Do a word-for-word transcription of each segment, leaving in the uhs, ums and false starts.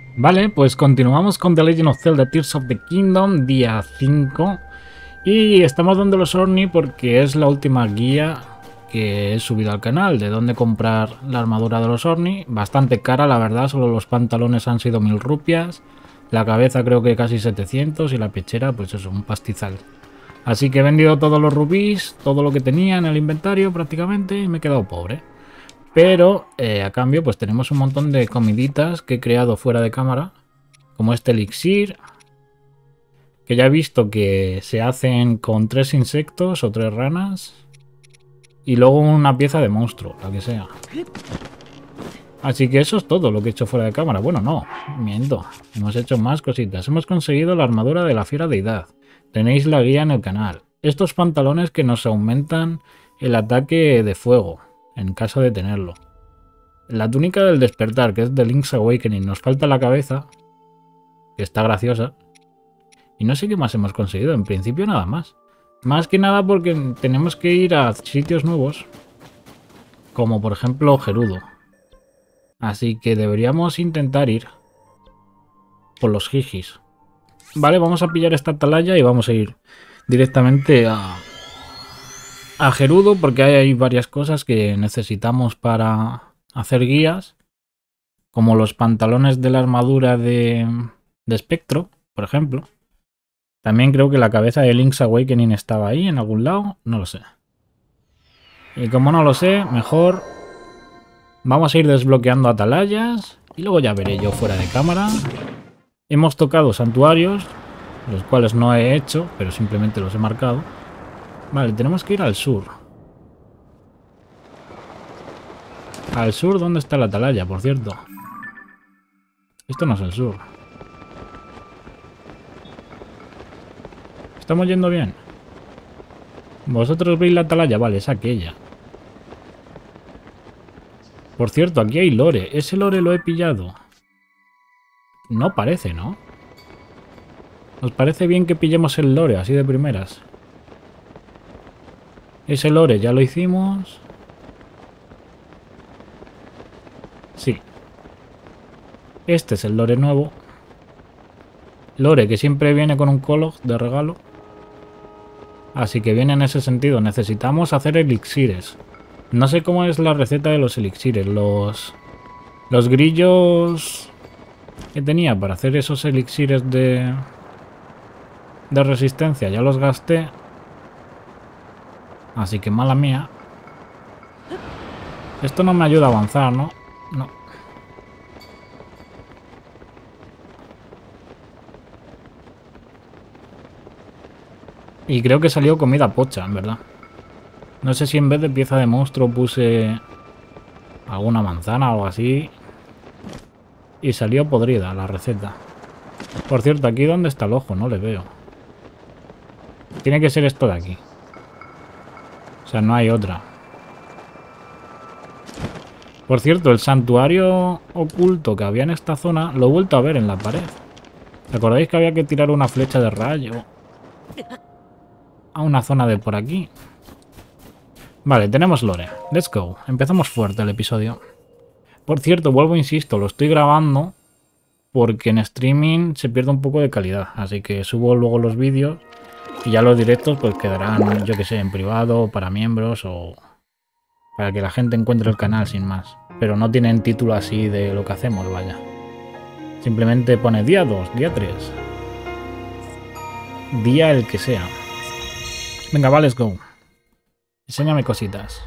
Vale, pues continuamos con The Legend of Zelda Tears of the Kingdom, día cinco. Y estamos dando los Orni porque es la última guía que he subido al canal de dónde comprar la armadura de los Orni. Bastante cara, la verdad, solo los pantalones han sido mil rupias. La cabeza creo que casi setecientos y la pechera, pues eso, un pastizal. Así que he vendido todos los rubíes, todo lo que tenía en el inventario prácticamente y me he quedado pobre. Pero eh, a cambio pues tenemos un montón de comiditas que he creado fuera de cámara. Como este elixir. Que ya he visto que se hacen con tres insectos o tres ranas. Y luego una pieza de monstruo, la que sea. Así que eso es todo lo que he hecho fuera de cámara. Bueno, no, miento. Hemos hecho más cositas. Hemos conseguido la armadura de la fiera deidad. Tenéis la guía en el canal. Estos pantalones que nos aumentan el ataque de fuego, en caso de tenerlo. La túnica del despertar, que es de Link's Awakening. Nos falta la cabeza, que está graciosa. Y no sé qué más hemos conseguido. En principio nada más. Más que nada porque tenemos que ir a sitios nuevos. Como por ejemplo Gerudo. Así que deberíamos intentar ir por los Gigis. Vale, vamos a pillar esta atalaya y vamos a ir directamente a, a Gerudo. Porque hay varias cosas que necesitamos para hacer guías. Como los pantalones de la armadura de, de Espectro, por ejemplo. También creo que la cabeza de Link's Awakening estaba ahí, en algún lado. No lo sé. Y como no lo sé, mejor vamos a ir desbloqueando atalayas. Y luego ya veré yo fuera de cámara. Hemos tocado santuarios, los cuales no he hecho, pero simplemente los he marcado. Vale, tenemos que ir al sur. Al sur, ¿dónde está la atalaya, por cierto? Esto no es el sur. ¿Estamos yendo bien? ¿Vosotros veis la atalaya? Vale, es aquella. Por cierto, aquí hay lore. Ese lore lo he pillado. No parece, ¿no? ¿Os parece bien que pillemos el lore así de primeras? Ese lore ya lo hicimos. Sí. Este es el lore nuevo. Lore que siempre viene con un colog de regalo. Así que bien en ese sentido. Necesitamos hacer elixires. No sé cómo es la receta de los elixires. Los, los grillos que tenía para hacer esos elixires de, de resistencia ya los gasté. Así que mala mía. Esto no me ayuda a avanzar, ¿no? No. Y creo que salió comida pocha, en verdad. No sé si en vez de pieza de monstruo puse alguna manzana o algo así. Y salió podrida la receta. Por cierto, aquí donde está el ojo, no le veo. Tiene que ser esto de aquí. O sea, no hay otra. Por cierto, el santuario oculto que había en esta zona lo he vuelto a ver en la pared. ¿Recordáis que había que tirar una flecha de rayo a una zona de por aquí? Vale, tenemos lore. Let's go. Empezamos fuerte el episodio. Por cierto, vuelvo, insisto, lo estoy grabando porque en streaming se pierde un poco de calidad. Así que subo luego los vídeos y ya los directos pues quedarán, yo que sé, en privado, para miembros o para que la gente encuentre el canal sin más. Pero no tienen título así de lo que hacemos, vaya. Simplemente pone día dos, día tres. Día el que sea. Venga, va, let's go. Enséñame cositas.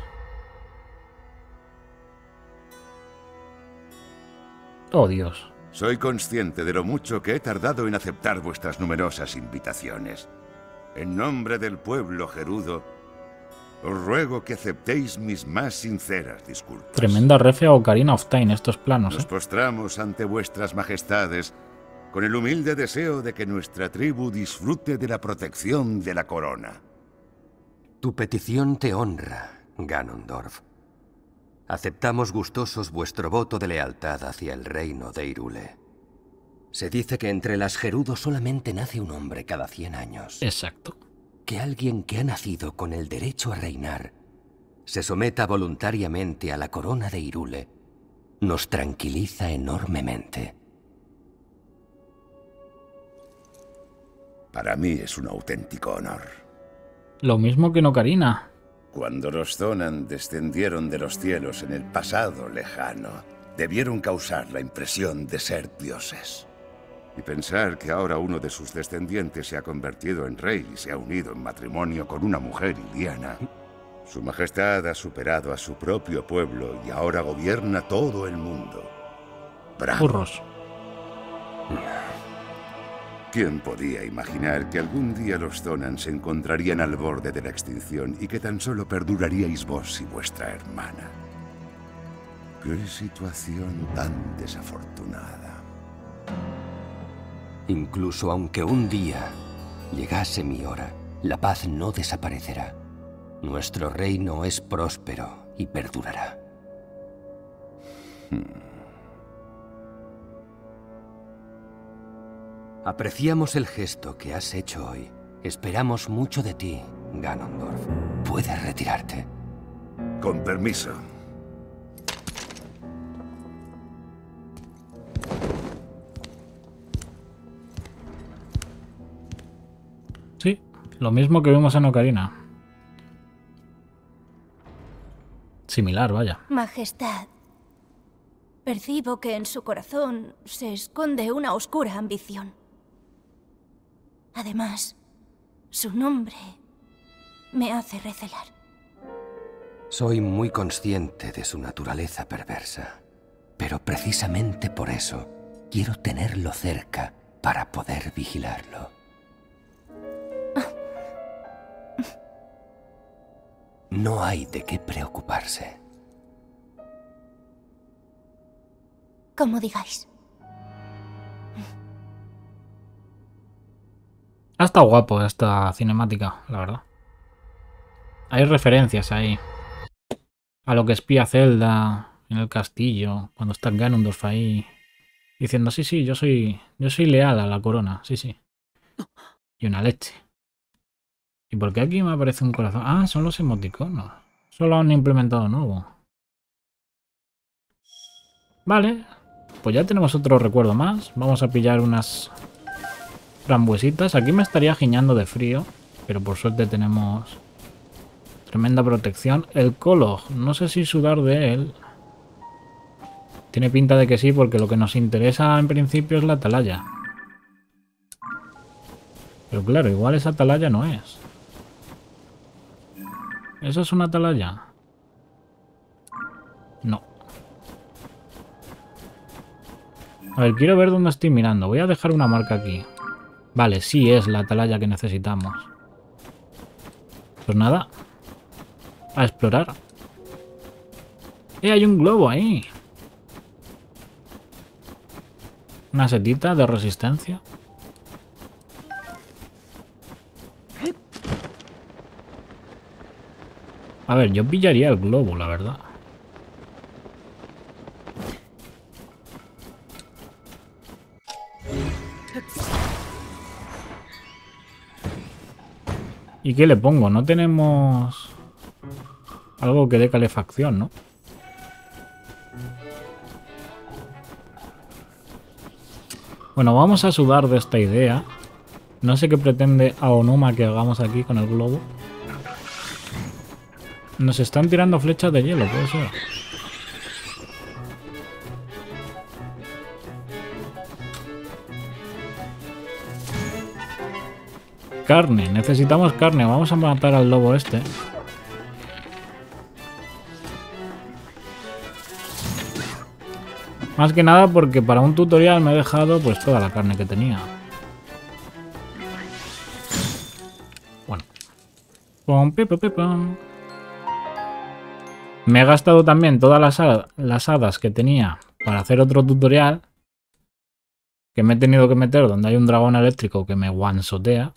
Oh, Dios. Soy consciente de lo mucho que he tardado en aceptar vuestras numerosas invitaciones. En nombre del pueblo gerudo, os ruego que aceptéis mis más sinceras disculpas. Tremenda refe a Ocarina of Time estos planos, Nos ¿eh? postramos ante vuestras majestades con el humilde deseo de que nuestra tribu disfrute de la protección de la corona. Tu petición te honra, Ganondorf. Aceptamos gustosos vuestro voto de lealtad hacia el reino de Hyrule. Se dice que entre las Gerudo solamente nace un hombre cada cien años. Exacto. Que alguien que ha nacido con el derecho a reinar se someta voluntariamente a la corona de Hyrule nos tranquiliza enormemente. Para mí es un auténtico honor. Lo mismo que en Ocarina. Cuando los Zonan descendieron de los cielos en el pasado lejano, debieron causar la impresión de ser dioses. Y pensar que ahora uno de sus descendientes se ha convertido en rey y se ha unido en matrimonio con una mujer iliana. Su majestad ha superado a su propio pueblo y ahora gobierna todo el mundo. ¡Bravo! Burros. ¿Quién podía imaginar que algún día los Zonan se encontrarían al borde de la extinción y que tan solo perduraríais vos y vuestra hermana? ¡Qué situación tan desafortunada! Incluso aunque un día llegase mi hora, la paz no desaparecerá. Nuestro reino es próspero y perdurará. Hmm. Apreciamos el gesto que has hecho hoy. Esperamos mucho de ti, Ganondorf. Puedes retirarte. Con permiso. Sí, lo mismo que vimos en Ocarina. Similar, vaya. Majestad, percibo que en su corazón se esconde una oscura ambición. Además, su nombre me hace recelar. Soy muy consciente de su naturaleza perversa, pero precisamente por eso quiero tenerlo cerca para poder vigilarlo. No hay de qué preocuparse. Como digáis. Ha estado guapo esta cinemática, la verdad. Hay referencias ahí a lo que espía Zelda en el castillo, cuando está Ganondorf ahí diciendo, sí, sí, yo soy, yo soy leal a la corona, sí, sí. Y una leche. ¿Y por qué aquí me aparece un corazón? Ah, son los emoticonos. Solo han implementado nuevo. Vale. Pues ya tenemos otro recuerdo más. Vamos a pillar unas frambuesitas. Aquí me estaría giñando de frío. Pero por suerte tenemos tremenda protección. El Kolog. No sé si sudar de él. Tiene pinta de que sí, porque lo que nos interesa en principio es la atalaya. Pero claro, igual esa atalaya no es. ¿Eso es una atalaya? No. A ver, quiero ver dónde estoy mirando. Voy a dejar una marca aquí. Vale, sí es la atalaya que necesitamos. Pues nada. A explorar. ¡Eh, hay un globo ahí! Una setita de resistencia. A ver, yo pillaría el globo, la verdad. ¿Y qué le pongo? No tenemos algo que dé calefacción, ¿no? Bueno, vamos a sudar de esta idea. No sé qué pretende Aonuma que hagamos aquí con el globo. Nos están tirando flechas de hielo, puede ser. Carne, necesitamos carne. Vamos a matar al lobo este. Más que nada porque para un tutorial me he dejado pues toda la carne que tenía. Bueno. Pum, pim, pim, pim. Me he gastado también todas las, las hadas que tenía para hacer otro tutorial. Que me he tenido que meter donde hay un dragón eléctrico que me one-shotea.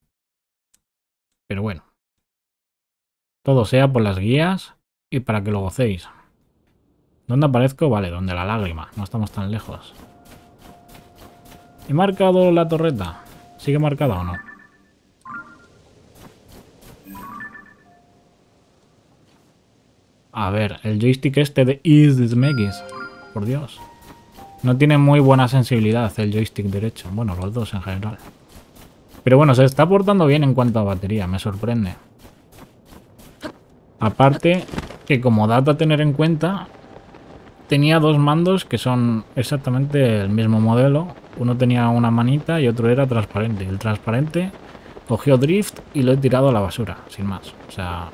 Pero bueno. Todo sea por las guías y para que lo gocéis. ¿Dónde aparezco? Vale, donde la lágrima. No estamos tan lejos. ¿He marcado la torreta? ¿Sigue marcada o no? A ver, el joystick este de Ismegis. Por Dios. No tiene muy buena sensibilidad el joystick derecho. Bueno, los dos en general. Pero bueno, se está portando bien en cuanto a batería, me sorprende. Aparte, que como dato a tener en cuenta, tenía dos mandos que son exactamente el mismo modelo. Uno tenía una manita y otro era transparente. El transparente cogió drift y lo he tirado a la basura, sin más. O sea,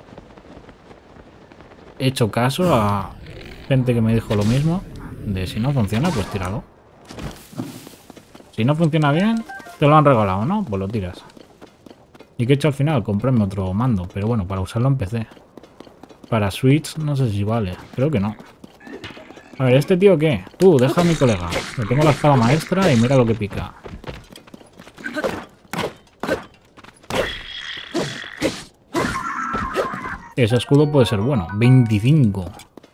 he hecho caso a gente que me dijo lo mismo, de si no funciona, pues tíralo. Si no funciona bien, te lo han regalado, ¿no? Pues lo tiras. ¿Y qué he hecho al final? Comprarme otro mando, pero bueno, para usarlo en P C. Para Switch no sé si vale, creo que no. A ver, ¿este tío qué? Tú, deja a mi colega. Le tengo la espada maestra y mira lo que pica. Ese escudo puede ser bueno. veinticinco.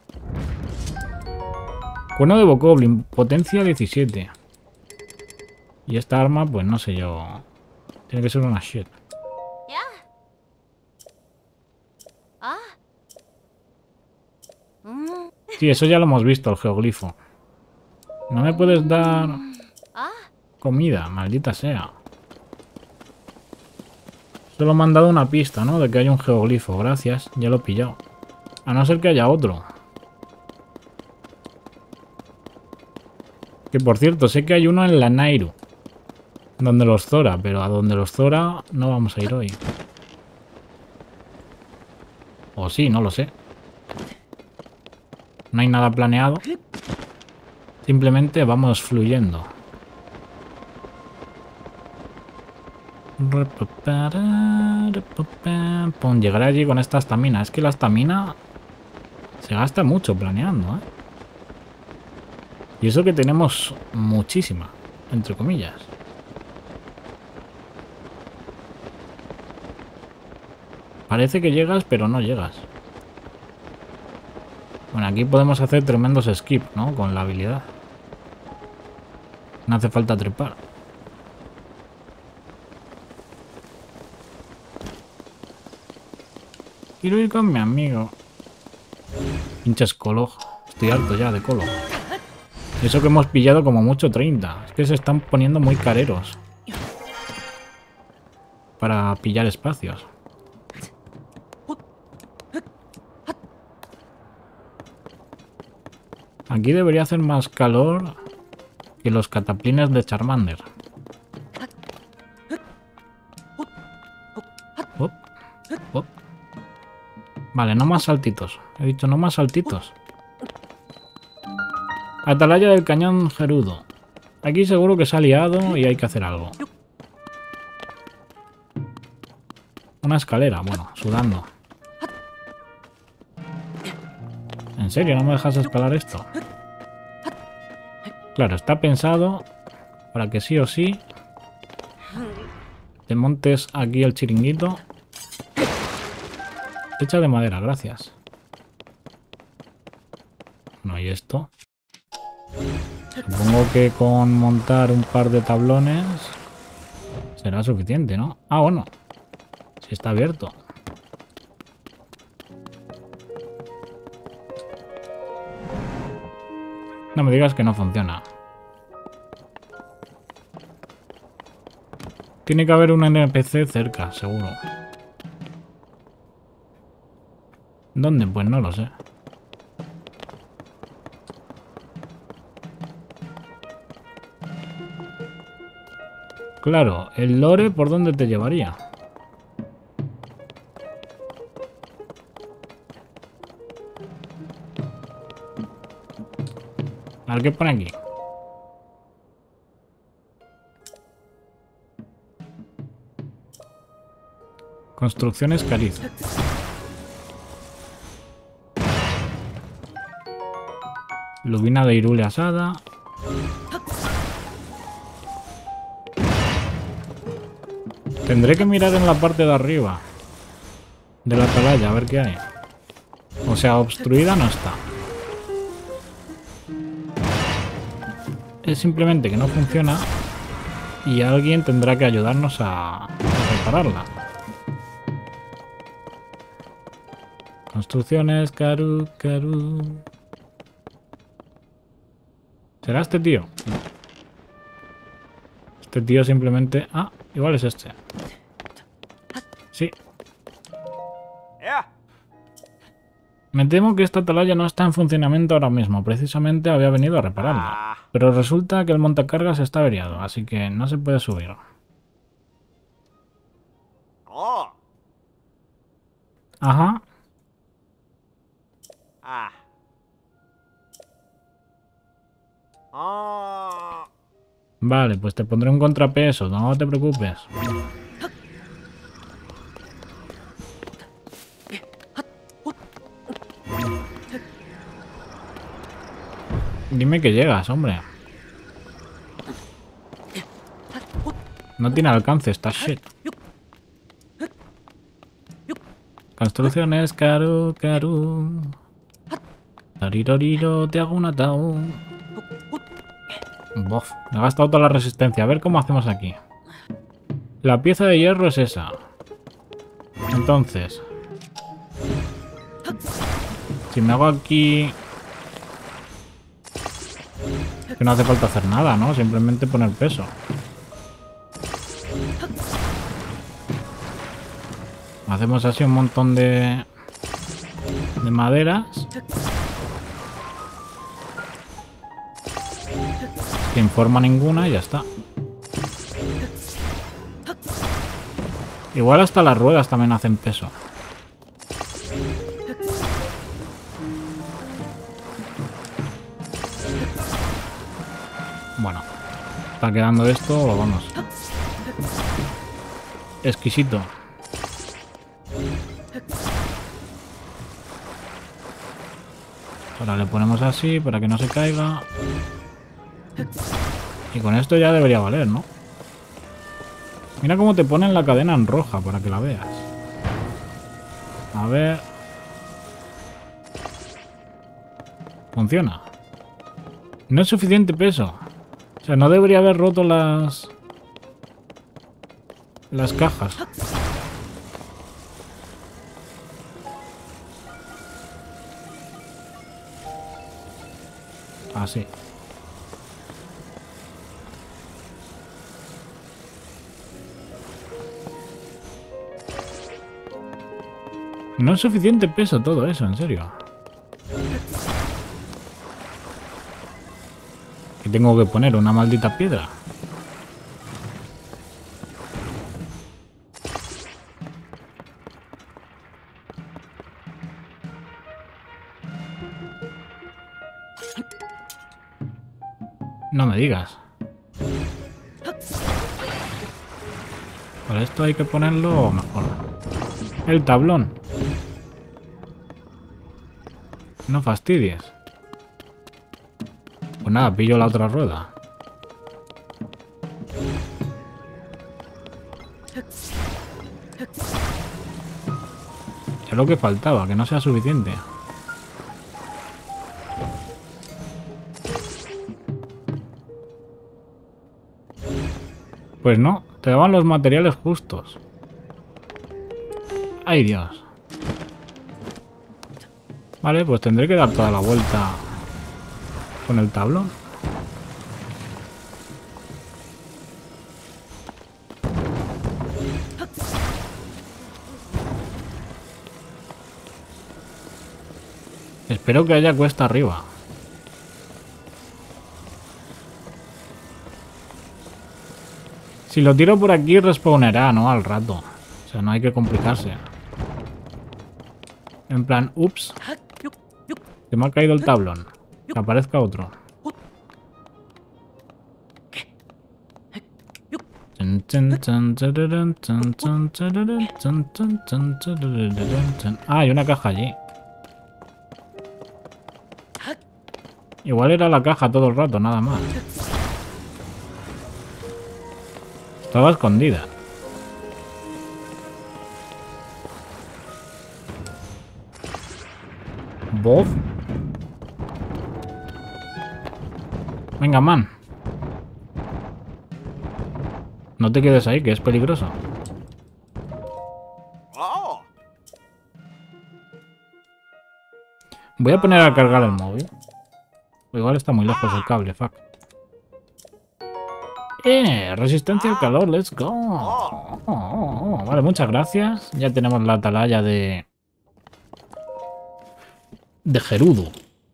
Cuerno de Bokoblin, potencia diecisiete. Y esta arma, pues no sé yo. Tiene que ser una shit. Sí, eso ya lo hemos visto, el geoglifo. No me puedes dar comida, maldita sea. Solo me han dado una pista, ¿no? De que hay un geoglifo. Gracias, ya lo he pillado. A no ser que haya otro. Que por cierto, sé que hay uno en la Nayru. Donde los Zora, pero a donde los Zora no vamos a ir hoy. O sí, no lo sé. No hay nada planeado. Simplemente vamos fluyendo. Pon, llegar allí con esta estamina. Es que la estamina se gasta mucho planeando, ¿eh? Y eso que tenemos muchísima, entre comillas. Parece que llegas, pero no llegas. Bueno, aquí podemos hacer tremendos skip, ¿no? Con la habilidad. No hace falta trepar. Quiero ir con mi amigo. Pinches Colo. Estoy harto ya de Colo. Eso que hemos pillado como mucho treinta. Es que se están poniendo muy careros. Para pillar espacios. Aquí debería hacer más calor que los cataplines de Charmander. Op, op. Vale, no más saltitos. He dicho no más saltitos. Atalaya del cañón Gerudo. Aquí seguro que se ha liado y hay que hacer algo. Una escalera, bueno, sudando. ¿En serio no me dejas escalar esto? Claro, está pensado para que sí o sí te montes aquí el chiringuito. Hecha de madera, gracias. No, ¿y esto? Supongo que con montar un par de tablones será suficiente, ¿no? Ah, bueno. Si está abierto. No me digas que no funciona. Tiene que haber un N P C cerca, seguro. ¿Dónde? Pues no lo sé. Claro, el lore, ¿por dónde te llevaría? A ver qué pone aquí. Construcciones Cariz. Lubina de Hyrule asada. Tendré que mirar en la parte de arriba de la atalaya a ver qué hay. O sea, obstruida no está. Es simplemente que no funciona y alguien tendrá que ayudarnos a, a repararla. Construcciones, Caru, Caru. ¿Será este tío? No. Este tío simplemente... Ah, Igual es este. Sí. Me temo que esta atalaya no está en funcionamiento ahora mismo. Precisamente había venido a repararla. Pero resulta que el montacargas está averiado, así que no se puede subir. Ajá. Vale, pues te pondré un contrapeso, no te preocupes. Dime que llegas, hombre. No tiene alcance esta shit. Construcciones, caro, caro. Tariroriro, te hago un ataúd. Bof, me he gastado toda la resistencia. A ver cómo hacemos aquí. La pieza de hierro es esa. Entonces, si me hago aquí... Que no hace falta hacer nada, ¿no? Simplemente poner peso. Hacemos así un montón de... de maderas. Sin forma ninguna y ya está. Igual hasta las ruedas también hacen peso. Bueno, está quedando esto, vamos. Exquisito. Ahora le ponemos así para que no se caiga. Y con esto ya debería valer, ¿no? Mira cómo te ponen la cadena en roja para que la veas. A ver. Funciona. No es suficiente peso. O sea, no debería haber roto las... las cajas. Así. No es suficiente peso todo eso, en serio. Que tengo que poner una maldita piedra. No me digas. Para esto hay que ponerlo mejor. El tablón. No fastidies. Pues nada, pillo la otra rueda. Es lo que faltaba, que no sea suficiente. Pues no, te daban los materiales justos. ¡Ay, Dios! Vale, pues tendré que dar toda la vuelta con el tablón. Espero que haya cuesta arriba. Si lo tiro por aquí respawnará, ¿no? Al rato. O sea, no hay que complicarse. En plan, ups. Se me ha caído el tablón. Que aparezca otro. Ah, hay una caja allí. Igual era la caja todo el rato, nada más. Estaba escondida. Bob. Venga, man. No te quedes ahí, que es peligroso. Voy a poner a cargar el móvil. Igual está muy lejos el cable, fuck. Eh, resistencia al calor, let's go. Oh, oh, oh. Vale, muchas gracias. Ya tenemos la atalaya de... de Gerudo.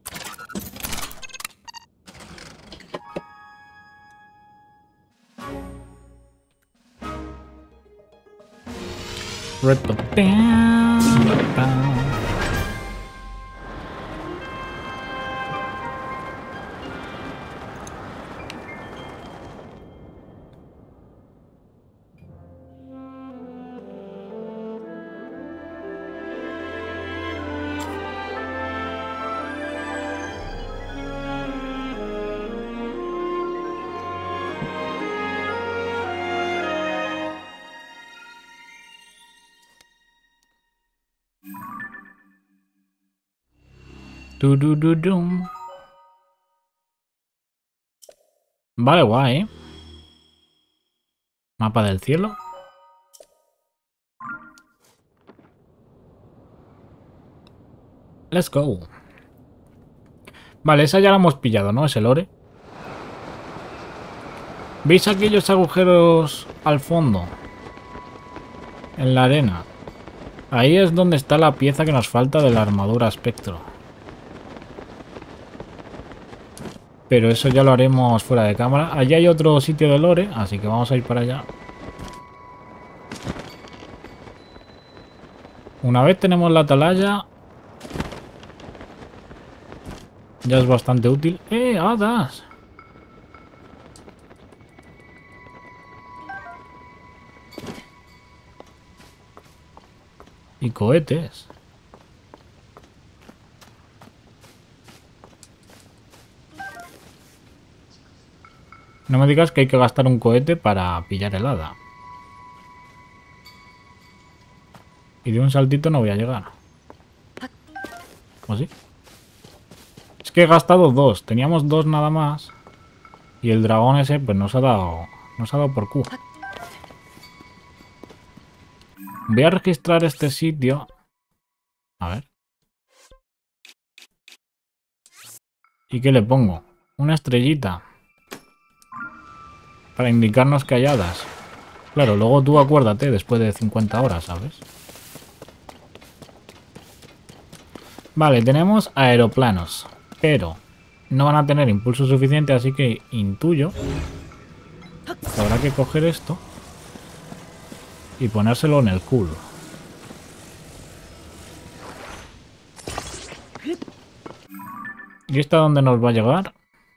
Du, du, du, dum. Vale, guay. Mapa del cielo. Let's go. Vale, esa ya la hemos pillado, ¿no? Ese lore. ¿Veis aquellos agujeros al fondo? En la arena. Ahí es donde está la pieza que nos falta de la armadura espectro. Pero eso ya lo haremos fuera de cámara. Allí hay otro sitio de lore, así que vamos a ir para allá. Una vez tenemos la atalaya, ya es bastante útil. ¡Eh, hadas! Y cohetes. No me digas que hay que gastar un cohete para pillar el hada. Y de un saltito no voy a llegar. ¿O sí? Es que he gastado dos. Teníamos dos nada más. Y el dragón ese pues nos ha dado... Nos ha dado por culo. Voy a registrar este sitio. A ver. ¿Y qué le pongo? Una estrellita. Para indicarnos que hay hadas. Claro, luego tú acuérdate después de cincuenta horas, ¿sabes? Vale, tenemos aeroplanos. Pero no van a tener impulso suficiente, así que intuyo que habrá que coger esto y ponérselo en el culo. ¿Y esta dónde nos va a llegar?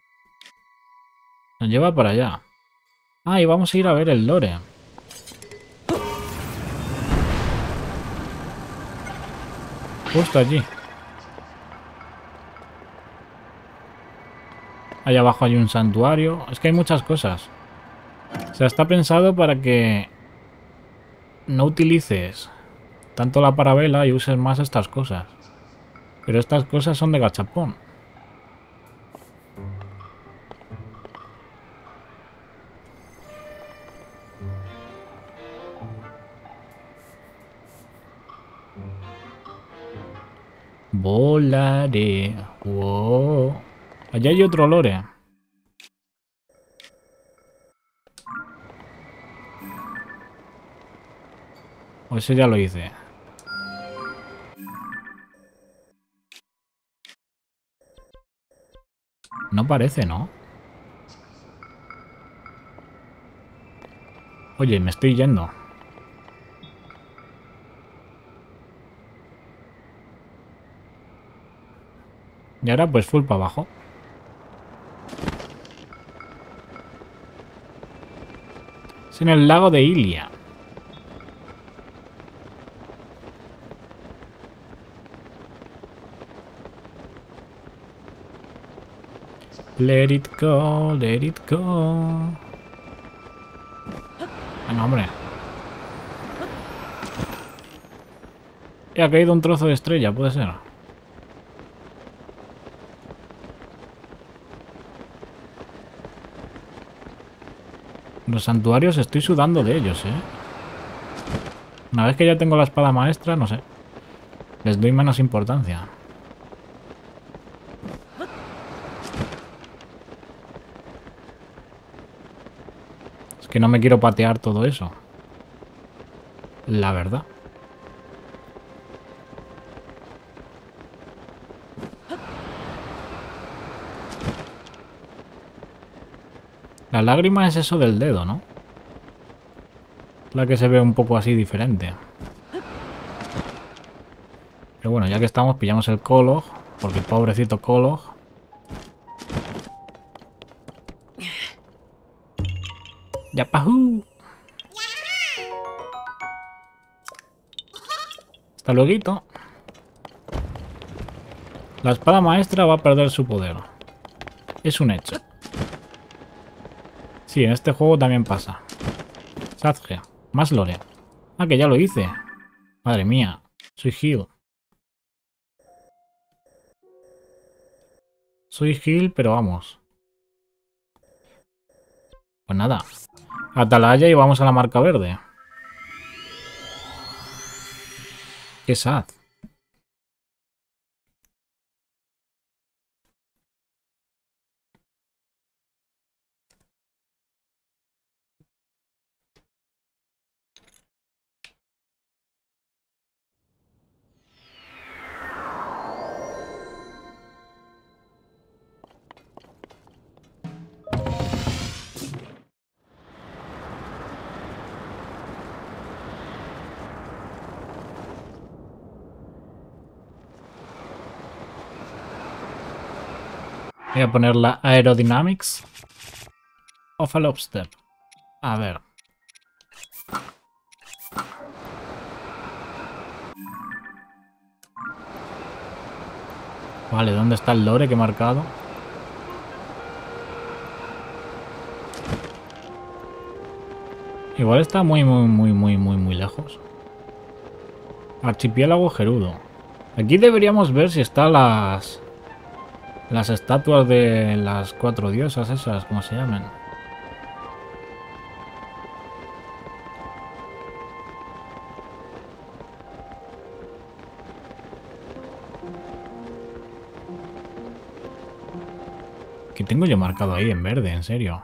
Nos lleva para allá. Ah, y vamos a ir a ver el lore. Justo allí. Allá abajo hay un santuario. Es que hay muchas cosas. O sea, está pensado para que no utilices tanto la parabela y uses más estas cosas. Pero estas cosas son de gachapón. Volaré. Wow. Allá hay otro lore. O ese ya lo hice. No parece, ¿no? Oye, me estoy yendo. Y ahora pues full para abajo. Es en el lago de Ilia. Let it go, let it go. Venga, hombre. Y ha caído un trozo de estrella, puede ser. Los santuarios estoy sudando de ellos, ¿eh? Una vez que ya tengo la espada maestra, no sé. Les doy menos importancia. Es que no me quiero patear todo eso. La verdad. La lágrima es eso del dedo, ¿no? La que se ve un poco así diferente. Pero bueno, ya que estamos, pillamos el Kolog. Porque el pobrecito Kolog. ¡Yapahú! Hasta luego. La espada maestra va a perder su poder. Es un hecho. Sí, en este juego también pasa. Sadge. Más lore. Ah, que ya lo hice. Madre mía. Soy Gil. Soy Gil, pero vamos. Pues nada. Atalaya y vamos a la marca verde. Qué sad. Voy a poner la Aerodynamics of a Lobster. A ver. Vale, ¿dónde está el lore que he marcado? Igual está muy, muy, muy, muy, muy, muy lejos. Archipiélago Gerudo. Aquí deberíamos ver si están las... Las estatuas de las cuatro diosas esas, como se llaman. ¿Qué tengo yo marcado ahí en verde? En serio.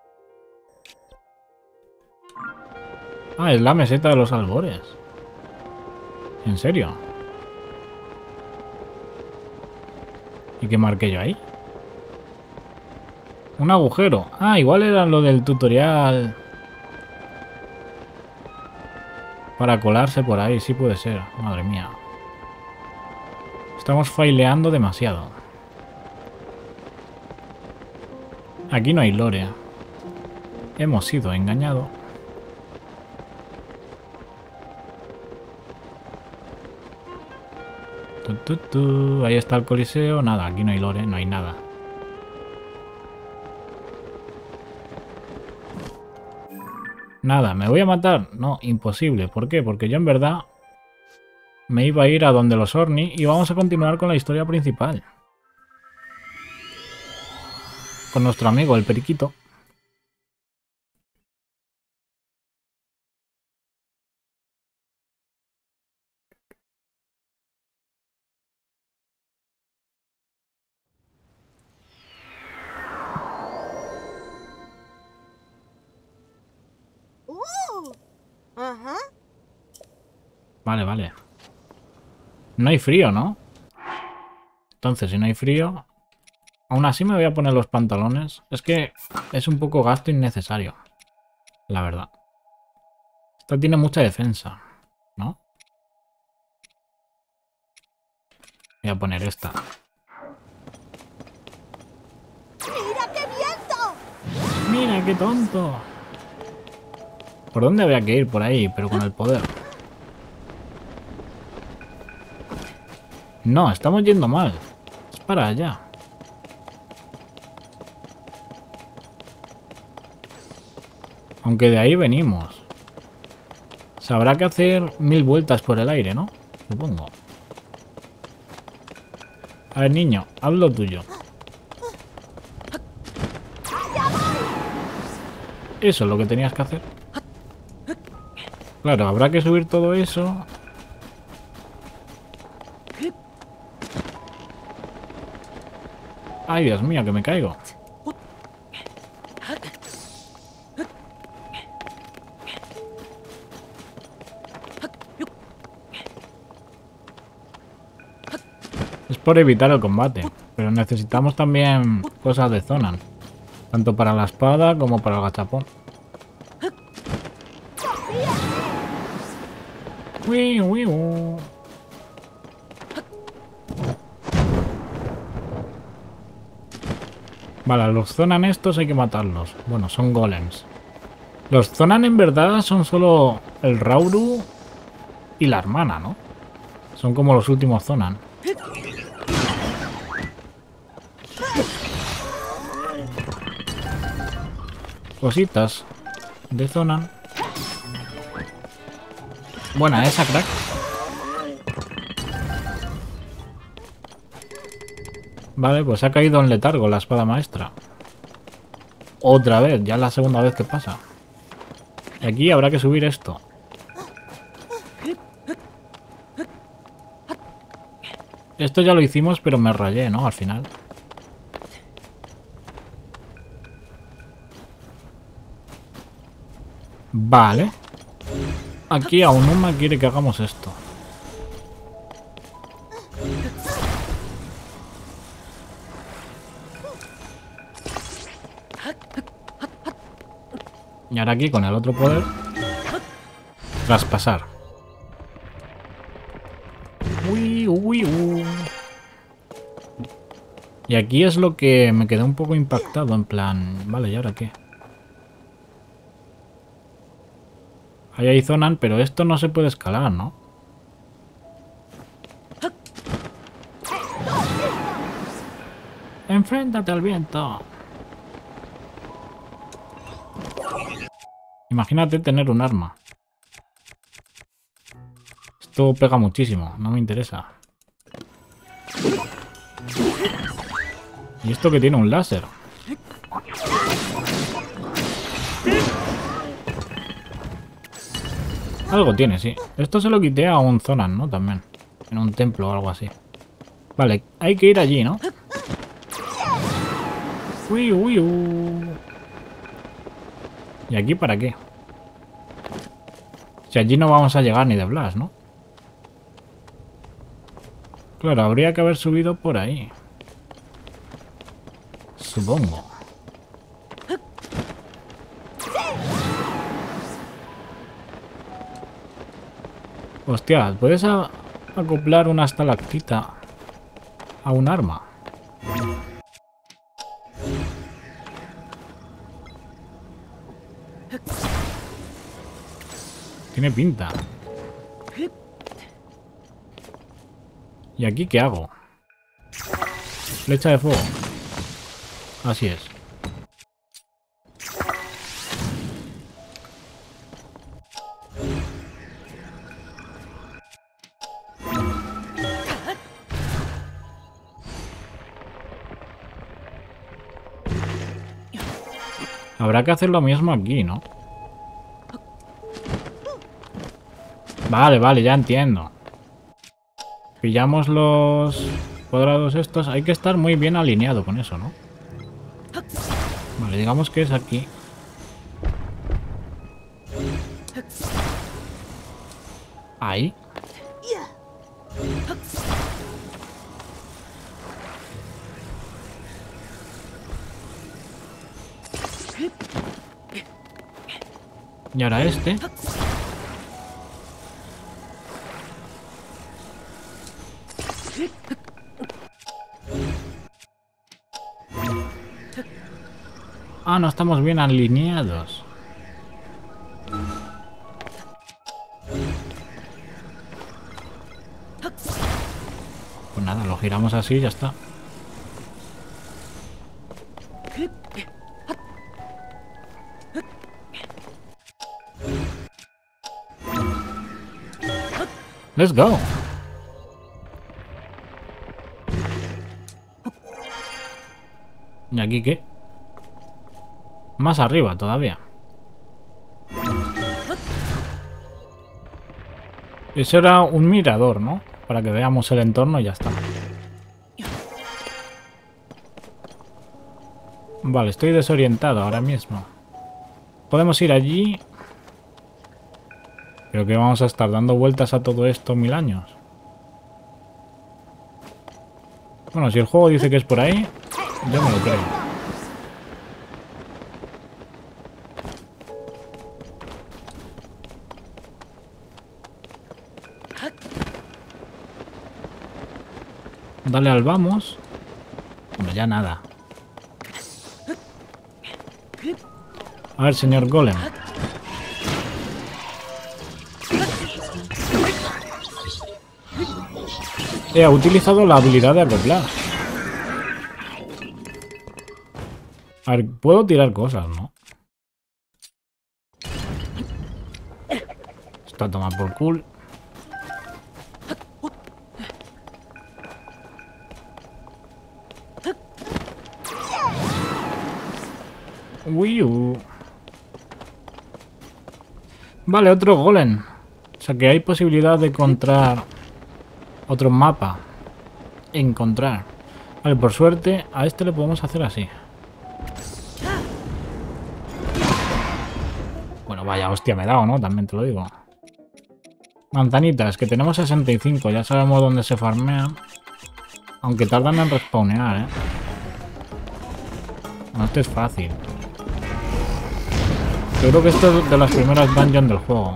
Ah, es la meseta de los albores. ¿En serio? ¿Y qué marqué yo ahí? Un agujero. Ah, igual era lo del tutorial. Para colarse por ahí, sí puede ser. Madre mía. Estamos faileando demasiado. Aquí no hay lore. Hemos sido engañados. Tu, tu, tu. Ahí está el coliseo. Nada, aquí no hay lore, no hay nada. Nada, ¿me voy a matar? No, imposible. ¿Por qué? Porque yo en verdad me iba a ir a donde los Orni y vamos a continuar con la historia principal. Con nuestro amigo, el periquito. Ajá. Vale, vale. No hay frío, ¿no? Entonces, si no hay frío... Aún así me voy a poner los pantalones. Es que es un poco gasto innecesario. La verdad. Esta tiene mucha defensa, ¿no? Voy a poner esta. ¡Mira qué viento! ¡Mira qué tonto! ¿Por dónde había que ir? Por ahí, pero con el poder. No, estamos yendo mal. Es para allá. Aunque de ahí venimos. O sea, habrá que hacer mil vueltas por el aire, ¿no? Supongo. A ver, niño, haz lo tuyo. Eso es lo que tenías que hacer. Claro, habrá que subir todo eso. Ay, Dios mío, que me caigo. por evitar el combate, pero necesitamos también cosas de Zonan, tanto para la espada como para el gachapón. Uy, uy, uy. Vale, a los Zonan estos hay que matarlos. Bueno, son golems. Los Zonan en verdad son solo el Rauru y la hermana, ¿no? Son como los últimos Zonan. Cositas de Zonan. Buena esa, crack. Vale, pues ha caído en letargo la espada maestra. Otra vez, ya es la segunda vez que pasa. Y aquí habrá que subir esto. Esto ya lo hicimos, pero me rayé, ¿no? Al final. Vale. Aquí Aonuma quiere que hagamos esto. Y ahora aquí con el otro poder, traspasar. Uy, uy, uy. Y aquí es lo que me quedé un poco impactado, en plan, vale, ¿y ahora qué? Ahí hay Zonan, pero esto no se puede escalar, ¿no? Enfréntate al viento. Imagínate tener un arma. Esto pega muchísimo, no me interesa. ¿Y esto que tiene un láser? Algo tiene, sí. Esto se lo quité a un Zonan, ¿no? También. En un templo o algo así. Vale, hay que ir allí, ¿no? Uy, uy, uy. ¿Y aquí para qué? Si allí no vamos a llegar ni de Blas, ¿no? Claro, habría que haber subido por ahí. Supongo. Hostia, ¿puedes a- acoplar una estalactita a un arma? Tiene pinta. ¿Y aquí qué hago? Flecha de fuego. Así es. Habrá que hacer lo mismo aquí, ¿no? Vale, vale, ya entiendo. Pillamos los cuadrados estos. Hay que estar muy bien alineado con eso, ¿no? Vale, digamos que es aquí. Ahí. Y ahora este. Ah, no estamos bien alineados. Pues nada, lo giramos así y ya está. Let's go. ¿Y aquí qué? Más arriba todavía. Eso era un mirador, ¿no? Para que veamos el entorno y ya está. Vale, estoy desorientado ahora mismo. Podemos ir allí. Creo que vamos a estar dando vueltas a todo esto mil años. Bueno, si el juego dice que es por ahí, yo me lo creo. Dale al vamos. Bueno, ya nada. A ver, señor Golem. He utilizado la habilidad de acoplar. A ver, puedo tirar cosas, ¿no? Está a tomar por cool. Wii U. Vale, otro golem. O sea que hay posibilidad de encontrar otro mapa. Encontrar. Vale, por suerte a este le podemos hacer así. Bueno, vaya hostia me he dado, ¿no? También te lo digo. Manzanitas, que tenemos sesenta y cinco. Ya sabemos dónde se farmean. Aunque tardan en respawnear, ¿eh? No, este es fácil. Yo creo que esto es de las primeras dungeons del juego.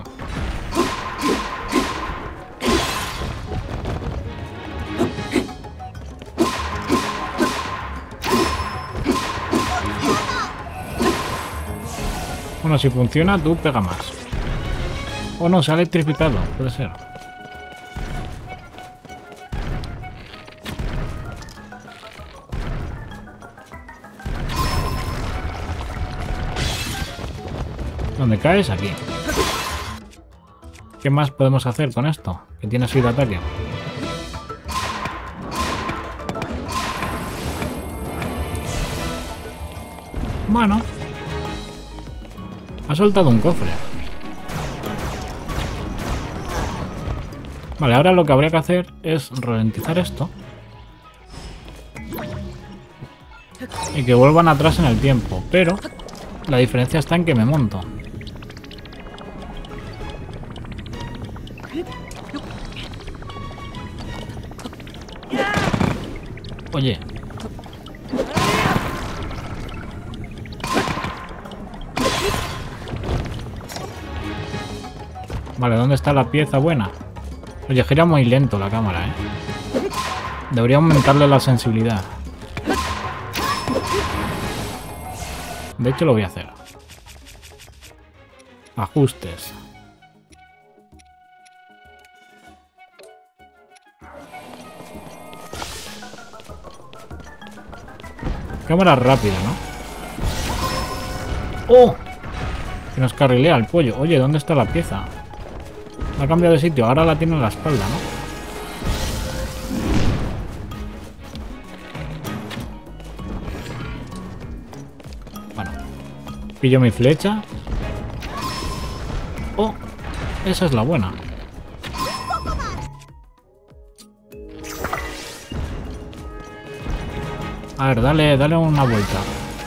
Bueno, si funciona, tú pega más. O no, se ha electrificado, puede ser. ¿Dónde caes? Aquí. ¿Qué más podemos hacer con esto? Que tiene así de ataque. Bueno. Ha soltado un cofre. Vale, ahora lo que habría que hacer es ralentizar esto. Y que vuelvan atrás en el tiempo. Pero la diferencia está en que me monto. Oye. Vale, ¿dónde está la pieza buena? Oye, gira muy lento la cámara, ¿eh? Debería aumentarle la sensibilidad. De hecho, lo voy a hacer. Ajustes. Cámara rápida, ¿no? ¡Oh! Que nos carrilea el pollo. Oye, ¿dónde está la pieza? Ha cambiado de sitio. Ahora la tiene en la espalda, ¿no? Bueno. Pillo mi flecha. ¡Oh! Esa es la buena. A ver, dale, dale una vuelta.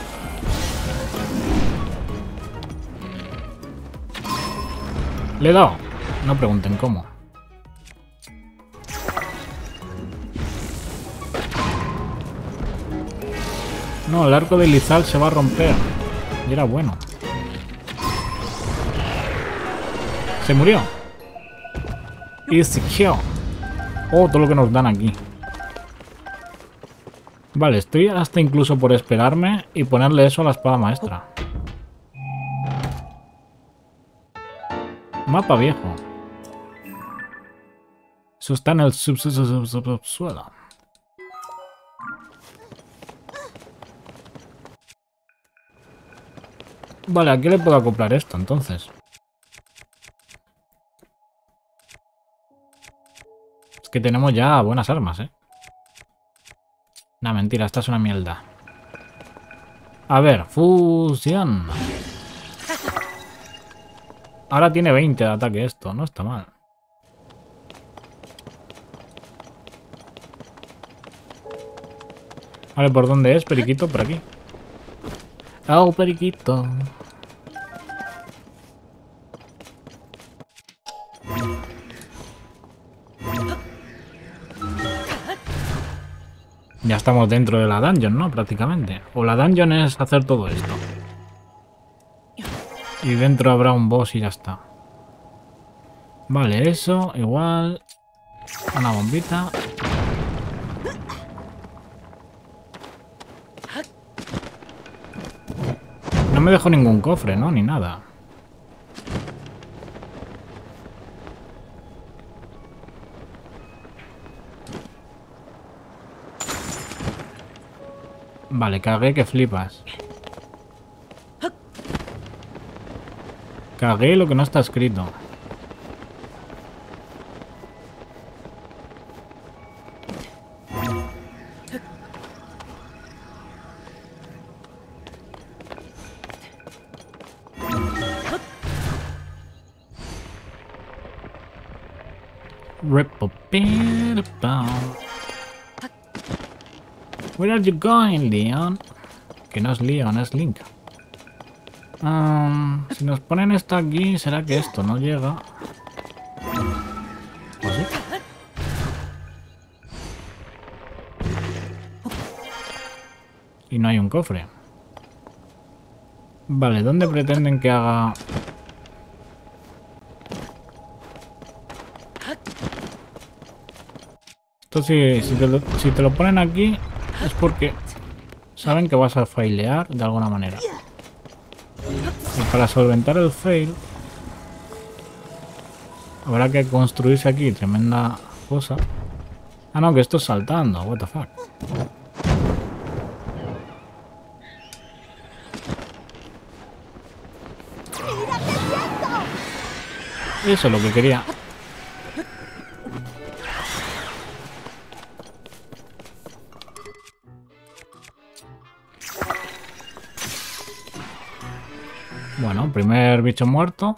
Le he dado. No pregunten cómo. No, el arco de Lizal se va a romper. Y era bueno. Se murió. Easy kill. Oh, todo lo que nos dan aquí. Vale, estoy hasta incluso por esperarme y ponerle eso a la espada maestra. Mapa viejo. Eso está en el subsuelo. Vale, ¿a qué le puedo acoplar esto entonces? Es que tenemos ya buenas armas, ¿eh? No, mentira, esta es una mierda. A ver, fusión. Ahora tiene veinte de ataque esto, no está mal. Vale, ¿por dónde es, periquito? Por aquí. Oh, periquito. Ya estamos dentro de la dungeon, ¿no? Prácticamente. O la dungeon es hacer todo esto. Y dentro habrá un boss y ya está. Vale, eso, igual. Una bombita. No me dejo ningún cofre, ¿no? Ni nada. Vale, cagué que flipas. Cagué lo que no está escrito. Where are you going, Leon? Que no es Leon, es Link. Um, si nos ponen esto aquí, será que esto no llega. ¿O sí? Y no hay un cofre. Vale, ¿dónde pretenden que haga...? Esto si, si, te lo, si te lo ponen aquí es porque saben que vas a failear de alguna manera. Y para solventar el fail habrá que construirse aquí tremenda cosa. Ah, no, que esto es saltando. What the fuck. Eso es lo que quería. Bueno, primer bicho muerto.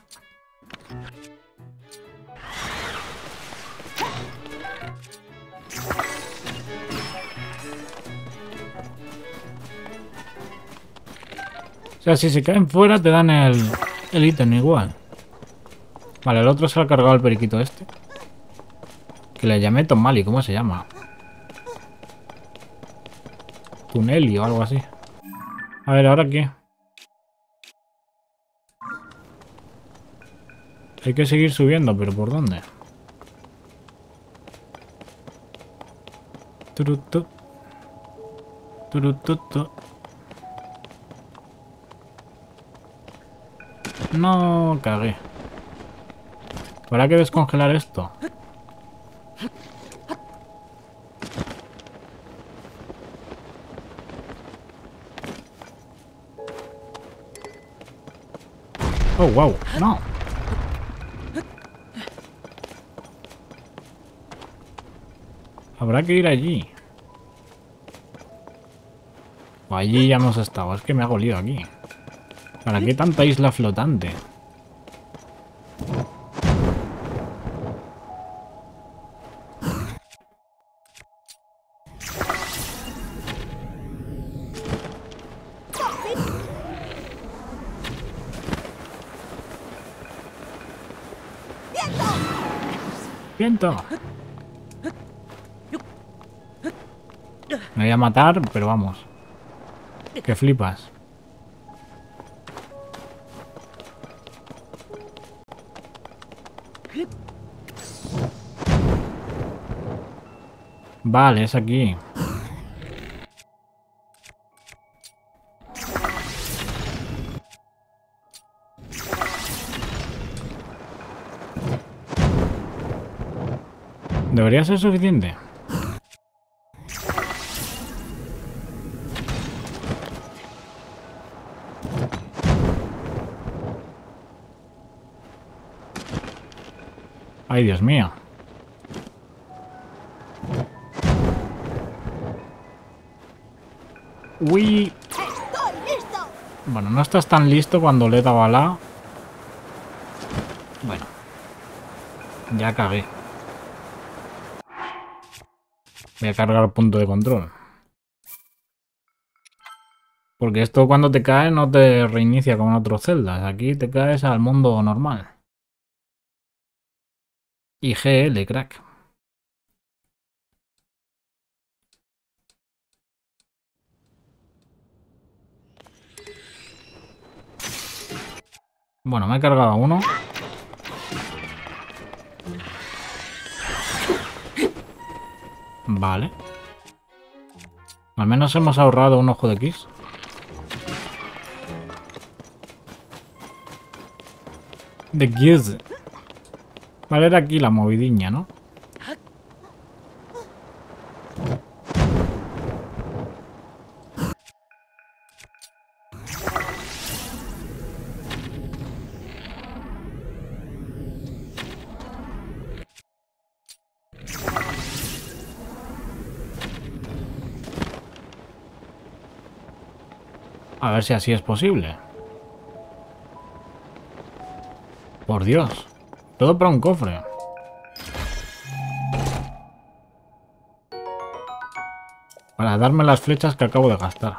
O sea, si se caen fuera te dan el, el ítem igual. Vale, el otro se ha cargado el periquito este. Que le llamé Tomali, ¿cómo se llama? Tuneli o algo así. A ver, ¿ahora qué? Hay que seguir subiendo, pero ¿por dónde? Turutu. Turututu. No, cagué. Habrá que descongelar esto. Oh, wow. No. Habrá que ir allí. O allí ya hemos estado. Es que me hago lío aquí. ¿Para qué tanta isla flotante? ¡Viento! Me voy a matar, pero vamos. Que flipas. Vale, es aquí. Debería ser suficiente. Ay, Dios mío. Uy. Bueno, no estás tan listo cuando le he dado a la... Bueno. Ya cagué. Voy a cargar punto de control. Porque esto cuando te cae no te reinicia como en otros celdas. Aquí te caes al mundo normal. Y G L, crack. Bueno, me he cargado a uno. Vale. Al menos hemos ahorrado un ojo de X. De X. Vale, era aquí la movidiña, ¿no? A ver si así es posible. Por Dios. Todo para un cofre. Para darme las flechas que acabo de gastar.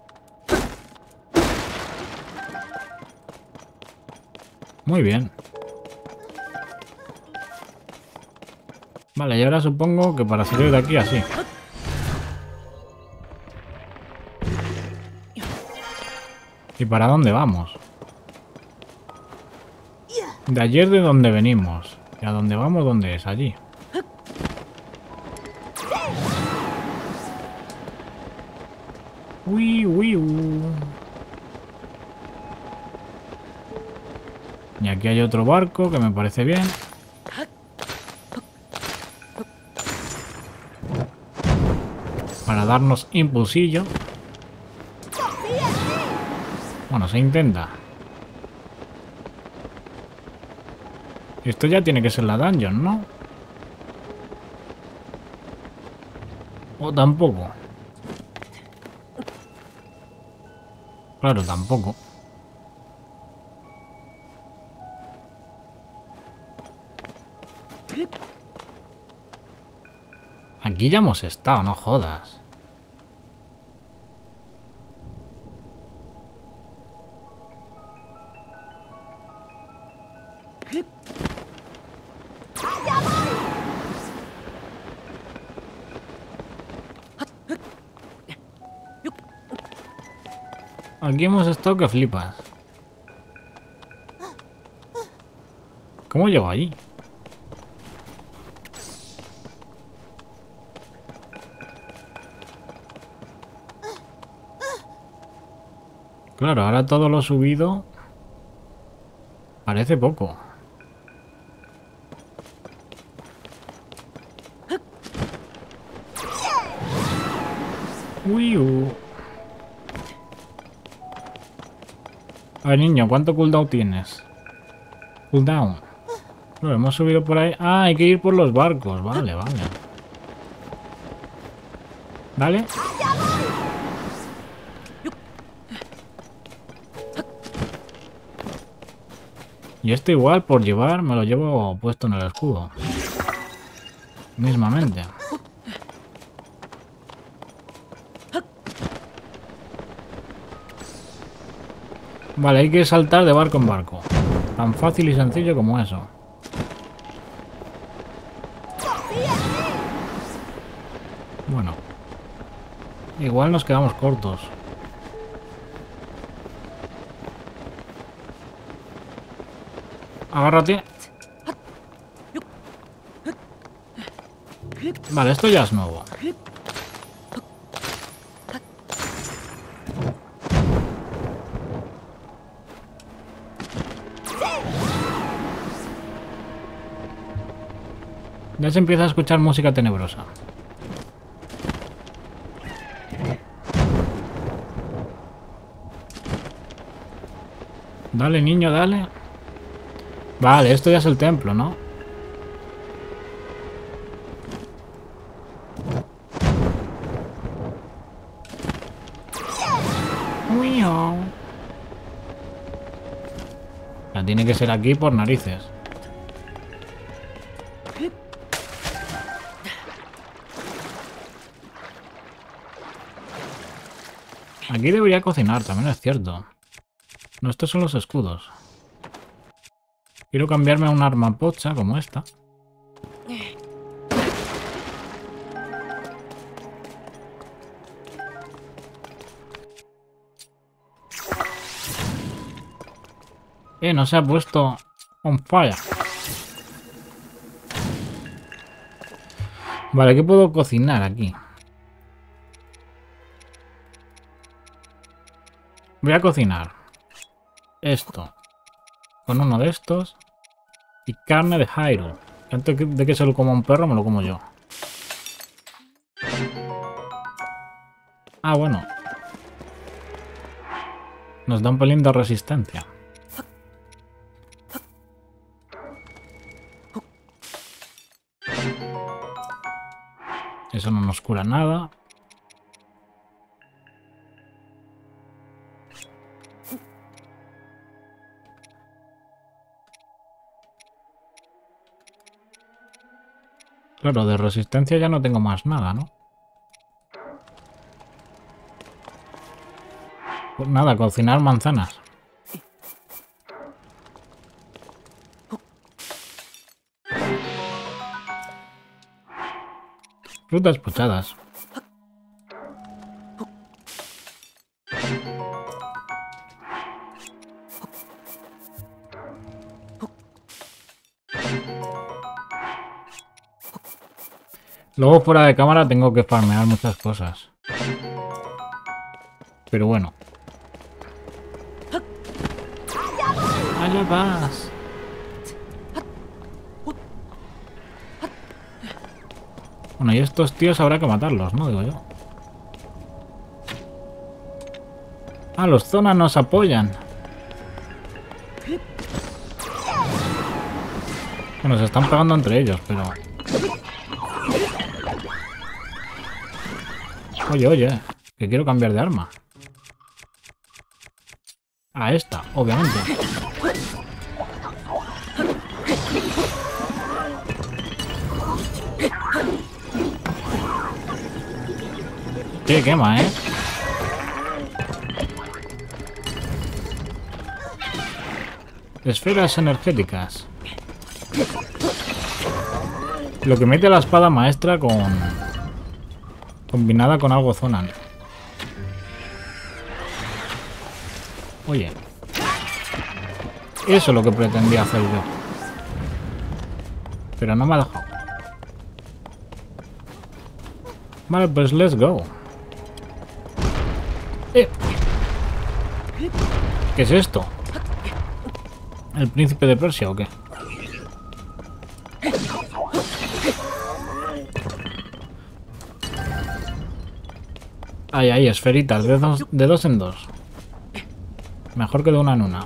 Muy bien. Vale, y ahora supongo que para salir de aquí así. ¿Y para dónde vamos? De ayer de donde venimos. ¿Y a dónde vamos? ¿Dónde es? Allí. Uy, uy, uy. Y aquí hay otro barco que me parece bien. Para darnos impulsillo. Bueno, se intenta. Esto ya tiene que ser la dungeon, ¿no? O tampoco. Claro, tampoco. Aquí ya hemos estado, no jodas. Aquí hemos estado que flipas. ¿Cómo llego allí? Claro, ahora todo lo subido parece poco. Uy, uh. A ver, niño, ¿cuánto cooldown tienes? Cooldown. Lo hemos subido por ahí. Ah, hay que ir por los barcos. Vale, vale. Vale. Y esto igual, por llevar, me lo llevo puesto en el escudo. Mismamente. Vale, hay que saltar de barco en barco. Tan fácil y sencillo como eso. Bueno. Igual nos quedamos cortos. Agárrate. Vale, esto ya es nuevo. Ya se empieza a escuchar música tenebrosa. Dale, niño, dale. Vale, esto ya es el templo, ¿no? Ya tiene que ser aquí por narices. Aquí debería cocinar, también es cierto. No, estos son los escudos. Quiero cambiarme a un arma pocha como esta. Eh, no se ha puesto on fire. Vale, ¿qué puedo cocinar aquí? Voy a cocinar esto con uno de estos y carne de Hyrule. Antes de que se lo coma un perro, me lo como yo. Ah, bueno. Nos da un pelín de resistencia. Eso no nos cura nada. Claro, de resistencia ya no tengo más nada, ¿no? Pues nada, cocinar manzanas. Frutas pochadas. Luego fuera de cámara tengo que farmear muchas cosas. Pero bueno. Allá vas. Bueno, y estos tíos habrá que matarlos, ¿no? Digo yo. Ah, los zonas nos apoyan. Bueno, se están pegando entre ellos, pero... Oye, oye, que quiero cambiar de arma. A esta, obviamente. Qué quema, ¿eh? Esferas energéticas. Lo que mete la espada maestra con... combinada con algo Zonan. Oye. Eso es lo que pretendía hacer yo. Pero no me ha dejado. Vale, pues let's go. Eh. ¿Qué es esto? ¿El príncipe de Persia o qué? Ahí, ahí, esferitas, de dos, de dos en dos. Mejor que de una en una.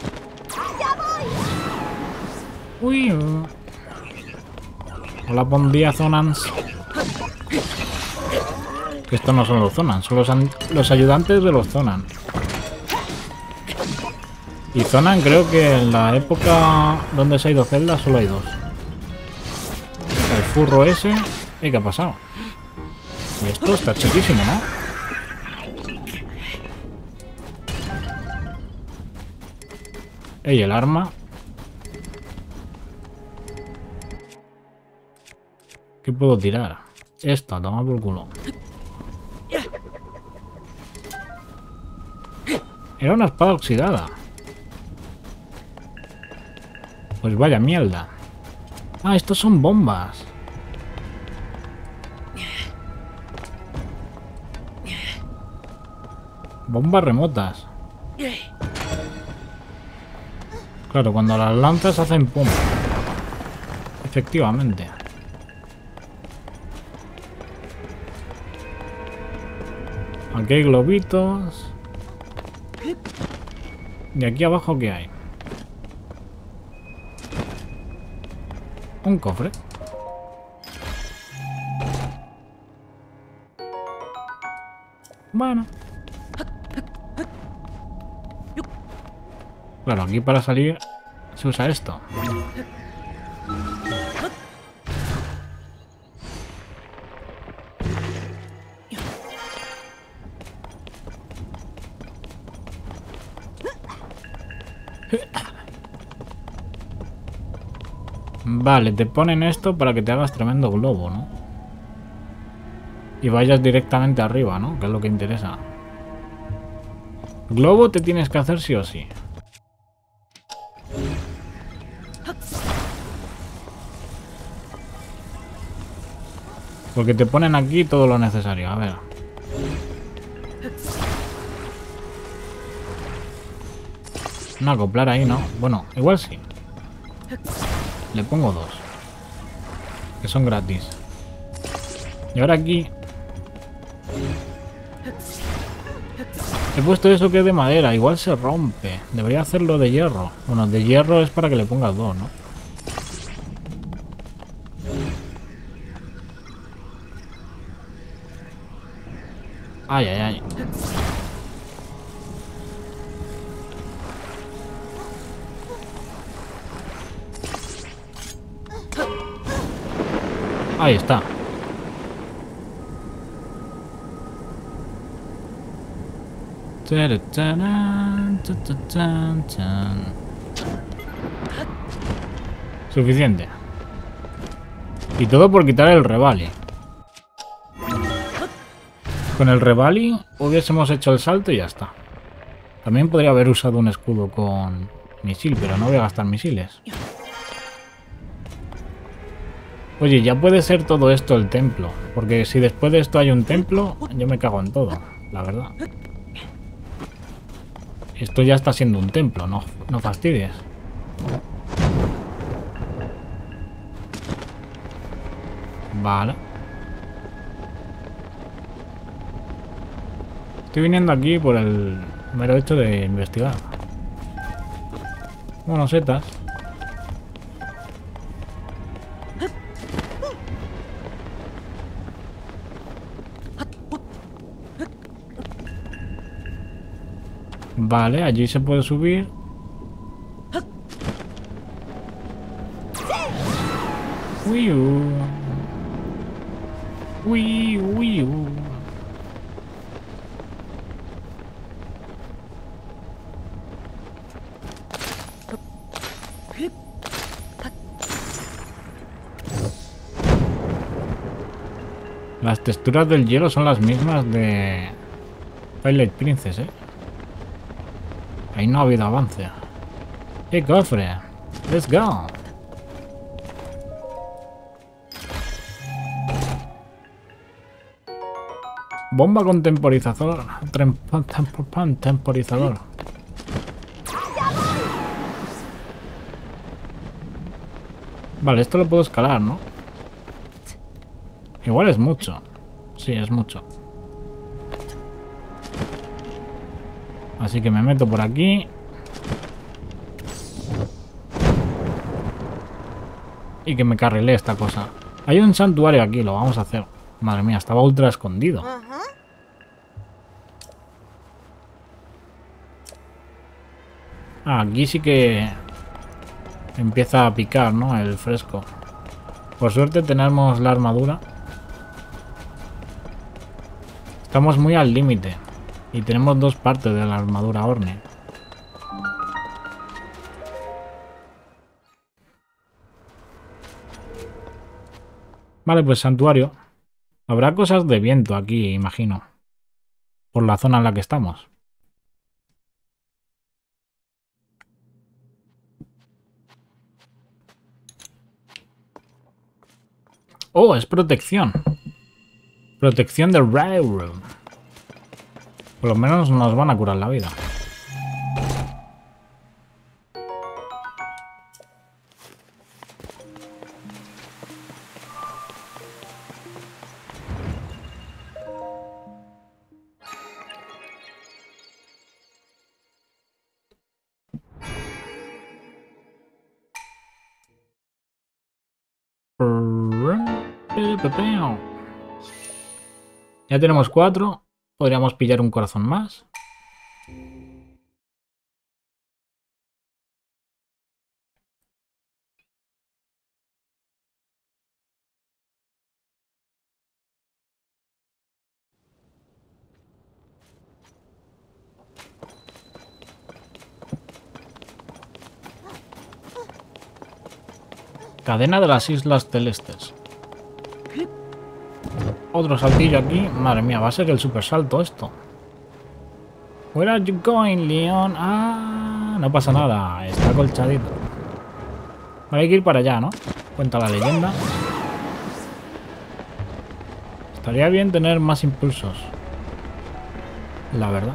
Uy. Hola, buen día, Zonans. Que estos no son los Zonans, son los, los ayudantes de los Zonan. Y Zonan creo que en la época donde se ha ido Zelda solo hay dos. El furro ese. ¿Y qué ha pasado? Y esto está chiquísimo, ¿no? Ey, el arma. ¿Qué puedo tirar? Esta, toma por culo. Era una espada oxidada. Pues vaya mierda. Ah, estos son bombas. Bombas remotas. Claro, cuando las lanzas hacen pum. Efectivamente. Aquí hay globitos. ¿Y aquí abajo qué hay? Un cofre. Bueno. Claro, aquí para salir se usa esto. Vale, te ponen esto para que te hagas tremendo globo, ¿no? Y vayas directamente arriba, ¿no? Que es lo que interesa. Globo te tienes que hacer sí o sí. Porque te ponen aquí todo lo necesario. A ver. No acoplar ahí, ¿no? Bueno, igual sí. Le pongo dos. Que son gratis. Y ahora aquí... He puesto eso que es de madera. Igual se rompe. Debería hacerlo de hierro. Bueno, de hierro es para que le pongas dos, ¿no? Ay, ay, ay. Ahí está. Suficiente. Y todo por quitar el Revali. Con el Revali hubiésemos hecho el salto y ya está. También podría haber usado un escudo con misil, pero no voy a gastar misiles. Oye, ya puede ser todo esto el templo. Porque si después de esto hay un templo, yo me cago en todo, la verdad. Esto ya está siendo un templo, no, no fastidies. Vale. Estoy viniendo aquí por el mero hecho de investigar. Bueno, setas. Vale, allí se puede subir. Uy, uh. Uy, uy, uh. Las texturas del hielo son las mismas de Twilight Princess, ¿eh? Ahí no ha habido avance. ¡Qué cofre! ¡Let's go! Bomba con temporizador. Temporizador. Vale, esto lo puedo escalar, ¿no? Igual es mucho. Sí, es mucho. Así que me meto por aquí. Y que me carrile esta cosa. Hay un santuario aquí, lo vamos a hacer. Madre mía, estaba ultra escondido. Ah, aquí sí que empieza a picar, ¿no? El fresco. Por suerte tenemos la armadura. Estamos muy al límite. Y tenemos dos partes de la armadura Orne. Vale, pues santuario. Habrá cosas de viento aquí, imagino. Por la zona en la que estamos. Oh, es protección. Protección de Railroad. Por lo menos nos van a curar la vida. Ya tenemos cuatro. Podríamos pillar un corazón más. Cadena de las Islas Celestes. Otro saltillo aquí. Madre mía, va a ser el super salto esto. Where are you going, Leon? Ah, no pasa nada. Está colchadito. Vale, hay que ir para allá, ¿no? Cuenta la leyenda. Estaría bien tener más impulsos. La verdad.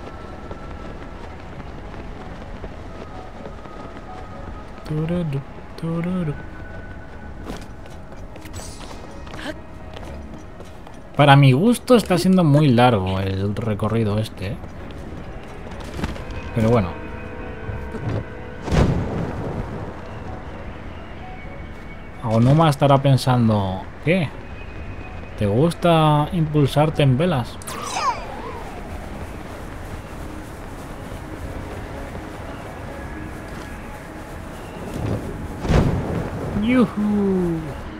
Tururu, tururu. Para mi gusto está siendo muy largo el recorrido este, ¿eh? Pero bueno. Aonuma estará pensando, ¿qué? ¿Te gusta impulsarte en velas? ¡Yuhu!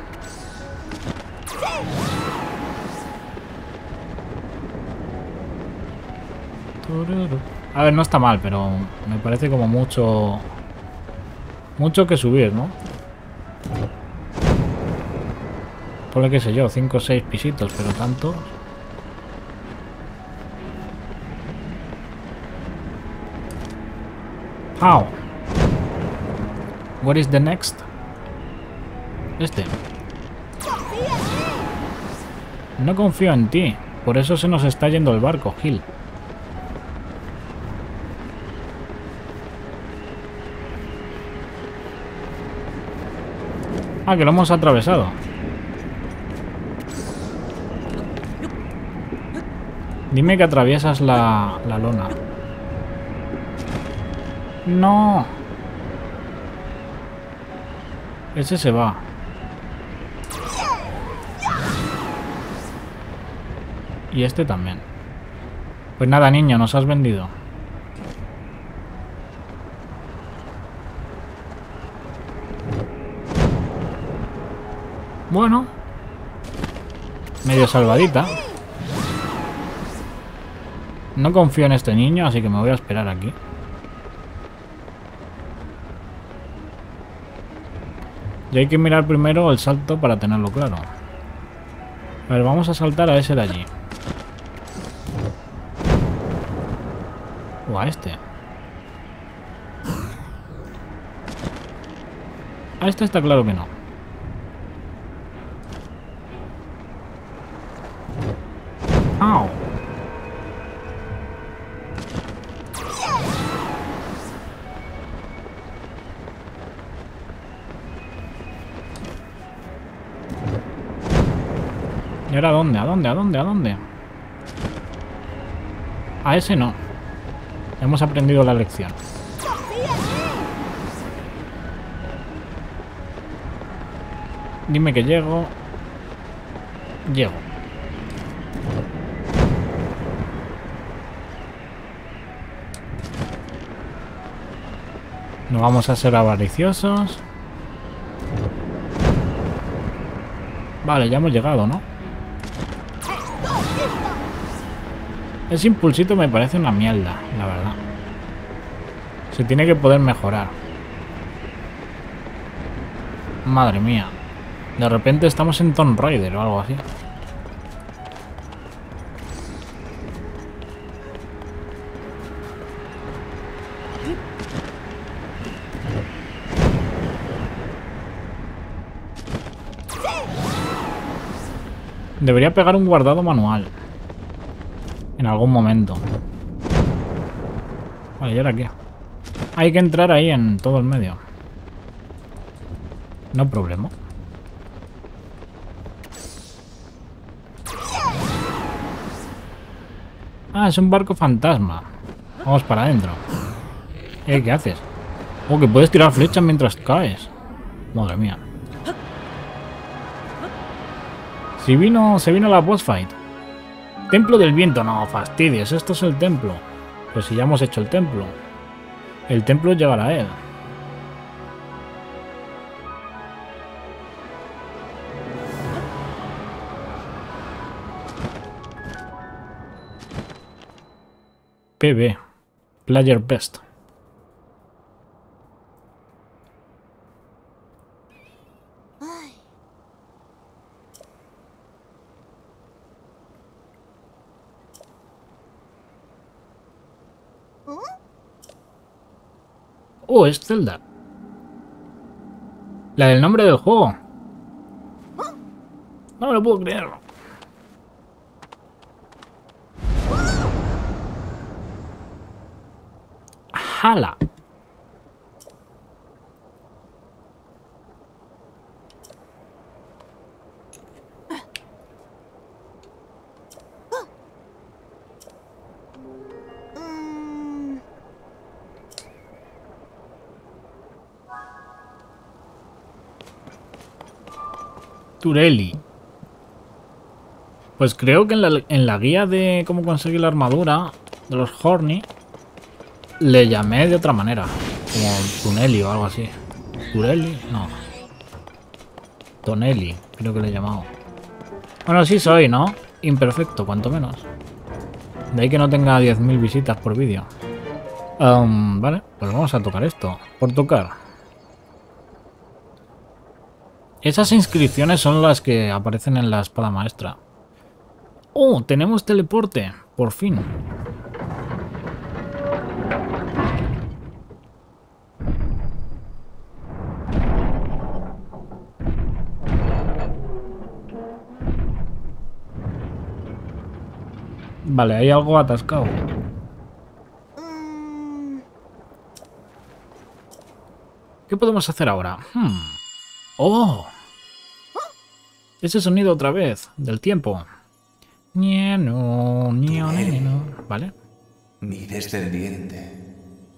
A ver, no está mal, pero me parece como mucho... Mucho que subir, ¿no? Por qué sé yo, cinco o seis pisitos, pero tanto. How? What is the next? Este. No confío en ti. Por eso se nos está yendo el barco, Gil. Ah, que lo hemos atravesado. Dime que atraviesas la, la lona. No. Ese se va. Y este también. Pues nada, niño, nos has vendido. Bueno. Medio salvadita. No confío en este niño, así que me voy a esperar aquí. Y hay que mirar primero el salto para tenerlo claro. A ver, vamos a saltar a ese de allí. O a este. A este está claro que no. ¡Au! ¿Y ahora dónde? ¿A dónde? ¿A dónde? ¿A dónde? A ese no. Hemos aprendido la lección. Dime que llego. Llego. No vamos a ser avariciosos. Vale, ya hemos llegado, ¿no? Ese impulsito me parece una mierda, la verdad. Se tiene que poder mejorar. Madre mía. De repente estamos en Tomb Raider o algo así. Debería pegar un guardado manual. En algún momento. Vale, ¿y ahora qué? Hay que entrar ahí en todo el medio. No problema. Ah, es un barco fantasma. Vamos para adentro. Eh, ¿qué haces? Oh, que puedes tirar flechas mientras caes. Madre mía. Si vino, se vino la boss fight. Templo del viento, no fastidies, esto es el templo. Pues si ya hemos hecho el templo. El templo llegará a él. P B. Player Best. Oh, es Zelda. La del nombre del juego. No me lo puedo creer. ¡Hala! Turelli. Pues creo que en la, en la guía de cómo conseguir la armadura de los Horny le llamé de otra manera. Como Tunelli o algo así. Turelli, no. Tonelli, creo que le he llamado. Bueno, sí soy, ¿no? Imperfecto, cuanto menos. De ahí que no tenga diez mil visitas por vídeo. Um, vale, pues vamos a tocar esto. Por tocar. Esas inscripciones son las que aparecen en la espada maestra. ¡Oh! Tenemos teleporte. Por fin. Vale, hay algo atascado. ¿Qué podemos hacer ahora? Hmm. ¡Oh! Ese sonido otra vez, del tiempo. No, no, no. Vale. Mi descendiente.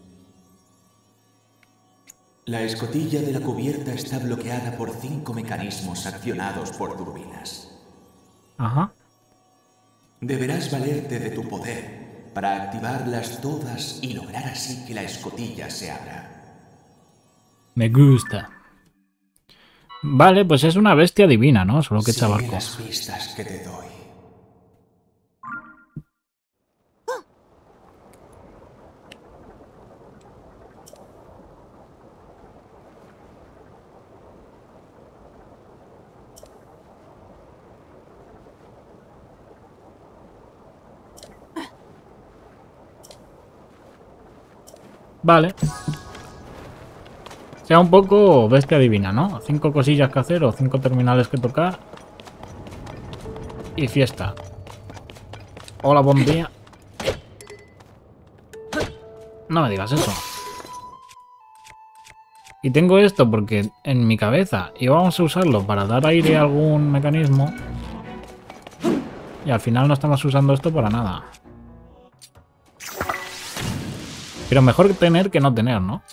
La escotilla de la cubierta está bloqueada por cinco mecanismos accionados por turbinas. Ajá. Deberás valerte de tu poder para activarlas todas y lograr así que la escotilla se abra. Me gusta. Vale, pues es una bestia divina, ¿no? Solo que echa Sigue barco. las pistas que te doy. Vale. Sea un poco bestia divina, ¿no? Cinco cosillas que hacer o cinco terminales que tocar. Y fiesta. Hola, buen día. No me digas eso. Y tengo esto porque en mi cabeza íbamos a usarlo para dar aire a algún mecanismo. Y al final no estamos usando esto para nada. Pero mejor tener que no tener, ¿no?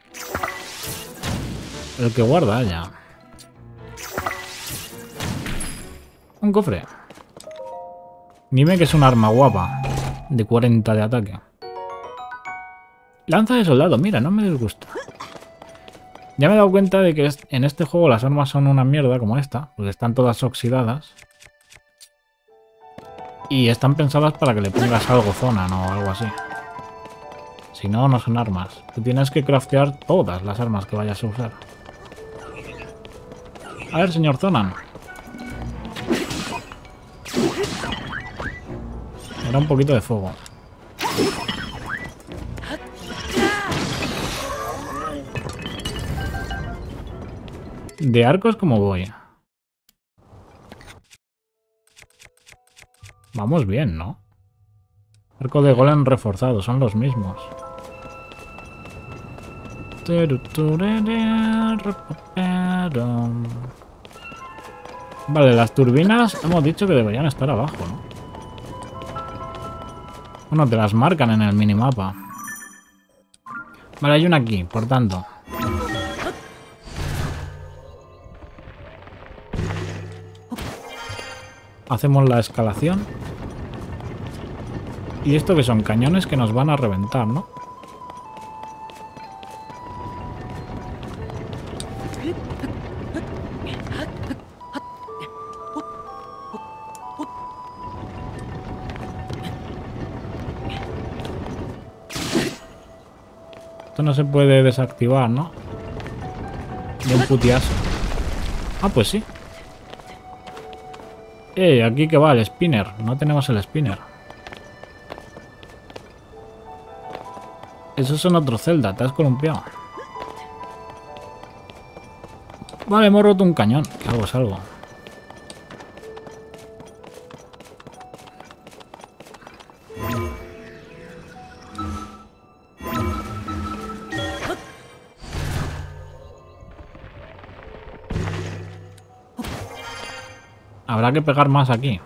El que guarda ya. Un cofre. Dime que es un arma guapa. De cuarenta de ataque. Lanza de soldado. Mira, no me disgusta. Ya me he dado cuenta de que en este juego las armas son una mierda como esta. Porque están todas oxidadas. Y están pensadas para que le pongas algo zona, ¿no? O algo así. Si no, no son armas. Tú tienes que craftear todas las armas que vayas a usar. A ver, señor Zonan. Era un poquito de fuego. De arcos, ¿cómo voy? Vamos bien, ¿no? Arco de golem reforzado, son los mismos. Vale, las turbinas hemos dicho que deberían estar abajo, ¿no? Bueno, te las marcan en el minimapa. Vale, hay una aquí, por tanto. Hacemos la escalación. Y esto que son cañones que nos van a reventar, ¿no? Esto no se puede desactivar, ¿no? De un putiazo. Ah, pues sí. Eh, aquí que va el spinner. No tenemos el spinner. Esos son otro Zelda, te has columpiado. Vale, hemos roto un cañón. ¿Qué hago? Salgo. Habrá que pegar más aquí.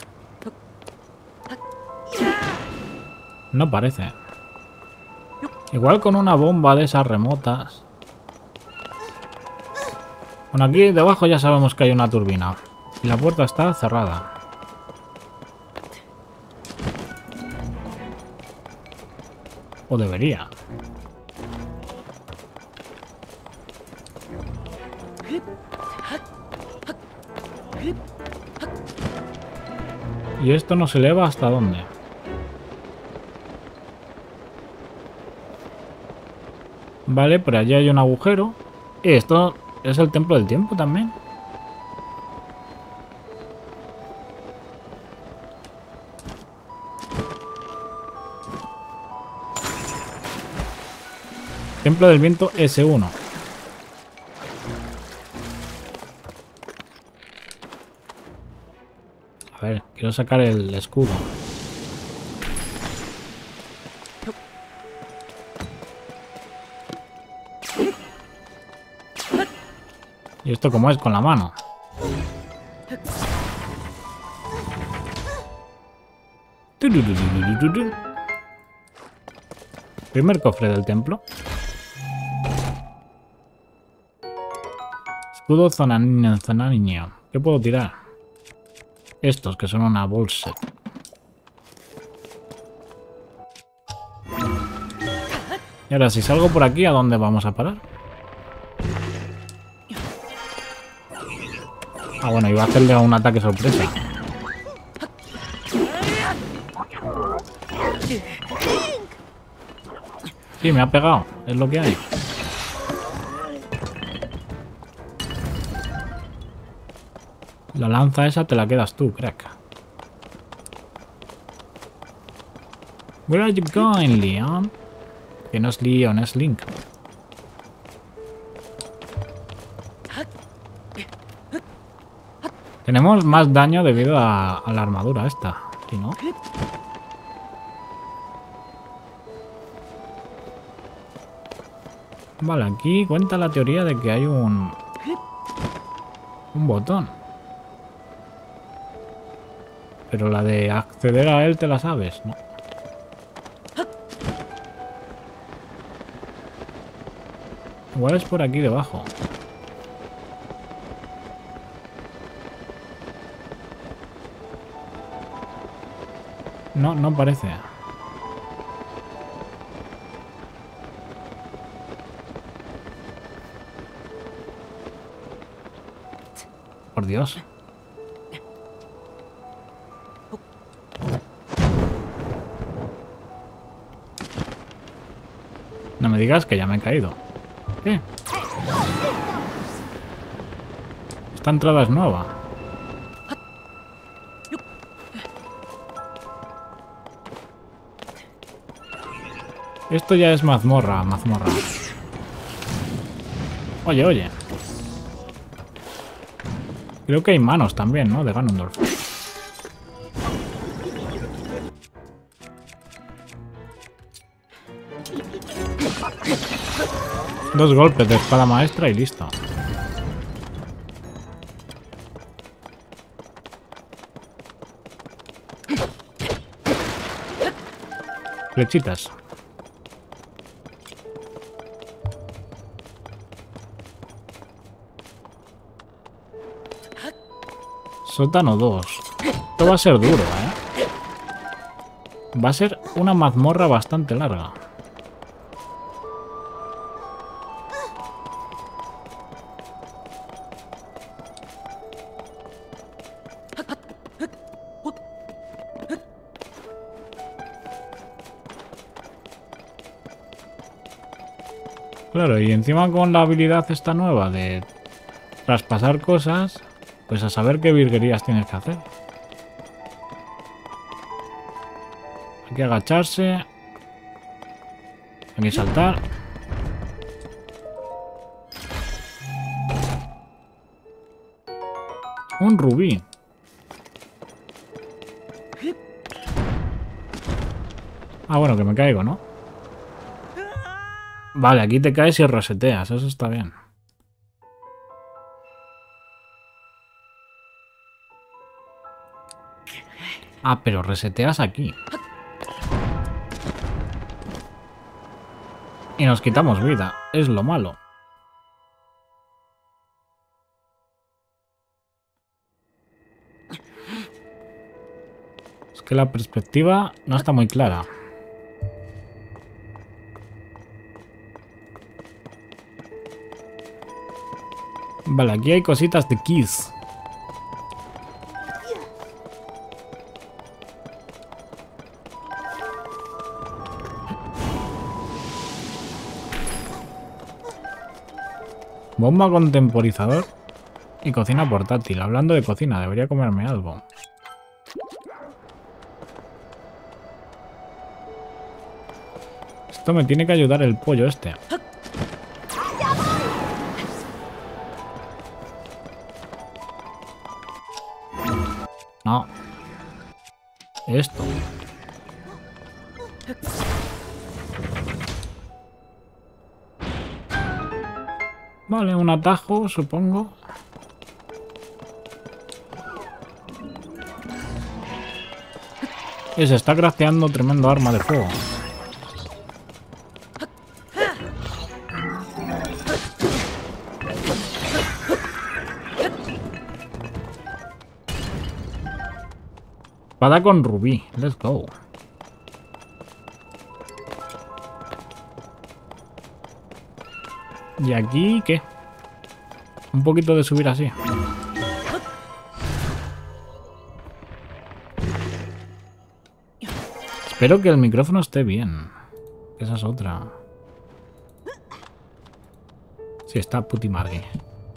No parece. Igual con una bomba de esas remotas. Bueno, aquí debajo ya sabemos que hay una turbina. Y la puerta está cerrada. O debería. ¿Y esto no se eleva hasta dónde? Vale, por allí hay un agujero. Y esto es el templo del tiempo también. Templo del viento ese uno. A ver, quiero sacar el escudo. ¿Y esto cómo es? Con la mano. Primer cofre del templo. Escudo zonaniño. ¿Qué puedo tirar? Estos, que son una bolsa. Y ahora, si salgo por aquí, ¿a dónde vamos a parar? Ah, bueno, iba a hacerle un ataque sorpresa. Sí, me ha pegado. Es lo que hay. La lanza esa te la quedas tú, crack. Where are you going, Leon? Que no es Leon, es Link. Tenemos más daño debido a, a la armadura esta, ¿sí, no? Vale, aquí cuenta la teoría de que hay un... un botón. Pero la de acceder a él te la sabes, ¿no? Igual es por aquí debajo. No, no parece. Por Dios. No me digas que ya me he caído. ¿Qué? Esta entrada es nueva. Esto ya es mazmorra, mazmorra. Oye, oye. Creo que hay manos también, ¿no? De Ganondorf. Dos golpes de espada maestra y listo. Flechitas. Sótano dos. Esto va a ser duro, ¿eh? Va a ser una mazmorra bastante larga. Claro, y encima con la habilidad esta nueva de traspasar cosas, pues a saber qué virguerías tienes que hacer. Hay que agacharse. Hay que saltar. Un rubí. Ah, bueno, que me caigo, ¿no? Vale, aquí te caes y reseteas. Eso está bien. Ah, pero reseteas aquí. Y nos quitamos vida. Es lo malo. Es que la perspectiva no está muy clara. Vale, aquí hay cositas de Kiss. Bomba con temporizador y cocina portátil. Hablando de cocina, debería comerme algo. Esto me tiene que ayudar el pollo este. No. Esto. Vale, un atajo, supongo. Y se está crafteando tremendo arma de fuego. Espada con rubí. Let's go. ¿Y aquí qué? Un poquito de subir así. Espero que el micrófono esté bien. Esa es otra. Sí, está puti madre.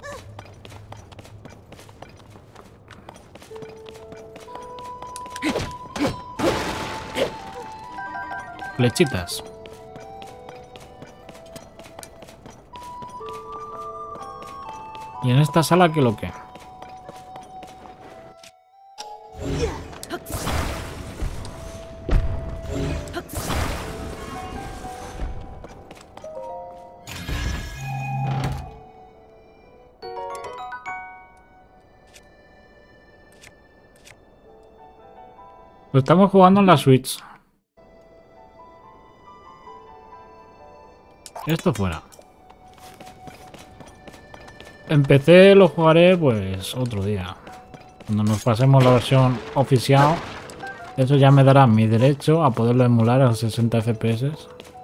Flechitas. ¿Y en esta sala qué lo que? Lo estamos jugando en la Switch. Esto fuera. En P C lo jugaré pues otro día. Cuando nos pasemos la versión oficial. Eso ya me dará mi derecho a poderlo emular a sesenta F P S.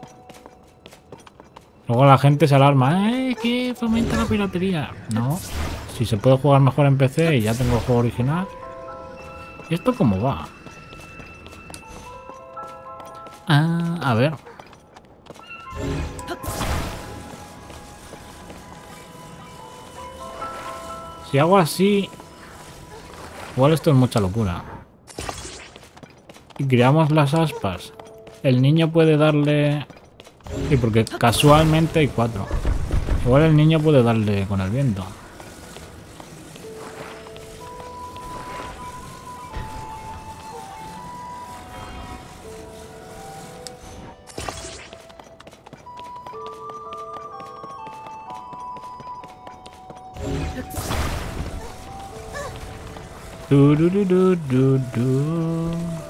Luego la gente se alarma. ¡Eh! Que fomenta la piratería. No. Si se puede jugar mejor en P C y ya tengo el juego original. ¿Y esto cómo va? Ah, a ver. Si hago así... Igual esto es mucha locura. Y creamos las aspas. El niño puede darle... Sí, porque casualmente hay cuatro. Igual el niño puede darle con el viento. Du, du, du, du, du, du.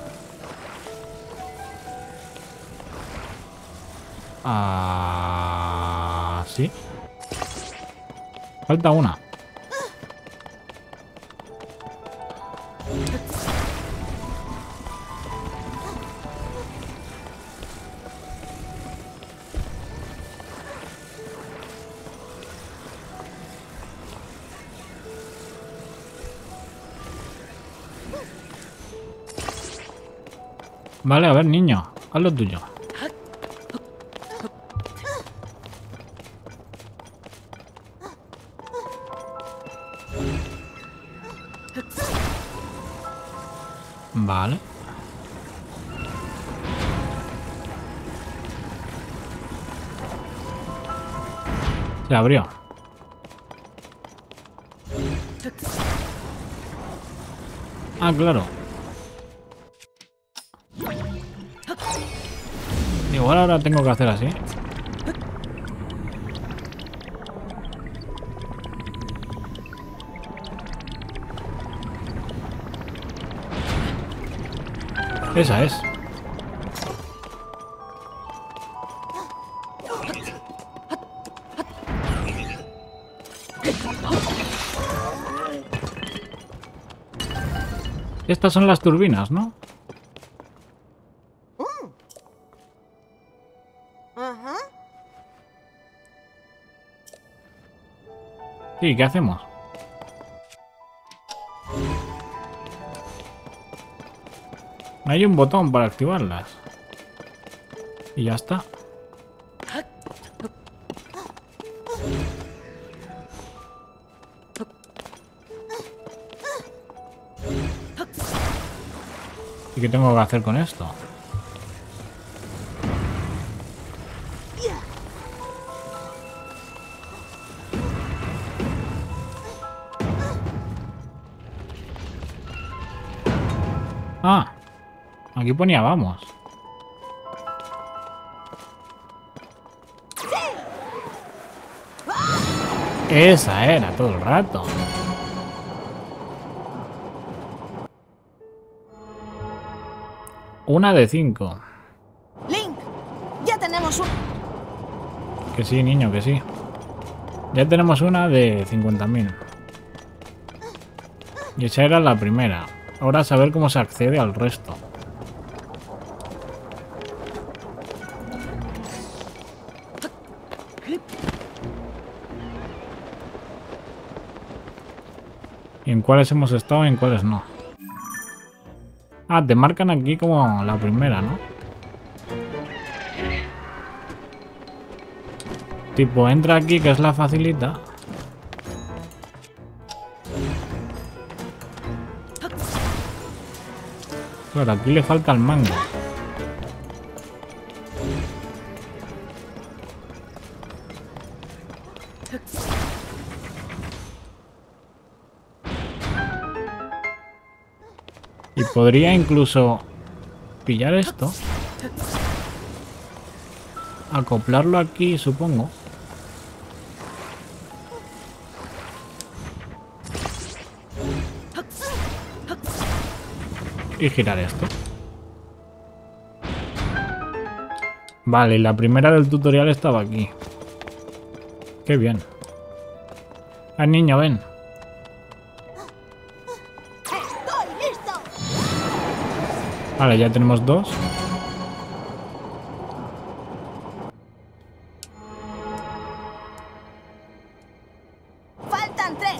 Ah, sí. Falta una. Vale, a ver, niño, haz lo tuyo. Vale. Se abrió. Ah, claro. Igual ahora tengo que hacer así. Esa es. Estas son las turbinas, ¿no? Ajá. Sí, ¿qué hacemos? Hay un botón para activarlas. Y ya está. ¿Y qué tengo que hacer con esto? Ah, aquí ponía vamos. Esa era todo el rato. Una de cinco. Link, ya tenemos un... Que sí, niño, que sí. Ya tenemos una de cincuenta mil. Y esa era la primera. Ahora a saber cómo se accede al resto. ¿Y en cuáles hemos estado y en cuáles no? Ah, te marcan aquí como la primera, ¿no? Tipo, entra aquí, que es la facilita. Claro, aquí le falta el mango. Y podría incluso pillar esto, acoplarlo aquí, supongo. Y girar esto. Vale, la primera del tutorial estaba aquí. Qué bien. Ah, niño, ven. ¡Estoy listo! Vale, ya tenemos dos. Faltan tres.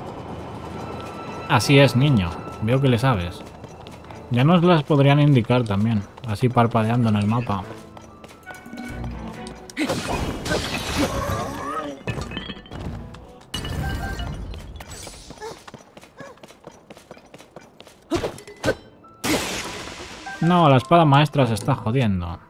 Así es, niño. Veo que le sabes. Ya nos las podrían indicar también, así parpadeando en el mapa. No, la espada maestra se está jodiendo.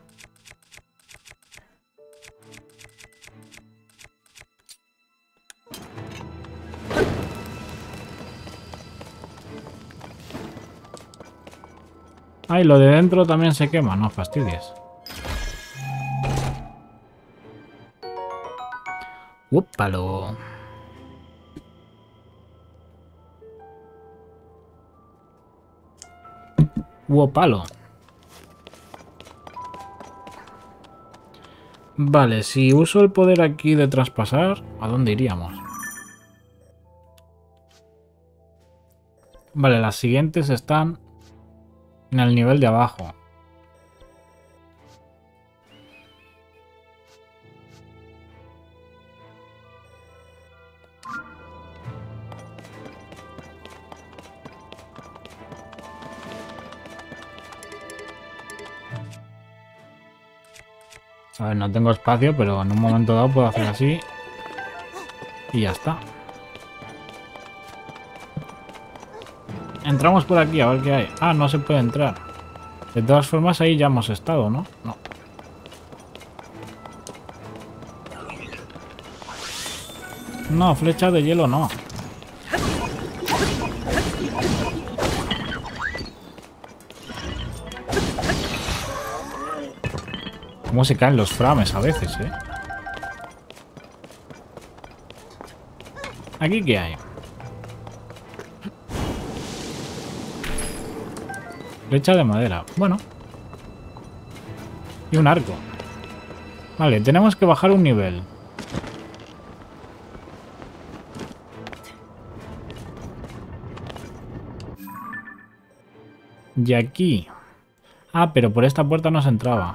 Ay, lo de dentro también se quema, no fastidies. ¡Úpalo! ¡Úpalo! Vale, si uso el poder aquí de traspasar, ¿a dónde iríamos? Vale, las siguientes están en el nivel de abajo. A ver, no tengo espacio, pero en un momento dado puedo hacer así. Y ya está. Entramos por aquí a ver qué hay. Ah, no se puede entrar. De todas formas, ahí ya hemos estado, ¿no? No. No, flecha de hielo no. Cómo se caen los frames a veces, ¿eh? ¿Aquí qué hay? Flecha de madera. Bueno. Y un arco. Vale, tenemos que bajar un nivel. Y aquí. Ah, pero por esta puerta no se entraba.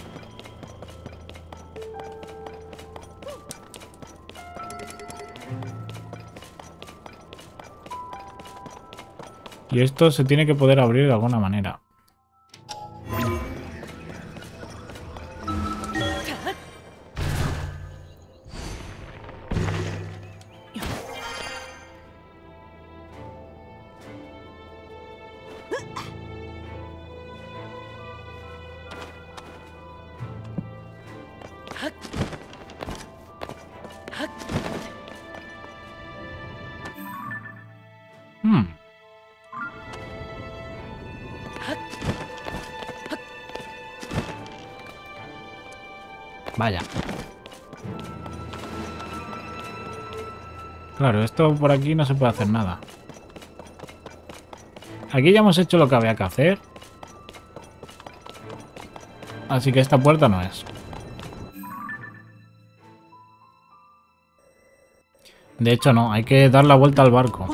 Y esto se tiene que poder abrir de alguna manera. Hmm. Vaya. Claro, esto por aquí no se puede hacer nada. Aquí ya hemos hecho lo que había que hacer. Así que esta puerta no es. De hecho no, hay que dar la vuelta al barco.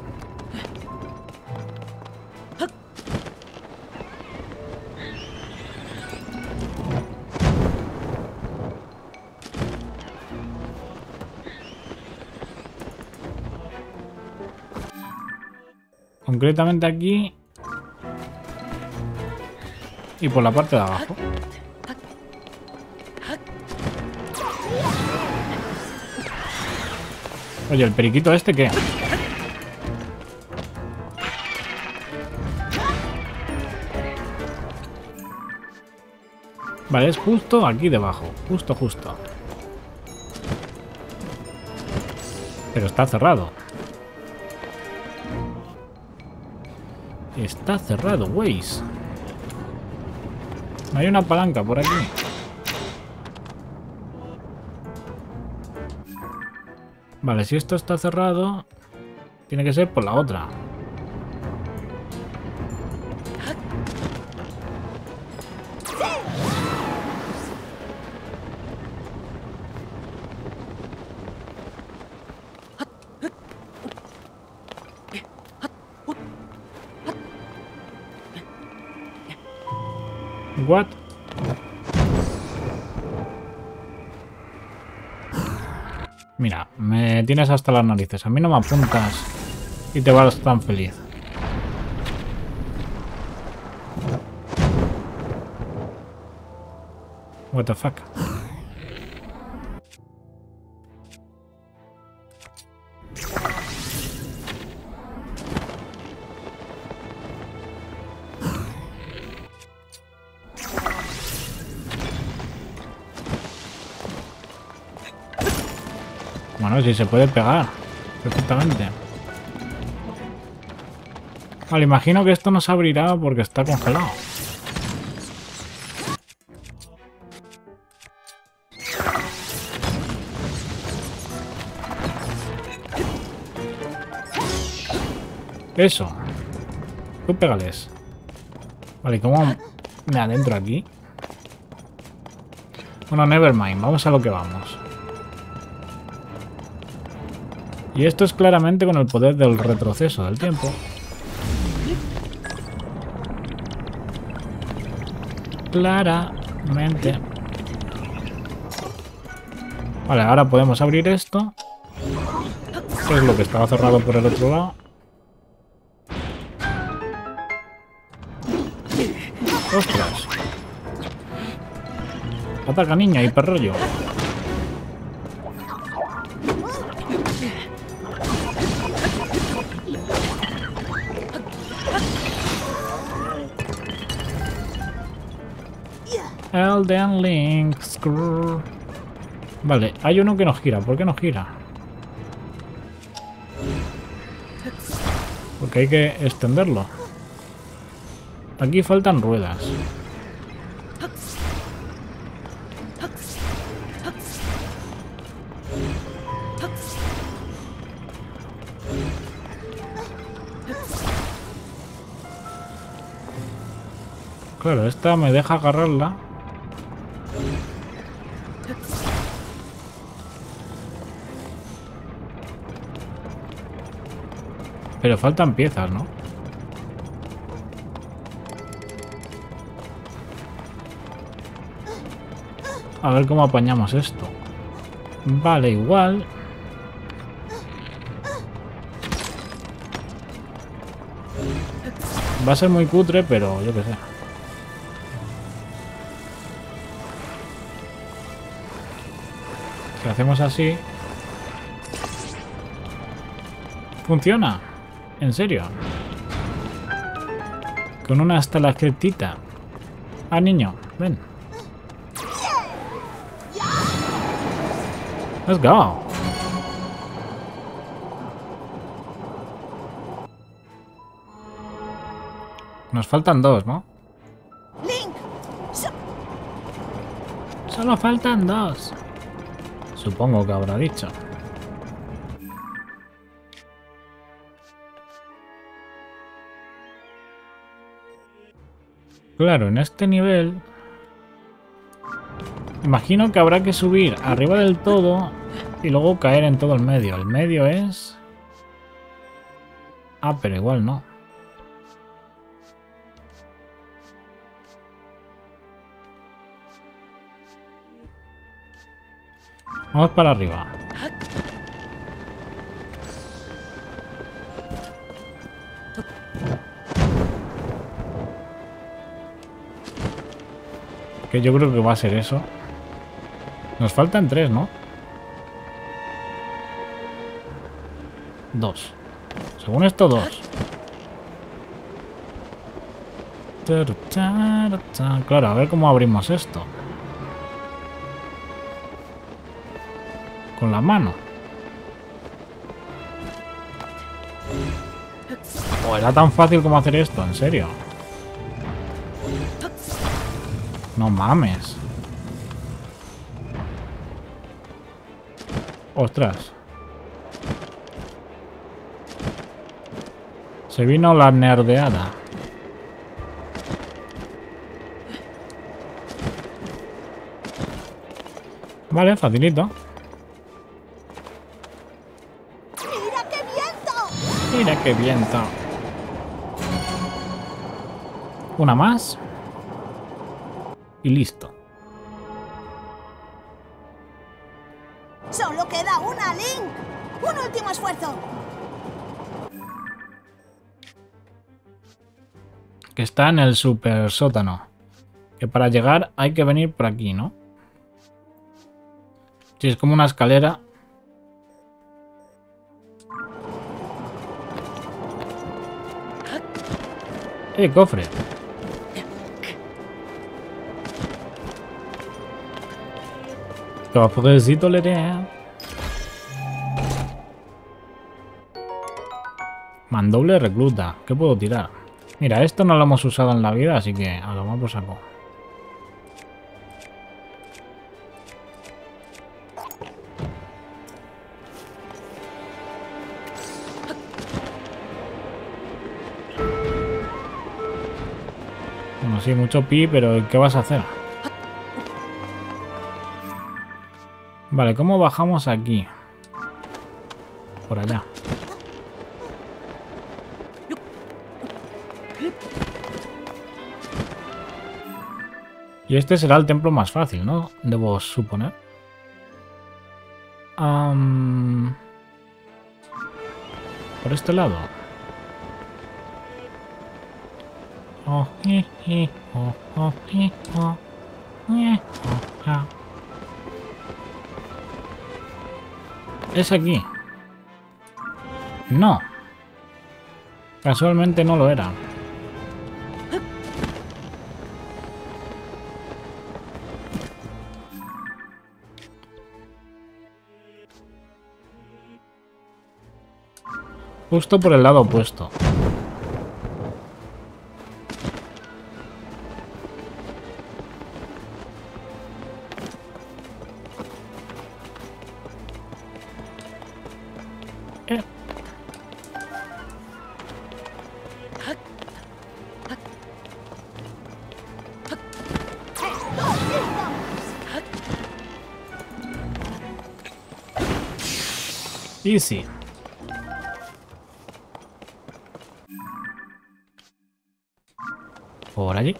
Concretamente aquí. Y por la parte de abajo. Oye, ¿el periquito este qué? Vale, es justo aquí debajo. Justo, justo. Pero está cerrado. Está cerrado, güeyes. No hay una palanca por aquí. Vale, si esto está cerrado, tiene que ser por la otra. What? Mira, me tienes hasta las narices. A mí no me apuntas y te vas tan feliz. What the fuck? Bueno, si se puede pegar perfectamente. Vale, imagino que esto no se abrirá porque está congelado. Eso. Tú pégales. Vale, ¿cómo me adentro aquí? Bueno, nevermind. Vamos a lo que vamos. Y esto es claramente con el poder del retroceso del tiempo. Claramente. Vale, ahora podemos abrir esto. Que es lo que estaba cerrado por el otro lado. ¡Ostras! Ataca, niña, hiperrollo. Elden Link. Screw. Vale, hay uno que no gira. ¿Por qué no gira? Porque hay que extenderlo. Aquí faltan ruedas. Claro, esta me deja agarrarla. Pero faltan piezas, ¿no? A ver cómo apañamos esto. Vale, igual. Va a ser muy cutre, pero yo qué sé. Si hacemos así... ¡Funciona! ¿En serio? Con una estalactita. Ah, niño, ven. Let's go. Nos faltan dos, ¿no? Link. So- Solo faltan dos. Supongo que habrá dicho. Claro, en este nivel... Imagino que habrá que subir arriba del todo y luego caer en todo el medio. El medio es... Ah, pero igual no. Vamos para arriba. Que yo creo que va a ser eso. Nos faltan tres, ¿no? Dos. Según esto, dos. Claro, a ver cómo abrimos esto. Con la mano. ¿O era tan fácil como hacer esto? ¿En serio? No mames. Ostras. Se vino la nerdeada. Vale, facilito. ¡Mira qué viento! Mira qué viento. Una más. Y listo. Solo queda una, Link. Un último esfuerzo. Que está en el super sótano. Que para llegar hay que venir por aquí, ¿no? Sí, es como una escalera. ¡Eh, cofre! Cofrecito le da. Mandoble recluta. ¿Qué puedo tirar? Mira, esto no lo hemos usado en la vida, así que a lo más por saco. Bueno, sí, mucho pi, pero ¿qué vas a hacer? Vale, ¿cómo bajamos aquí? Por allá. Y este será el templo más fácil, ¿no? Debo suponer. Um, por este lado. Oh, eh, eh, oh, oh, eh, oh, eh, oh, ah. ¿Es aquí? No. Casualmente no lo era. Justo por el lado opuesto. Eh. Easy. Por allí.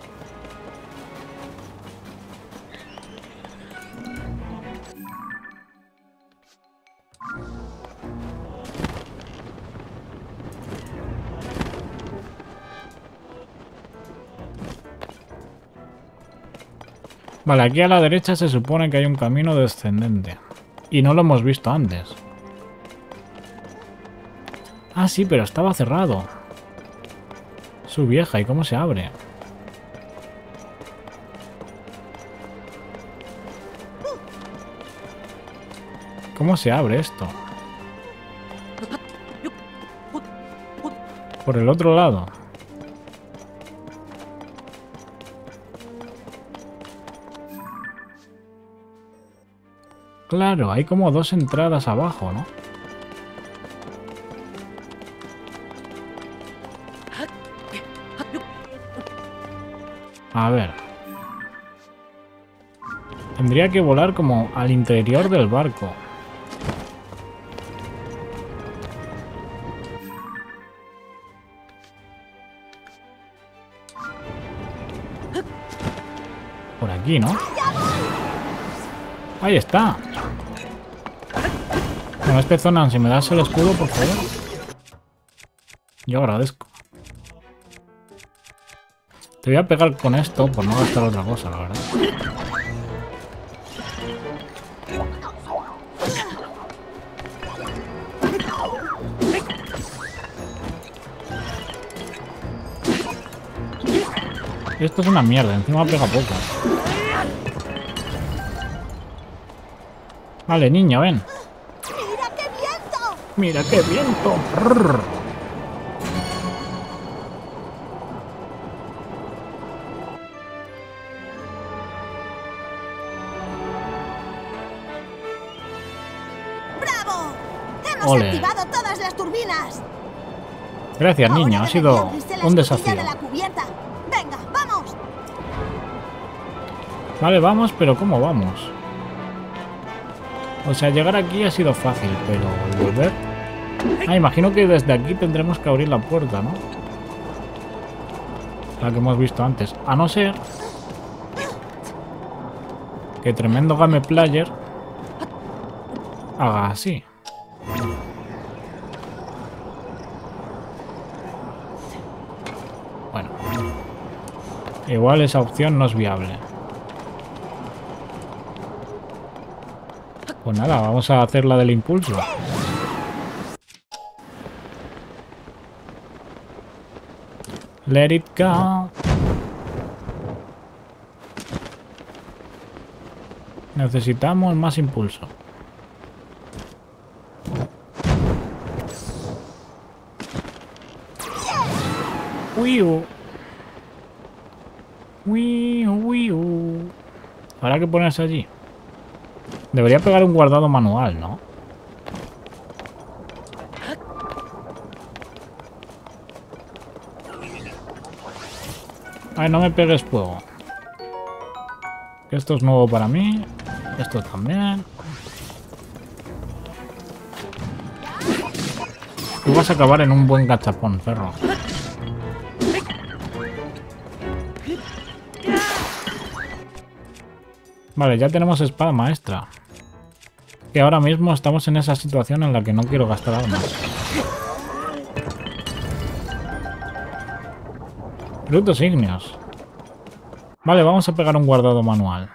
Vale, aquí a la derecha se supone que hay un camino descendente. Y no lo hemos visto antes. Ah, sí, pero estaba cerrado. Su vieja, ¿y cómo se abre? ¿Cómo se abre esto? Por el otro lado. Claro, hay como dos entradas abajo, ¿no? A ver. Tendría que volar como al interior del barco. Por aquí, ¿no? Ahí está. Bueno, este Zonan, si me das el escudo, por favor. Yo agradezco. Te voy a pegar con esto por no gastar otra cosa, la verdad. Esto es una mierda, encima pega poco. Vale, niño, ven. ¡Mira qué viento! Mira qué viento. Brrr. ¡Bravo! ¡Hemos Ole. activado todas las turbinas! Gracias, niño. Ha Ahora sido debería abrirse la un escotilla desafío. de la cubierta. ¡Venga, vamos! Vale, vamos, pero ¿cómo vamos? O sea, llegar aquí ha sido fácil, pero volver... Ah, imagino que desde aquí tendremos que abrir la puerta, ¿no? La que hemos visto antes. A no ser... que tremendo game player haga así. Bueno. Igual esa opción no es viable. Pues nada, vamos a hacer la del impulso. Let it go. Necesitamos más impulso. Uiu. Uiu, uiu. Habrá que ponerse allí. Debería pegar un guardado manual, ¿no? Ay, no me pegues fuego. Esto es nuevo para mí. Esto también. Tú vas a acabar en un buen gachapón, perro. Vale, ya tenemos espada maestra. Que ahora mismo estamos en esa situación en la que no quiero gastar armas. Frutos ígneos. Vale, vamos a pegar un guardado manual.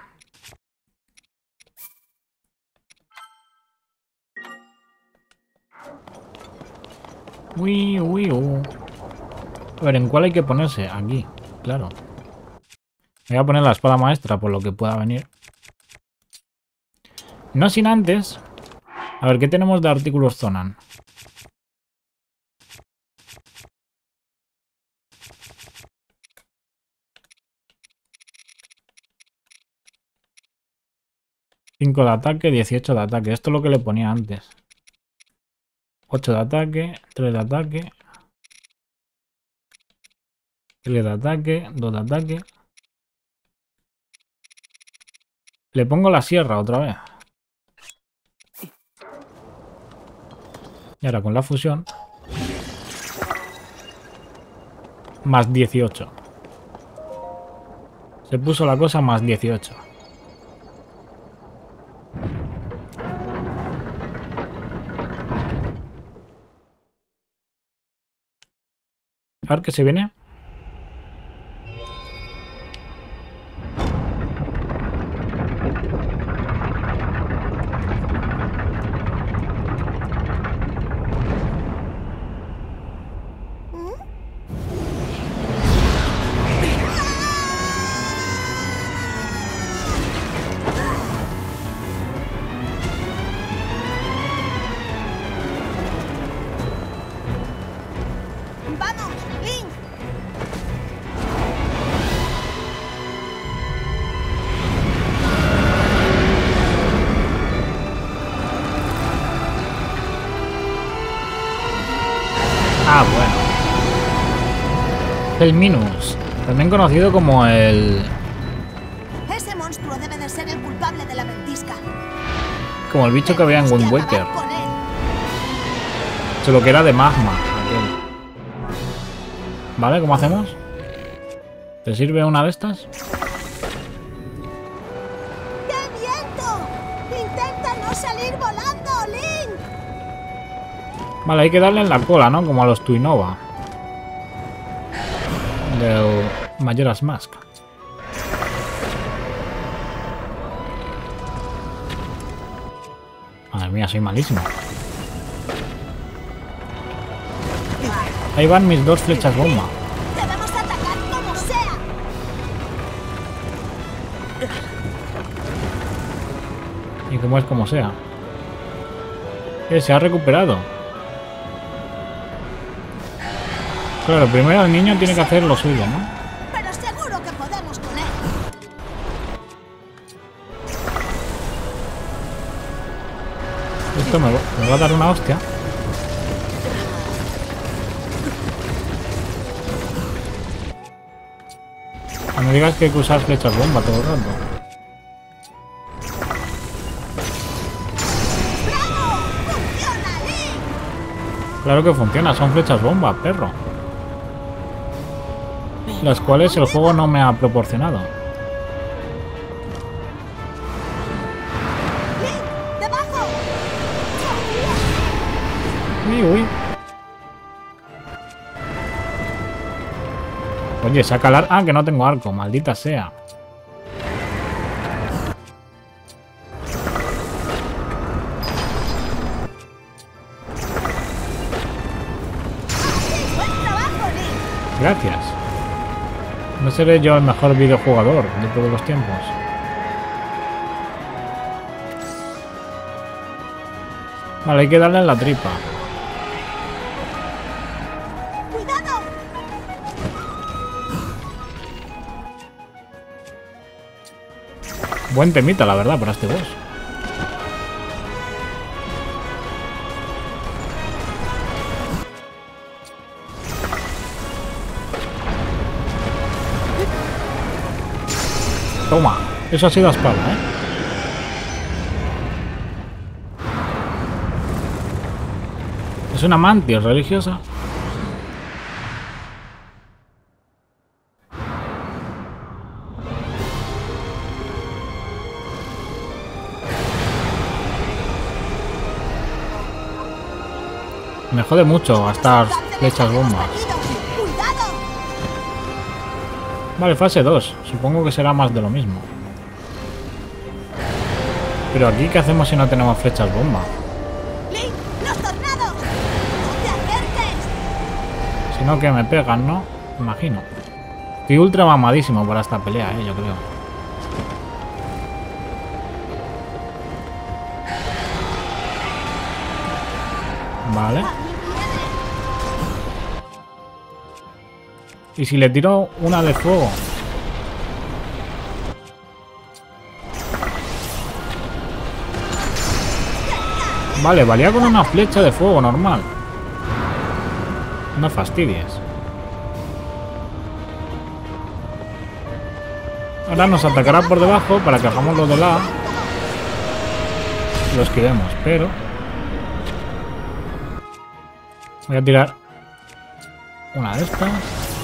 Uy, uy, uy. A ver, ¿en cuál hay que ponerse? Aquí, claro. Voy a poner la espada maestra por lo que pueda venir. No sin antes... A ver, ¿qué tenemos de artículos Zonan? cinco de ataque, dieciocho de ataque. Esto es lo que le ponía antes. ocho de ataque, tres de ataque. tres de ataque, dos de ataque. Le pongo la sierra otra vez. Y ahora con la fusión. Más dieciocho. Se puso la cosa más dieciocho. A ver qué se viene. ¡Vamos, Link! Ah, bueno. El Minus. También conocido como el... Ese monstruo debe de ser el culpable de la ventisca. Como el bicho que había en Tenemos Wind que Waker. acabar con él. Solo que era de magma. Aquel. Vale, ¿cómo hacemos? ¿Te sirve una de estas? ¡Qué viento! ¡Intenta no salir volando, Link! Vale, hay que darle en la cola, ¿no? Como a los Tuinova. Del Majora's Mask. Madre mía, soy malísimo. Ahí van mis dos flechas bomba. ¡Debemos atacar como sea! Y como es como sea. Eh, se ha recuperado. Claro, primero el niño tiene que hacer lo suyo, ¿no? Pero seguro que podemos con él. Esto me va, me va a dar una hostia. No me digas que hay que usar flechas bomba todo el rato. ¡Bravo! ¡Funciona, Link! Claro que funciona, son flechas bomba, perro. Las cuales el juego no me ha proporcionado. ¡Link! ¡Debajo! Uy, uy. Oye, saca el arco. Ah, que no tengo arco, maldita sea. ¡Buen trabajo, Link! Gracias. No seré yo el mejor videojugador de todos los tiempos. Vale, hay que darle en la tripa. ¡Cuidado! Buen temita, la verdad, para este boss. Toma, eso ha sido a espada, ¿eh? Es una mantis religiosa. Me jode mucho gastar flechas bomba. ¡Cuidado! Vale, fase dos. Supongo que será más de lo mismo. Pero aquí, ¿qué hacemos si no tenemos flechas bomba? ¡Link! ¡Los tornados! ¡No te acerques! Si no, que me pegan, ¿no? Imagino. Estoy ultra mamadísimo para esta pelea, eh, yo creo. Vale. ¿Y si le tiro una de fuego? Vale, valía con una flecha de fuego normal. No fastidies. Ahora nos atacará por debajo para que hagamos lo de la... Lo esquivemos, pero... Voy a tirar una de estas.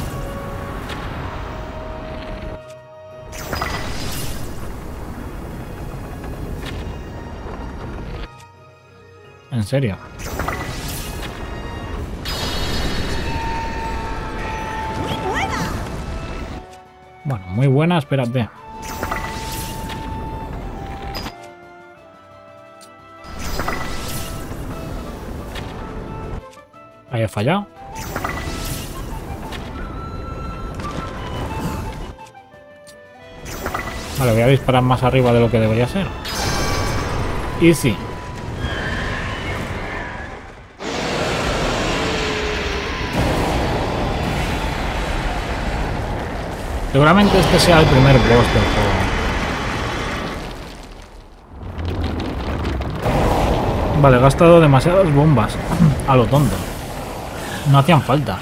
¿En serio? ¡Muy buena! Bueno, muy buena, espérate. Ahí he fallado. Vale, voy a disparar más arriba de lo que debería ser. Y sí. Seguramente este sea el primer boss del juego. Vale, he gastado demasiadas bombas. A lo tonto. No hacían falta.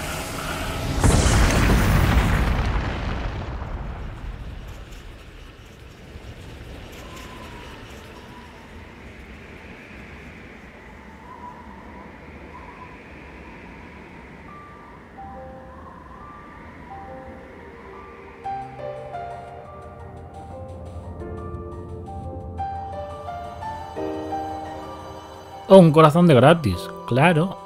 Oh, un corazón de gratis, claro.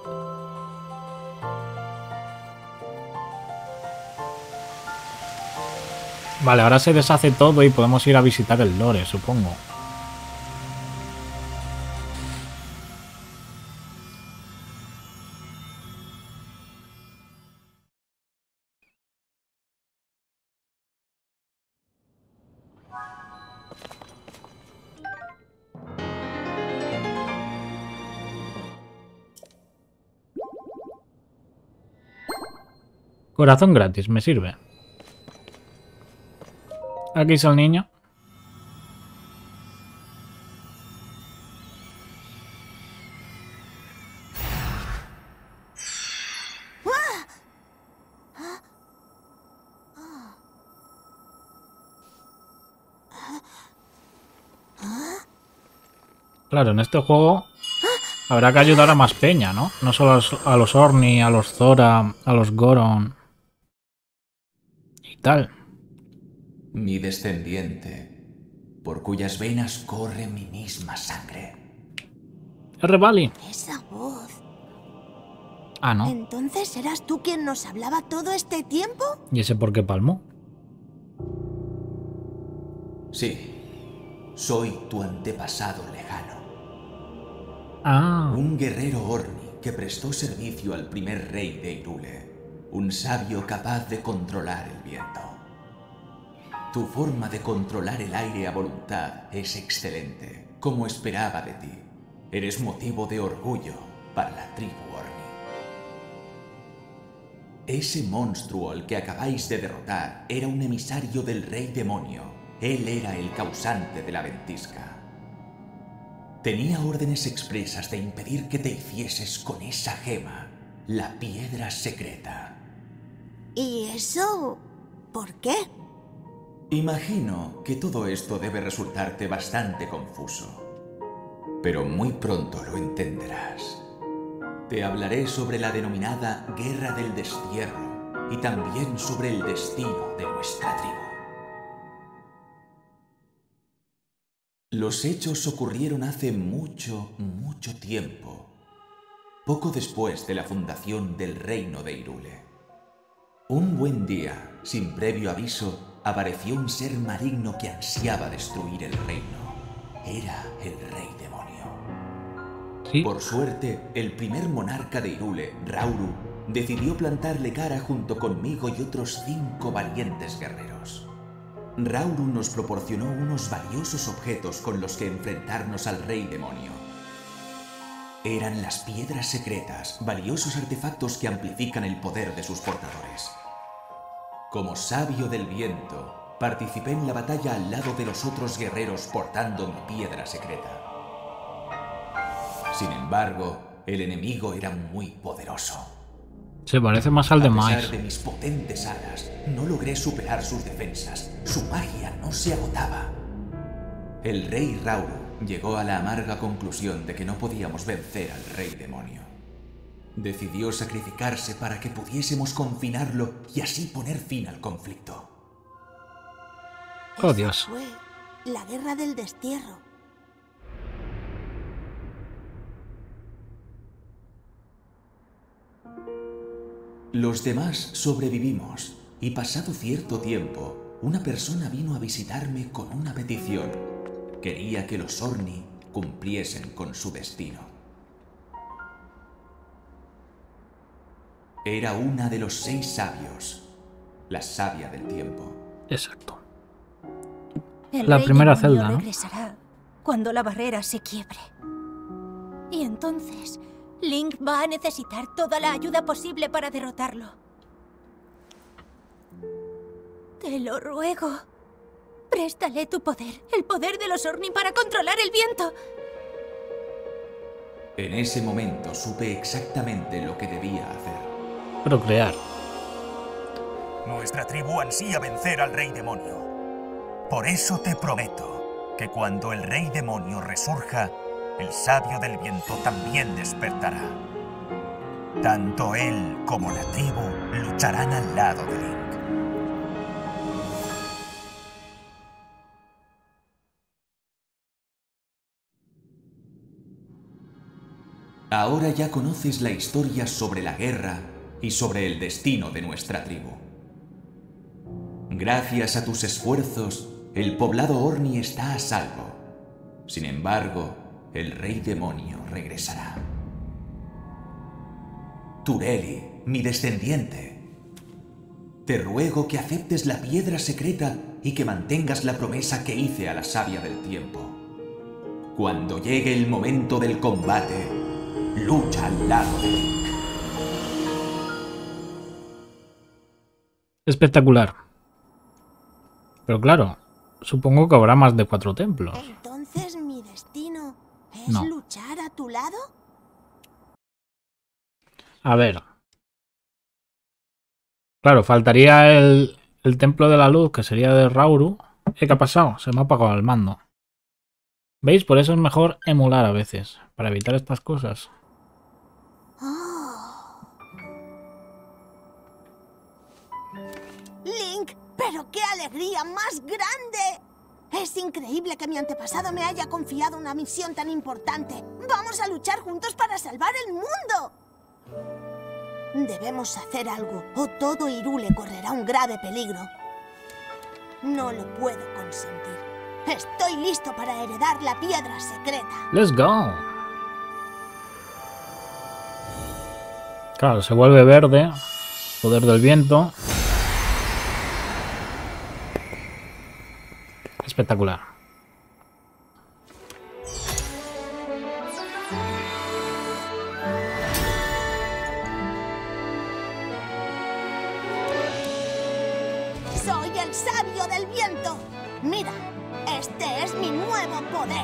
Vale, ahora se deshace todo y podemos ir a visitar el lore, supongo. Corazón gratis, me sirve. Aquí está el niño. Claro, en este juego habrá que ayudar a más peña, ¿no? No solo a los, a los Orni, a los Zora, a los Goron y tal. Mi descendiente, por cuyas venas corre mi misma sangre. R. Valley. Esa voz. Ah, no. ¿Entonces eras tú quien nos hablaba todo este tiempo? ¿Y ese por qué palmó? Sí, soy tu antepasado lejano. Ah. Un guerrero Orni que prestó servicio al primer rey de Hyrule. Un sabio capaz de controlar el viento. Tu forma de controlar el aire a voluntad es excelente, como esperaba de ti. Eres motivo de orgullo para la tribu Orni. Ese monstruo al que acabáis de derrotar era un emisario del rey demonio. Él era el causante de la ventisca. Tenía órdenes expresas de impedir que te hicieses con esa gema, la piedra secreta. ¿Y eso? ¿Por qué? Imagino que todo esto debe resultarte bastante confuso. Pero muy pronto lo entenderás. Te hablaré sobre la denominada Guerra del Destierro y también sobre el destino de nuestra tribu. Los hechos ocurrieron hace mucho, mucho tiempo, poco después de la fundación del reino de Hyrule. Un buen día, sin previo aviso, apareció un ser maligno que ansiaba destruir el reino. Era el rey demonio. Sí. Por suerte, el primer monarca de Hyrule, Rauru, decidió plantarle cara junto conmigo y otros cinco valientes guerreros. Rauru nos proporcionó unos valiosos objetos con los que enfrentarnos al rey demonio. Eran las piedras secretas, valiosos artefactos que amplifican el poder de sus portadores. Como sabio del viento, participé en la batalla al lado de los otros guerreros portando mi piedra secreta. Sin embargo, el enemigo era muy poderoso. Se parece más al de A pesar Miles. de mis potentes alas, no logré superar sus defensas. Su magia no se agotaba. El rey Rauru llegó a la amarga conclusión de que no podíamos vencer al rey demonio. Decidió sacrificarse para que pudiésemos confinarlo y así poner fin al conflicto. Oh, Esa Dios. fue la guerra del destierro. Los demás sobrevivimos y pasado cierto tiempo, una persona vino a visitarme con una petición. Quería que los Orni cumpliesen con su destino. Era una de los seis sabios, la sabia del tiempo. Exacto. El La rey primera demonio celda, ¿no? regresará cuando la barrera se quiebre. Y entonces, Link va a necesitar toda la ayuda posible para derrotarlo. Te lo ruego. Préstale tu poder, el poder de los Orni para controlar el viento. En ese momento supe exactamente lo que debía hacer. Procrear. Nuestra tribu ansía vencer al Rey Demonio. Por eso te prometo que cuando el Rey Demonio resurja, el Sabio del Viento también despertará. Tanto él como la tribu lucharán al lado de Link. Ahora ya conoces la historia sobre la guerra y sobre el destino de nuestra tribu. Gracias a tus esfuerzos, el poblado Orni está a salvo. Sin embargo, el Rey Demonio regresará. Tureli, mi descendiente, te ruego que aceptes la piedra secreta y que mantengas la promesa que hice a la sabia del tiempo. Cuando llegue el momento del combate, lucha al lado de Link. Espectacular. Pero claro, supongo que habrá más de cuatro templos. Entonces mi destino es No. luchar a tu lado. A ver. Claro, faltaría el, el templo de la luz, que sería de Rauru. ¿Eh, ¿Qué ha pasado? Se me ha apagado el mando. ¿Veis? Por eso es mejor emular a veces, para evitar estas cosas. Oh. Link, pero qué alegría más grande. Es increíble que mi antepasado me haya confiado una misión tan importante. Vamos a luchar juntos para salvar el mundo. Debemos hacer algo, o todo Hyrule correrá un grave peligro. No lo puedo consentir. Estoy listo para heredar la piedra secreta. ¡Let's go! Claro, se vuelve verde. Poder del viento. Espectacular. Soy el sabio del viento. Mira, este es mi nuevo poder.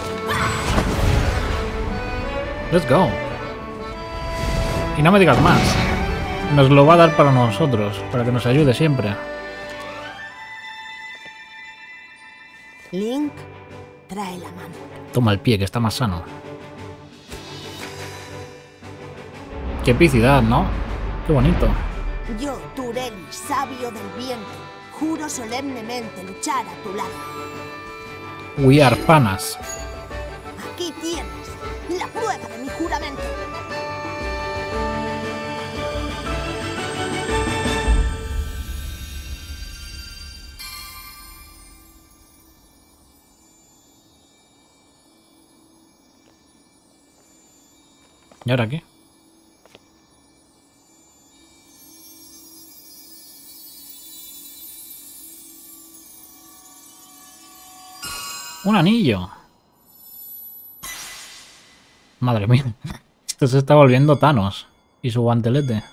Let's go. Y no me digas más. Nos lo va a dar para nosotros, para que nos ayude siempre. Link, trae la mano. Toma el pie, que está más sano. Qué epicidad, ¿no? Qué bonito. Yo, Tureli, sabio del viento, juro solemnemente luchar a tu lado. We are panas. Aquí tienes la prueba de mi juramento. ¿Y ahora qué? Un anillo. Madre mía. Esto se está volviendo Thanos. Y su guantelete.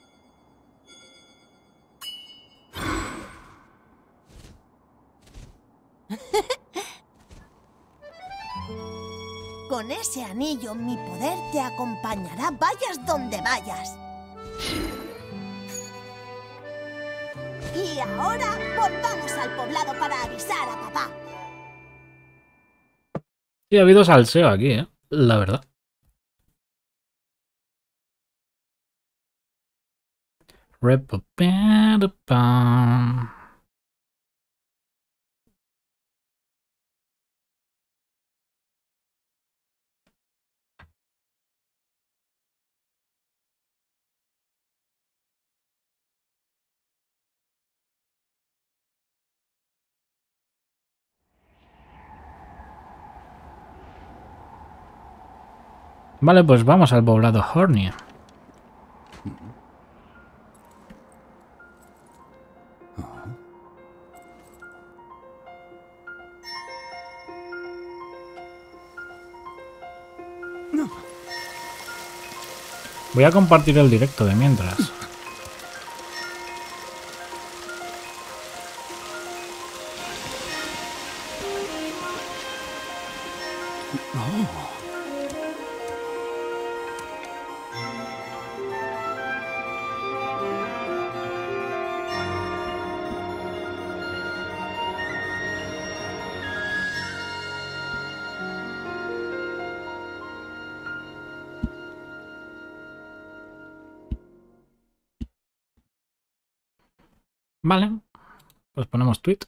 Con ese anillo mi poder te acompañará vayas donde vayas. Y ahora volvamos al poblado para avisar a papá. Sí, ha habido salseo aquí, ¿eh? La verdad. Repopera. Vale, pues vamos al poblado Horny. Voy a compartir el directo de mientras. Vale, pues ponemos tweet.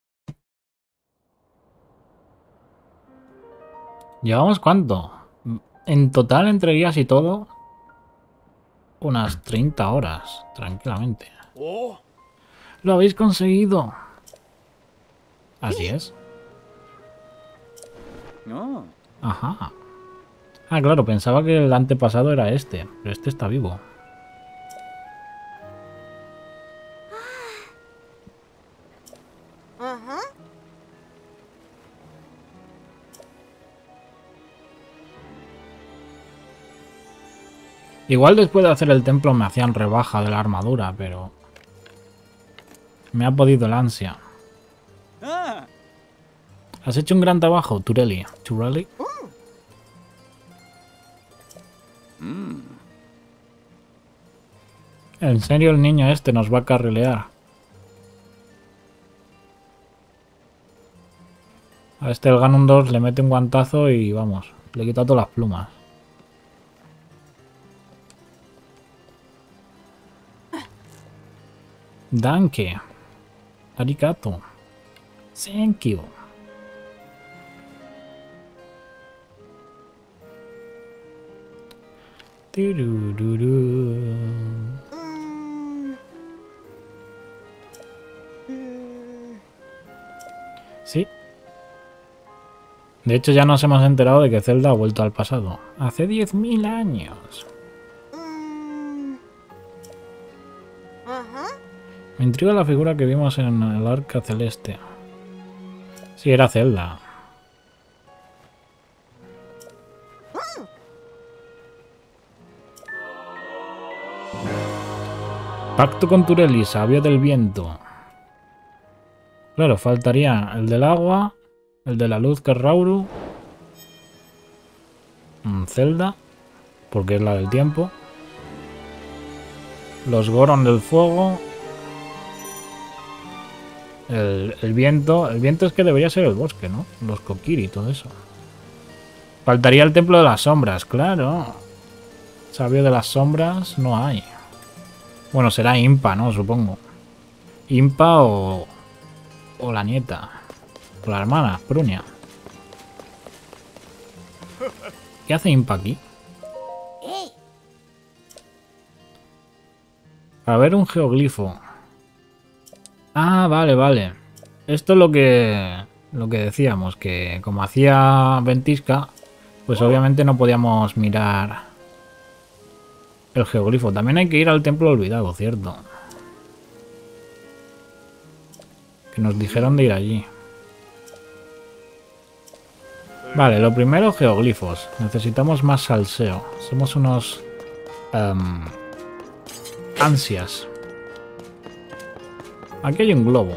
¿Llevamos cuánto? En total, entre guías y todo, unas treinta horas, tranquilamente. Oh. ¡Lo habéis conseguido! Así es. No. Ajá. Ah, claro, pensaba que el antepasado era este, pero este está vivo. Ajá. Igual después de hacer el templo me hacían rebaja de la armadura, pero... me ha podido el ansia. Ah. Has hecho un gran trabajo, Turelli. ¿Turelli? Mm. En serio el niño este nos va a carrilear. A este el Ganondorf le mete un guantazo y vamos, le quita todas las plumas. Danke. Arigato. Thank you. Turururu. Mm. Mm. Sí. De hecho ya nos hemos enterado de que Zelda ha vuelto al pasado. Hace diez mil años. Mm. Ajá. Me intriga la figura que vimos en el arca celeste. Sí, era Zelda. Pacto con Turelli, sabio del viento. Claro, faltaría el del agua, el de la luz que es Rauru, Zelda, porque es la del tiempo, los Goron del fuego, el, el viento. El viento es que debería ser el bosque, ¿no? Los Kokiri y todo eso. Faltaría el templo de las sombras, claro. Sabio de las sombras no hay. Bueno, será Impa, ¿no? Supongo. Impa o... o la nieta. O la hermana, Prunia. ¿Qué hace Impa aquí? A ver un geoglifo. Ah, vale, vale. Esto es lo que... lo que decíamos, que como hacía Ventisca, pues obviamente no podíamos mirar... el geoglifo. También hay que ir al templo olvidado, ¿cierto? Que nos dijeron de ir allí. Vale, lo primero, geoglifos. Necesitamos más salseo. Somos unos... Um, ansias. Aquí hay un globo.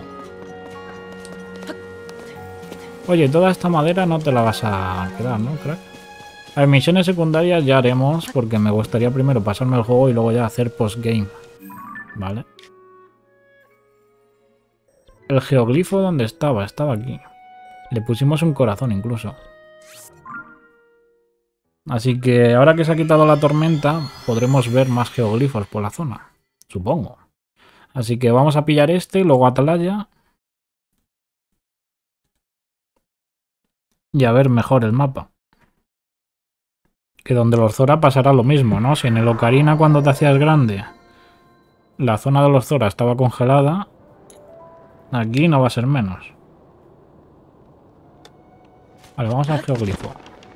Oye, toda esta madera no te la vas a quedar, ¿no, crack? A ver, misiones secundarias ya haremos, porque me gustaría primero pasarme el juego y luego ya hacer postgame. Vale. El geoglifo, ¿dónde estaba? Estaba aquí. Le pusimos un corazón incluso. Así que ahora que se ha quitado la tormenta, podremos ver más geoglifos por la zona. Supongo. Así que vamos a pillar este y luego Atalaya. Y a ver mejor el mapa. Que donde los Zora pasará lo mismo, ¿no? Si en el Ocarina cuando te hacías grande la zona de los Zora estaba congelada, aquí no va a ser menos. Vale, vamos al geoglifo.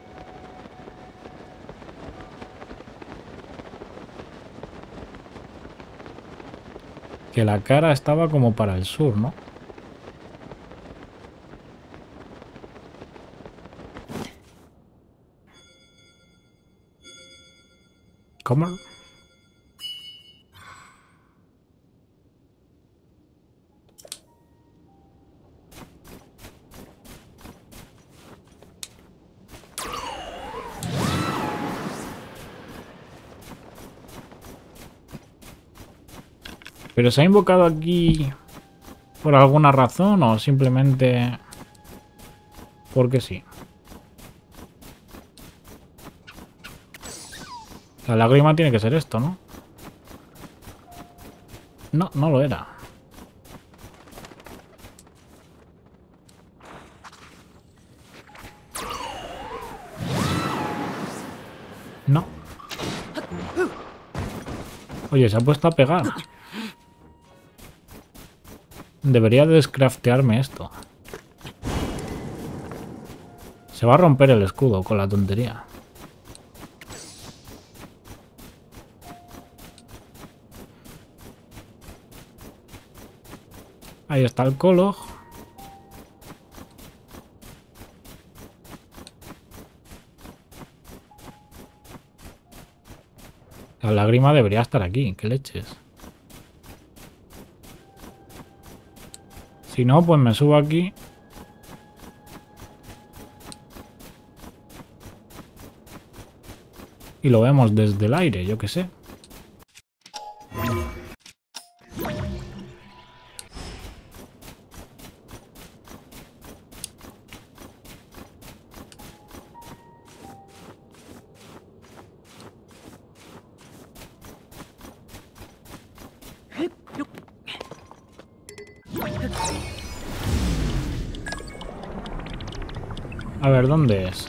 Que la cara estaba como para el sur, ¿no? ¿Cómo? ¿Pero se ha invocado aquí por alguna razón o simplemente porque sí? La lágrima tiene que ser esto, ¿no? No, no lo era. No. Oye, se ha puesto a pegar. Debería descraftearme esto. Se va a romper el escudo con la tontería. Ahí está el Kolog. La lágrima debería estar aquí. ¿Qué leches? Si no, pues me subo aquí. Y lo vemos desde el aire, yo qué sé. A ver, ¿dónde es?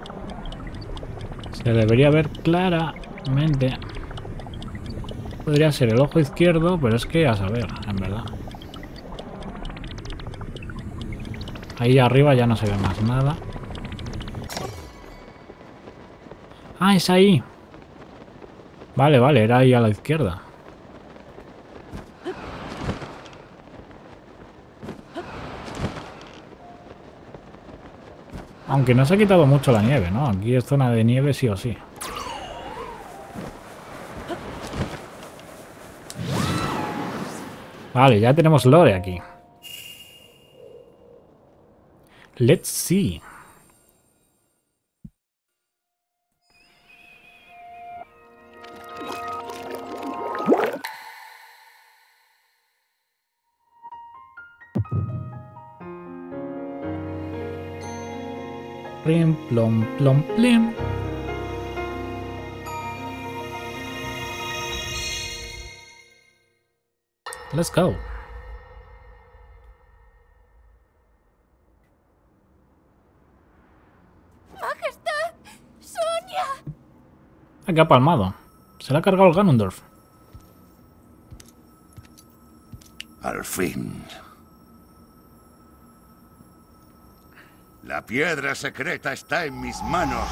Se debería ver claramente. Podría ser el ojo izquierdo, pero es que a saber, en verdad. Ahí arriba ya no se ve más nada. Ah, es ahí. Vale, vale, era ahí a la izquierda. Aunque no se ha quitado mucho la nieve, ¿no? Aquí es zona de nieve sí o sí. Vale, ya tenemos lore aquí. Let's see. Plim, plom, plom, plim. Let's go. ¡Majestad! ¡Sonia! Aquí ha palmado. Se le ha cargado el Ganondorf. Al fin. La piedra secreta está en mis manos.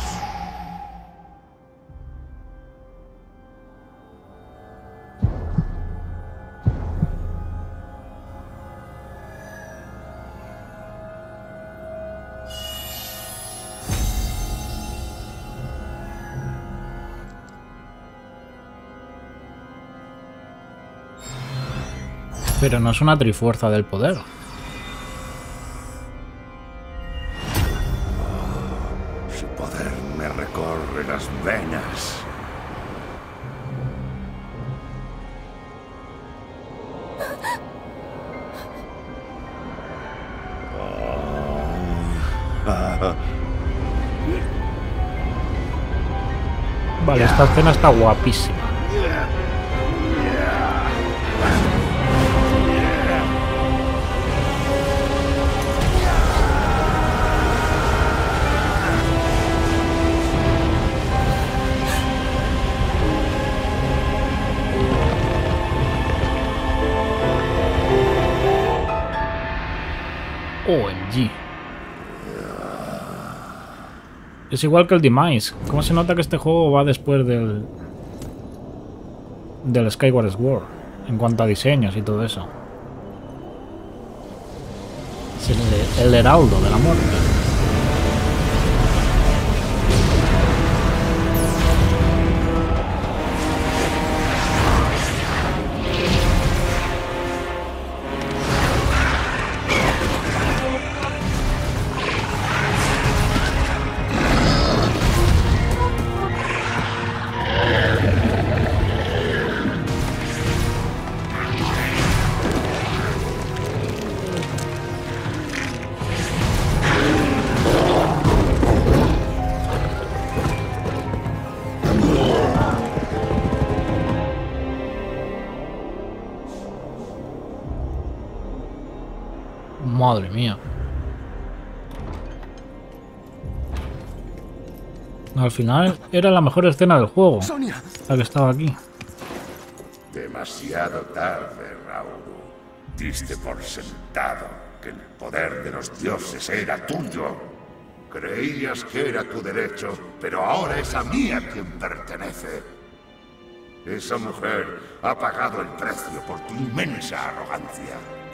Pero no es una trifuerza del poder. Su poder me recorre las venas. Vale, esta escena está guapísima. O M G. Es igual que el Demise. ¿Cómo se nota que este juego va después del... del Skyward Sword? En cuanto a diseños y todo eso. Es el, el heraldo de la muerte. Madre mía. Al final era la mejor escena del juego. Sonia. La que estaba aquí. Demasiado tarde, Rauru. Diste por sentado que el poder de los dioses era tuyo. Creías que era tu derecho, pero ahora es a mí a quien pertenece. Esa mujer ha pagado el precio por tu inmensa arrogancia.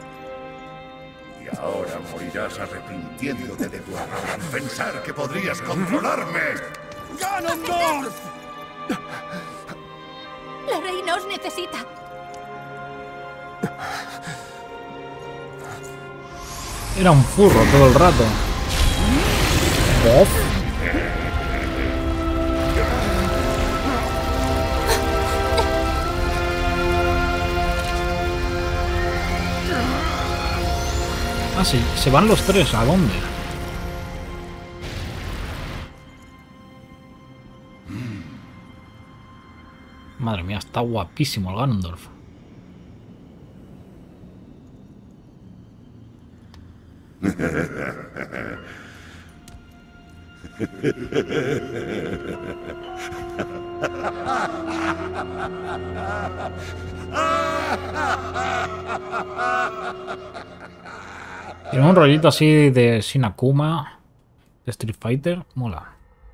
Y ahora morirás arrepintiéndote de tu error al pensar que podrías controlarme. ¡Ganondorf! La reina os necesita. Era un furro todo el rato. ¿Bof? Ah, sí, se van los tres. ¿A dónde? Madre mía, está guapísimo el Ganondorf. Tiene un rollito así de Sin Akuma, de Street Fighter, mola.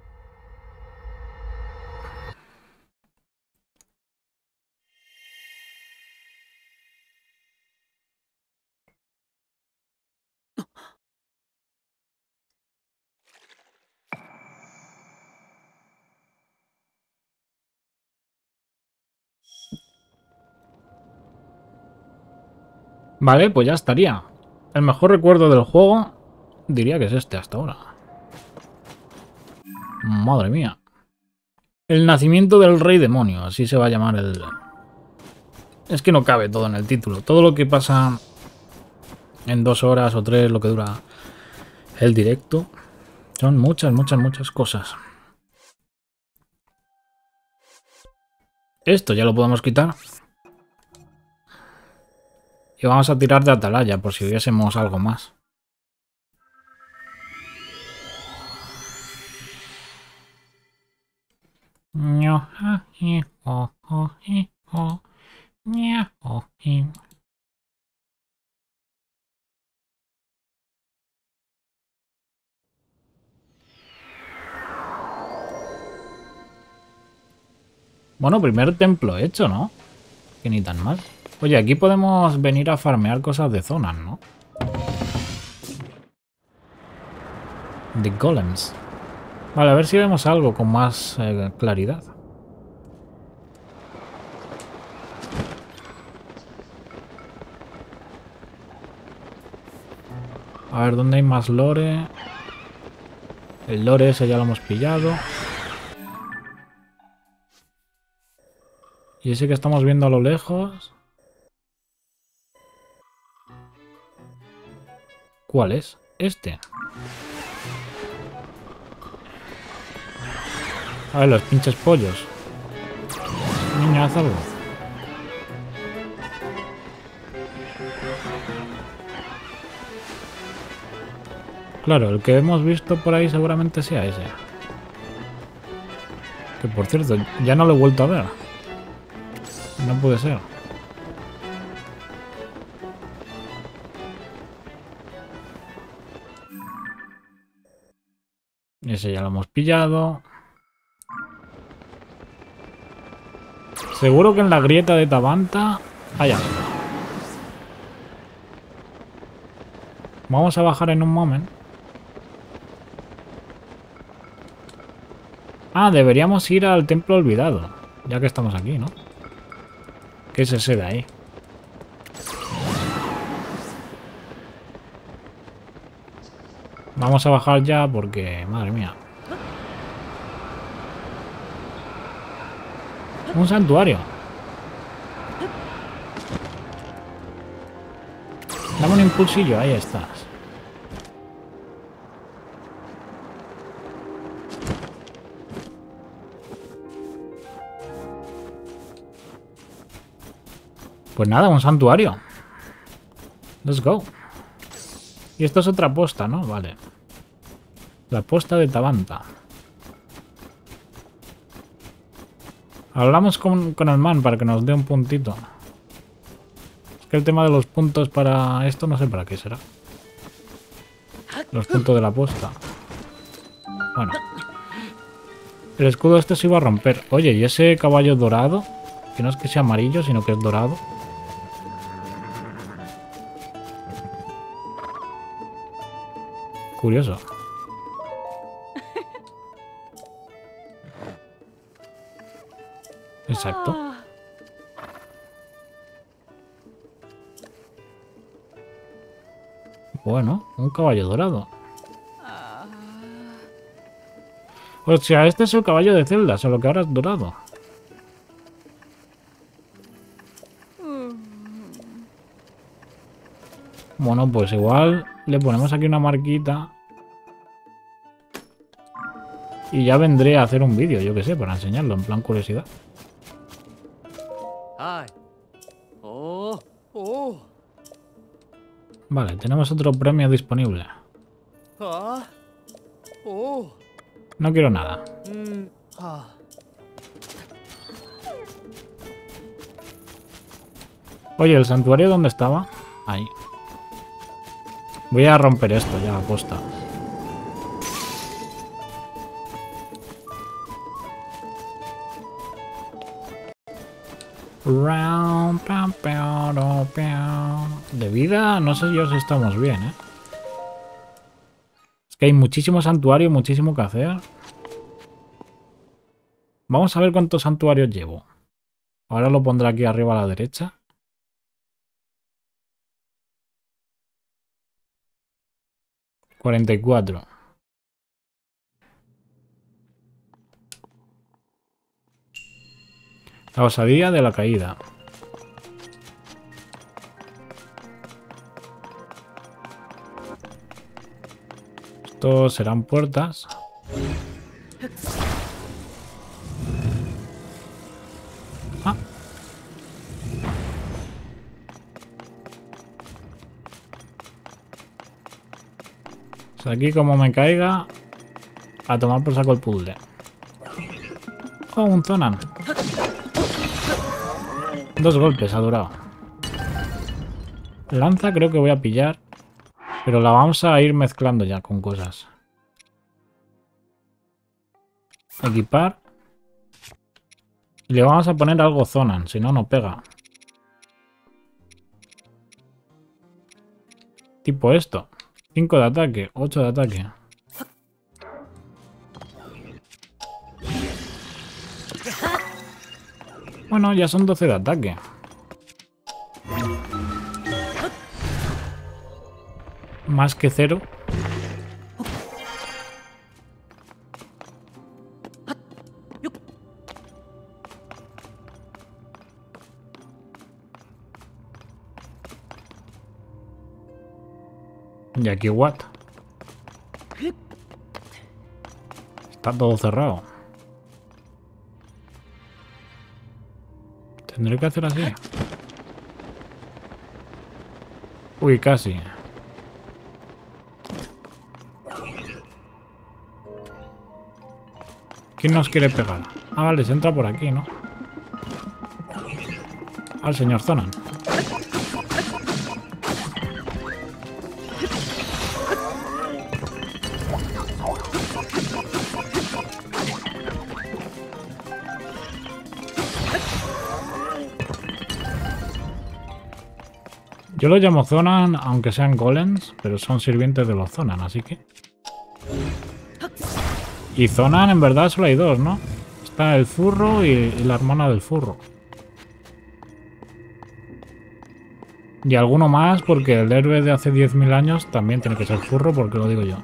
Vale, pues ya estaría. El mejor recuerdo del juego diría que es este hasta ahora. Madre mía. El nacimiento del rey demonio, así se va a llamar el... Es que no cabe todo en el título. Todo lo que pasa en dos horas o tres, lo que dura el directo, son muchas, muchas, muchas cosas. Esto ya lo podemos quitar. Y vamos a tirar de atalaya por si viésemos algo más. Bueno, primer templo hecho, ¿no? Que ni tan mal. Oye, aquí podemos venir a farmear cosas de zonas, ¿no? The Golems. Vale, a ver si vemos algo con más eh, claridad. A ver, ¿dónde hay más lore? El lore ese ya lo hemos pillado. Y ese que estamos viendo a lo lejos... ¿Cuál es? Este. A ver, los pinches pollos. Niña, haz algo. Claro, el que hemos visto por ahí seguramente sea ese. Que por cierto, ya no lo he vuelto a ver. No puede ser. Ese ya lo hemos pillado. Seguro que en la grieta de Tabanta hay algo. Vamos a bajar en un momento. Ah, deberíamos ir al templo olvidado. Ya que estamos aquí, ¿no? ¿Qué es ese de ahí? Vamos a bajar ya porque... Madre mía. Un santuario. Dame un impulsillo, ahí estás. Pues nada, un santuario. Let's go. Y esto es otra posta, ¿no? Vale. La posta de Tabanta. Hablamos con, con el man para que nos dé un puntito. Es que el tema de los puntos para esto no sé para qué será. Los puntos de la posta. Bueno. El escudo este se iba a romper. Oye, ¿y ese caballo dorado? Que no es que sea amarillo, sino que es dorado. Curioso. Exacto. Bueno, un caballo dorado. O sea, este es el caballo de Zelda, solo que ahora es dorado. Bueno, pues igual le ponemos aquí una marquita. Y ya vendré a hacer un vídeo, yo que sé, para enseñarlo, en plan curiosidad. Oh, oh. Vale, tenemos otro premio disponible. Ah, oh. No quiero nada. Mm, ah. Oye, ¿el santuario dónde estaba? Ahí. Voy a romper esto ya, aposta. De vida, no sé yo si estamos bien, ¿eh? Es que hay muchísimo santuario, muchísimo que hacer. Vamos a ver cuántos santuarios llevo. Ahora lo pondré aquí arriba a la derecha. cuarenta y cuatro. La osadía de la caída. Estos serán puertas. Ah. O sea, aquí como me caiga, a tomar por saco el puzzle. Oh, un Zonan. Dos golpes, ha durado. Lanza creo que voy a pillar. Pero la vamos a ir mezclando ya con cosas. Equipar. Y le vamos a poner algo Zonan, si no, no pega. Tipo esto. cinco de ataque, ocho de ataque. Bueno, ya son doce de ataque. Más que cero. Y aquí what? Está todo cerrado. Tendré que hacer así. Uy, casi. ¿Quién nos quiere pegar? Ah, vale, se entra por aquí, ¿no? Al señor Zonan. Yo los llamo Zonan, aunque sean golems, pero son sirvientes de los Zonan, así que... Y Zonan en verdad solo hay dos, ¿no? Está el furro y, y la hermana del furro. Y alguno más, porque el héroe de hace diez mil años también tiene que ser furro, porque lo digo yo.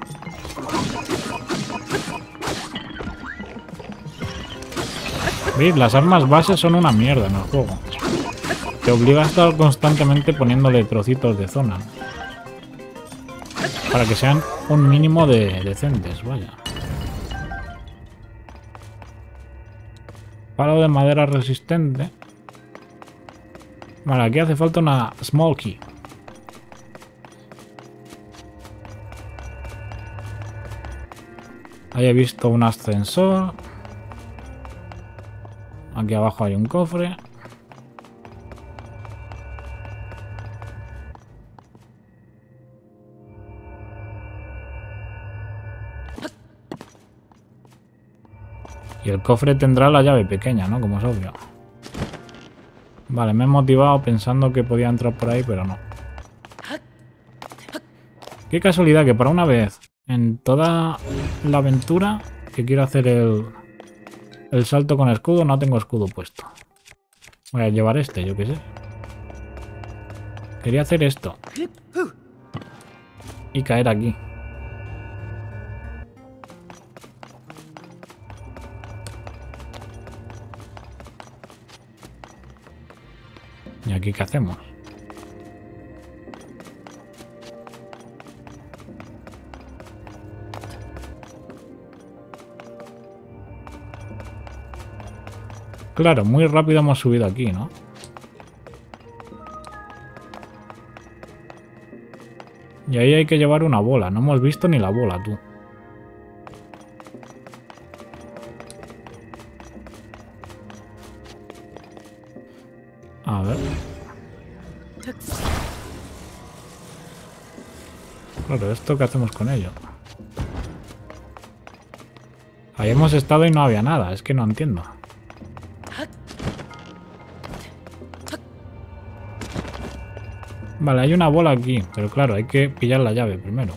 ¿Veis? Las armas bases son una mierda en el juego. Te obliga a estar constantemente poniéndole trocitos de zona. Para que sean un mínimo de decentes, vaya. Palo de madera resistente. Vale, aquí hace falta una small key. Ahí he visto un ascensor. Aquí abajo hay un cofre. Y el cofre tendrá la llave pequeña, ¿no? Como es obvio. Vale, me he motivado pensando que podía entrar por ahí, pero no. Qué casualidad que para una vez en toda la aventura que quiero hacer el, el salto con escudo, no tengo escudo puesto. Voy a llevar este, yo qué sé. Quería hacer esto. Y caer aquí. ¿Y aquí qué hacemos? Claro, muy rápido hemos subido aquí, ¿no? Y ahí hay que llevar una bola. No hemos visto ni la bola, tú. A ver. Claro, ¿esto qué hacemos con ello? Ahí hemos estado y no había nada. Es que no entiendo. Vale, hay una bola aquí. Pero claro, hay que pillar la llave primero.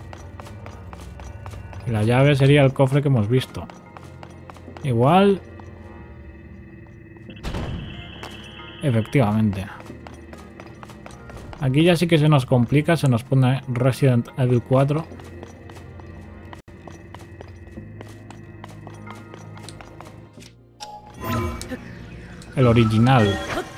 Y la llave sería el cofre que hemos visto. Igual... Efectivamente. Aquí ya sí que se nos complica, se nos pone Resident Evil cuatro. El original.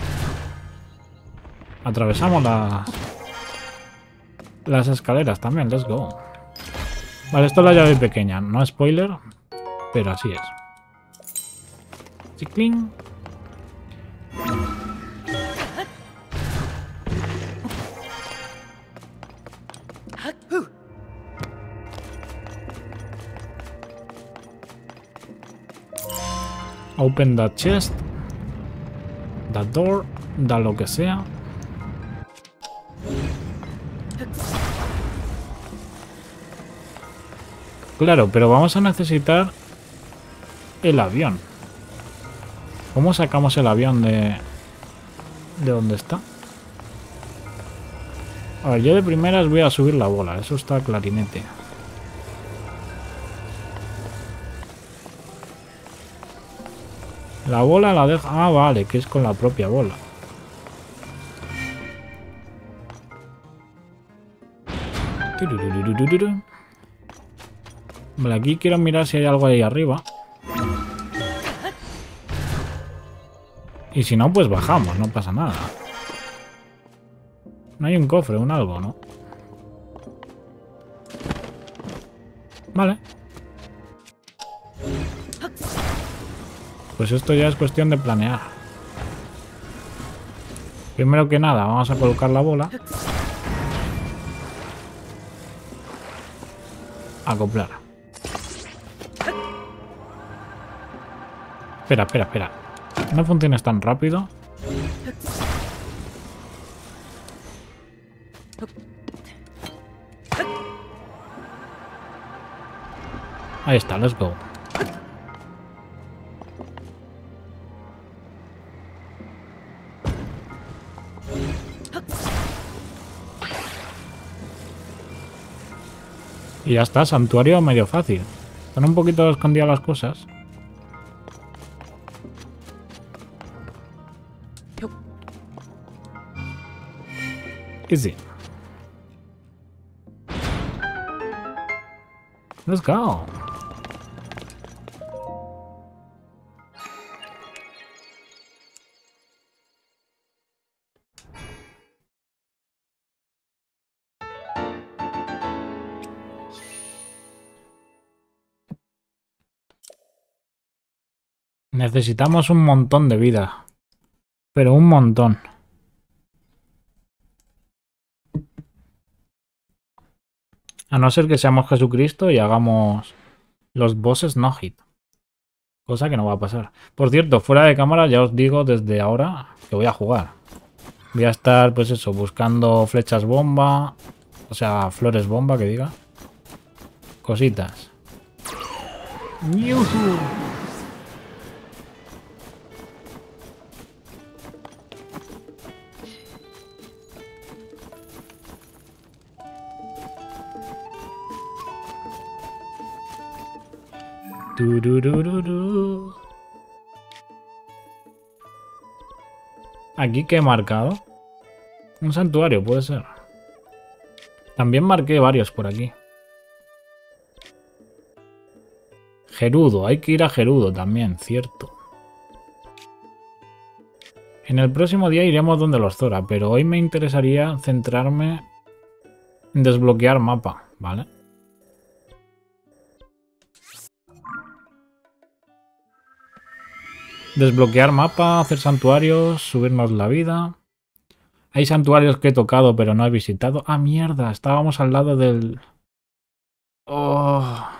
Atravesamos las, las escaleras también, let's go. Vale, esto es la llave pequeña, no spoiler, pero así es. Chiclín. Open that chest. That door. Da lo que sea. Claro, pero vamos a necesitar el avión. ¿Cómo sacamos el avión de... de dónde está? A ver, yo de primeras voy a subir la bola. Eso está clarinete. La bola la deja... Ah, vale, que es con la propia bola. Vale, aquí quiero mirar si hay algo ahí arriba. Y si no, pues bajamos, no pasa nada. No hay un cofre, un algo, ¿no? Vale. Pues esto ya es cuestión de planear. Primero que nada, vamos a colocar la bola. Acoplar. Espera, espera, espera. No funciones tan rápido. Ahí está, let's go. Y ya está, santuario medio fácil. Están un poquito escondidas las cosas. Easy. Let's go. Necesitamos un montón de vida. Pero un montón. A no ser que seamos Jesucristo y hagamos los bosses no hit. Cosa que no va a pasar. Por cierto, fuera de cámara ya os digo desde ahora que voy a jugar. Voy a estar, pues eso, buscando flechas bomba. O sea, flores bomba, que diga. Cositas. ¡Yuhu! Tururururu. ¿Aquí qué he marcado? Un santuario, puede ser. También marqué varios por aquí. Gerudo, hay que ir a Gerudo también, cierto. En el próximo día iremos donde los Zora, pero hoy me interesaría centrarme en desbloquear mapa, ¿vale? Desbloquear mapa, hacer santuarios, subirnos la vida. Hay santuarios que he tocado pero no he visitado. ¡Ah, mierda! Estábamos al lado del... Oh.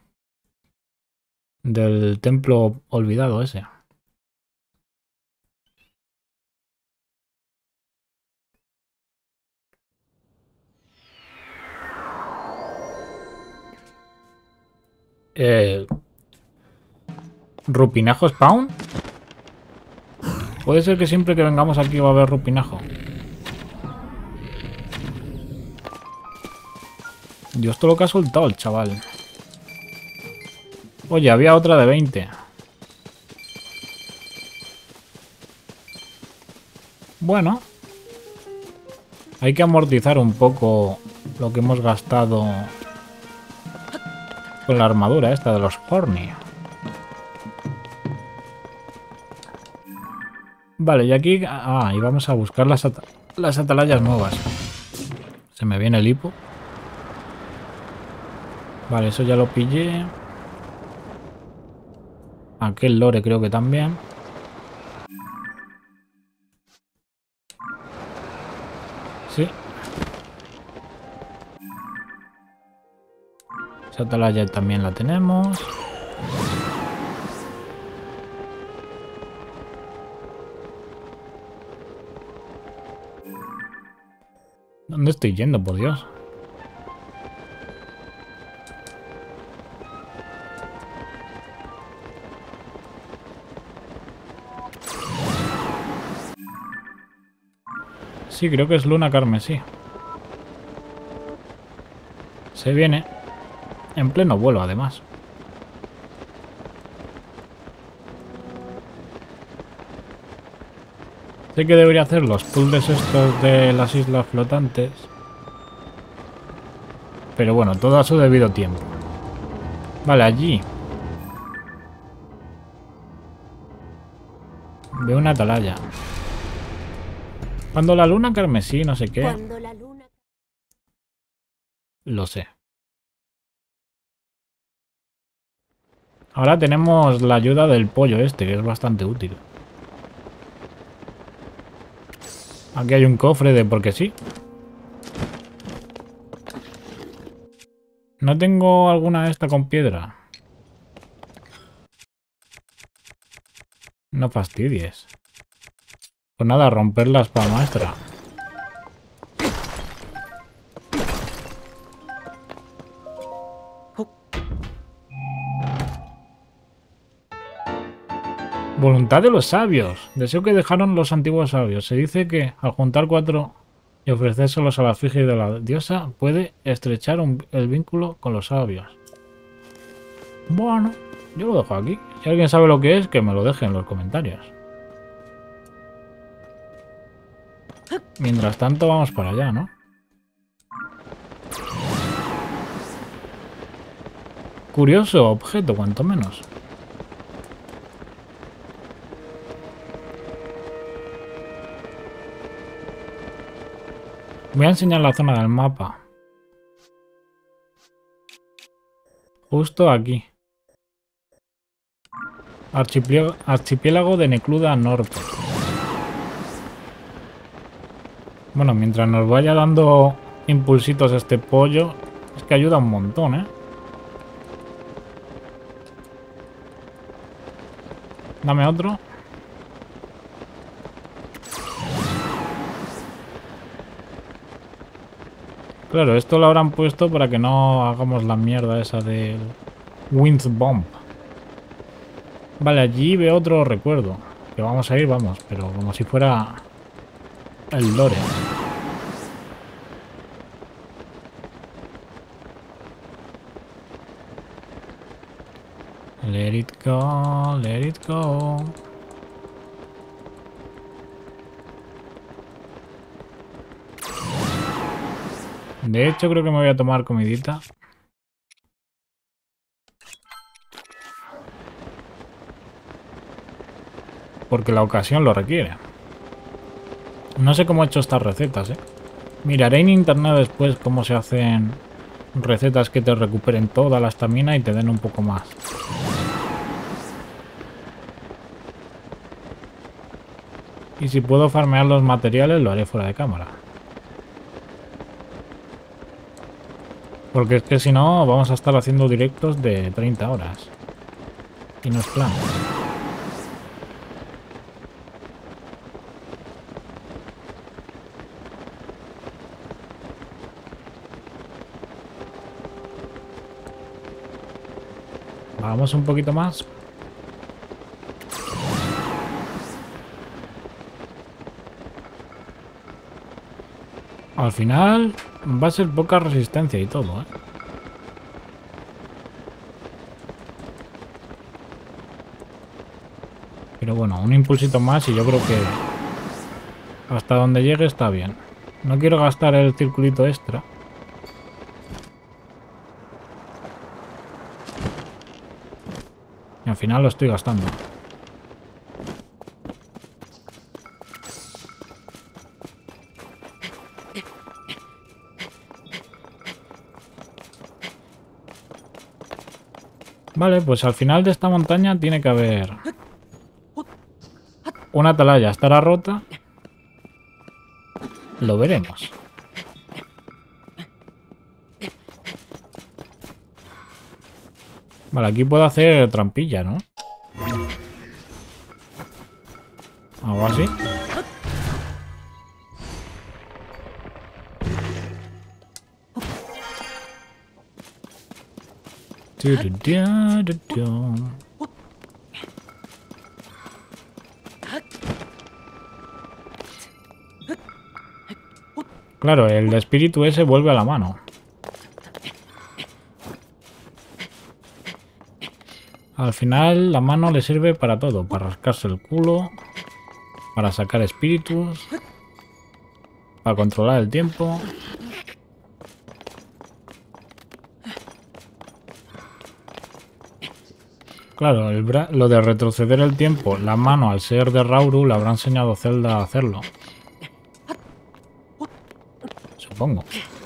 Del templo olvidado ese. Eh... ¿Rupinajo spawn? Puede ser que siempre que vengamos aquí va a haber rupinajo. Dios, todo lo que ha soltado el chaval. Oye, había otra de veinte. Bueno. Hay que amortizar un poco lo que hemos gastado con la armadura esta de los Horny. Vale, y aquí... Ah, y vamos a buscar las, at las atalayas nuevas. Se me viene el hipo. Vale, eso ya lo pillé. Aquel lore creo que también. Sí. Esa atalaya también la tenemos. ¿Dónde estoy yendo, por Dios? Sí, creo que es luna carmesí. Se viene en pleno vuelo, además. Sé que debería hacer los puzzles estos de las islas flotantes. Pero bueno, todo a su debido tiempo. Vale, allí. Veo una atalaya. Cuando la luna carmesí, no sé qué. Cuando la luna... Lo sé. Ahora tenemos la ayuda del pollo este, que es bastante útil. Aquí hay un cofre de porque sí. No tengo alguna de esta con piedra. No fastidies. Pues nada, romper la espada maestra. Voluntad de los sabios. Deseo que dejaron los antiguos sabios. Se dice que al juntar cuatro Y ofrecérselos a la efigie de la diosa puede estrechar un, el vínculo con los sabios. Bueno, yo lo dejo aquí. Si alguien sabe lo que es, que me lo deje en los comentarios. Mientras tanto, vamos para allá, ¿no? Curioso objeto, cuanto menos. Voy a enseñar la zona del mapa. Justo aquí. Archipiélago, archipiélago de Necluda Norte. Bueno, mientras nos vaya dando impulsitos este pollo, es que ayuda un montón, ¿eh? Dame otro. Claro, esto lo habrán puesto para que no hagamos la mierda esa del Wind Bomb. Vale, allí veo otro recuerdo. Que vamos a ir, vamos, pero como si fuera el lore. Let it go, let it go. De hecho, creo que me voy a tomar comidita. Porque la ocasión lo requiere. No sé cómo he hecho estas recetas, ¿eh? Miraré en internet después cómo se hacen recetas que te recuperen toda la estamina y te den un poco más. Y si puedo farmear los materiales, lo haré fuera de cámara. Porque es que si no, vamos a estar haciendo directos de treinta horas. Y no es plan. Vamos un poquito más. Al final va a ser poca resistencia y todo, ¿eh? Pero bueno, un impulsito más y yo creo que hasta donde llegue está bien. No quiero gastar el circulito extra. Y al final lo estoy gastando. Vale, pues al final de esta montaña tiene que haber una atalaya. ¿Estará rota? Lo veremos. Vale, aquí puedo hacer trampilla, ¿no? Algo así. Claro, el espíritu ese vuelve a la mano. Al final la mano le sirve para todo, para rascarse el culo, para sacar espíritus, para controlar el tiempo. Claro, el bra lo de retroceder el tiempo, la mano al ser de Rauru le habrá enseñado Zelda a hacerlo. Supongo.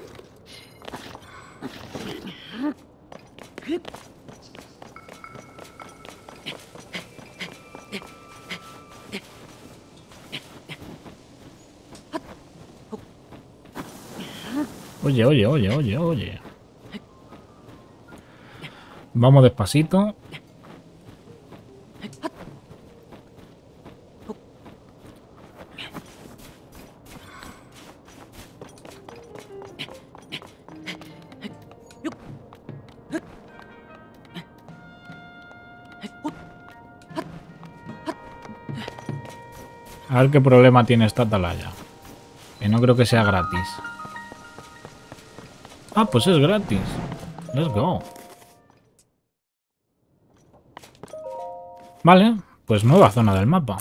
Oye, oye, oye, oye, oye. Vamos despacito. A ver qué problema tiene esta atalaya. Y no creo que sea gratis. Ah, pues es gratis. Let's go. Vale, pues nueva zona del mapa.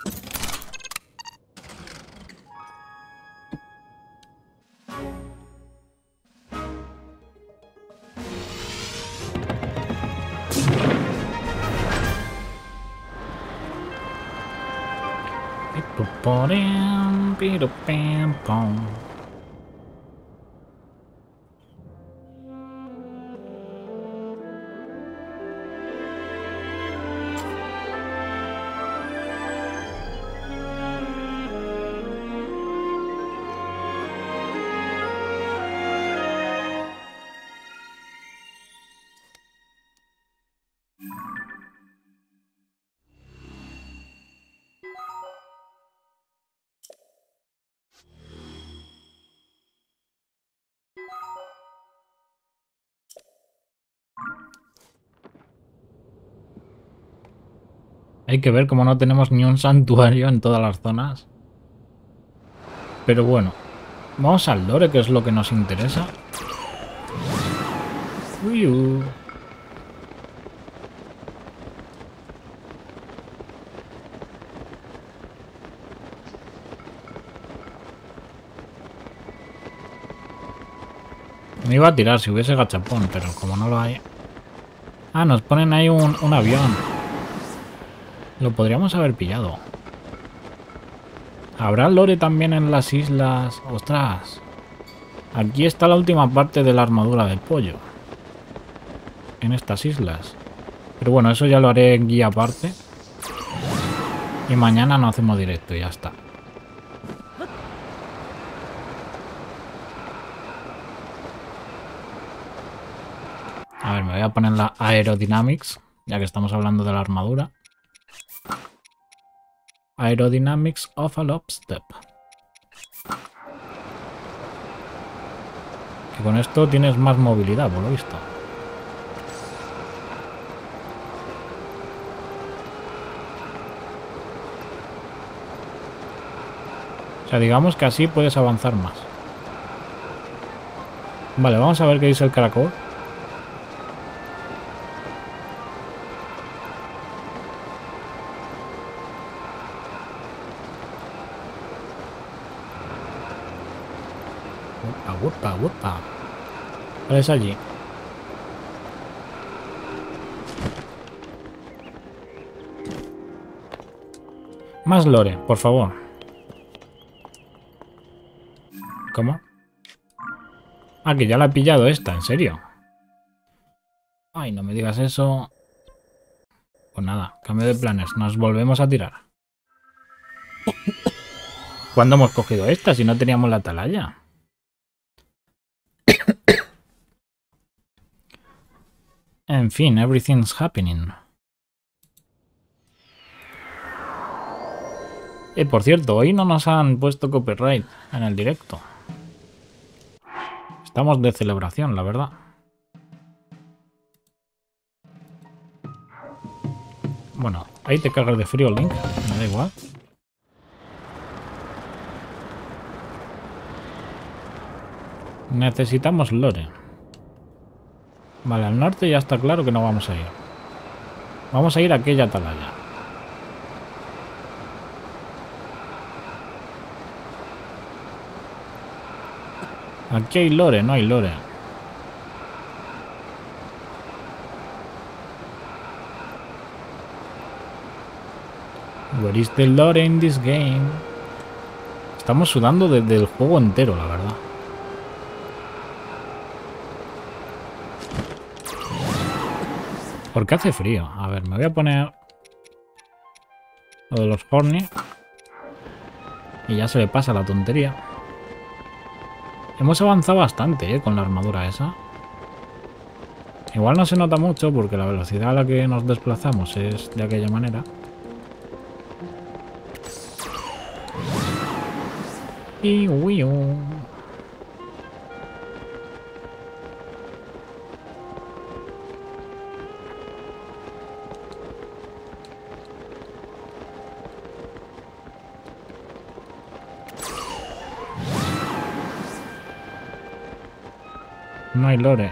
Hay que ver cómo no tenemos ni un santuario en todas las zonas. Pero bueno, vamos al lore, que es lo que nos interesa. Uy, uh. Me iba a tirar si hubiese gachapón, pero como no lo hay... Ah, nos ponen ahí un, un avión. Lo podríamos haber pillado. ¿Habrá lore también en las islas? ¡Ostras! Aquí está la última parte de la armadura del pollo. En estas islas. Pero bueno, eso ya lo haré en guía aparte. Y mañana no hacemos directo y ya está. A ver, me voy a poner la Aerodynamics, ya que estamos hablando de la armadura. Aerodynamics of a Lobstep. Que con esto tienes más movilidad, por lo visto. O sea, digamos que así puedes avanzar más. Vale, vamos a ver qué dice el caracol. Upa, upa. ¿Cuál es allí? Más lore, por favor. ¿Cómo? Ah, que ya la he pillado esta, ¿en serio? Ay, no me digas eso. Pues nada, cambio de planes. Nos volvemos a tirar. ¿Cuándo hemos cogido esta si no teníamos la atalaya? En fin, everything's happening. Eh, por cierto, hoy no nos han puesto copyright en el directo. Estamos de celebración, la verdad. Bueno, ahí te cargas de frío, Link. Me da igual. Necesitamos lore. Vale, al norte ya está claro que no vamos a ir. Vamos a ir a aquella atalaya. Aquí hay lore, no hay lore. Where is the lore in this game? Estamos sudando desde el juego entero, la verdad. ¿Por qué hace frío? A ver, me voy a poner lo de los Horny. Y ya se le pasa la tontería. Hemos avanzado bastante, ¿eh? Con la armadura esa. Igual no se nota mucho porque la velocidad a la que nos desplazamos es de aquella manera. Y uy, uy. No hay lore.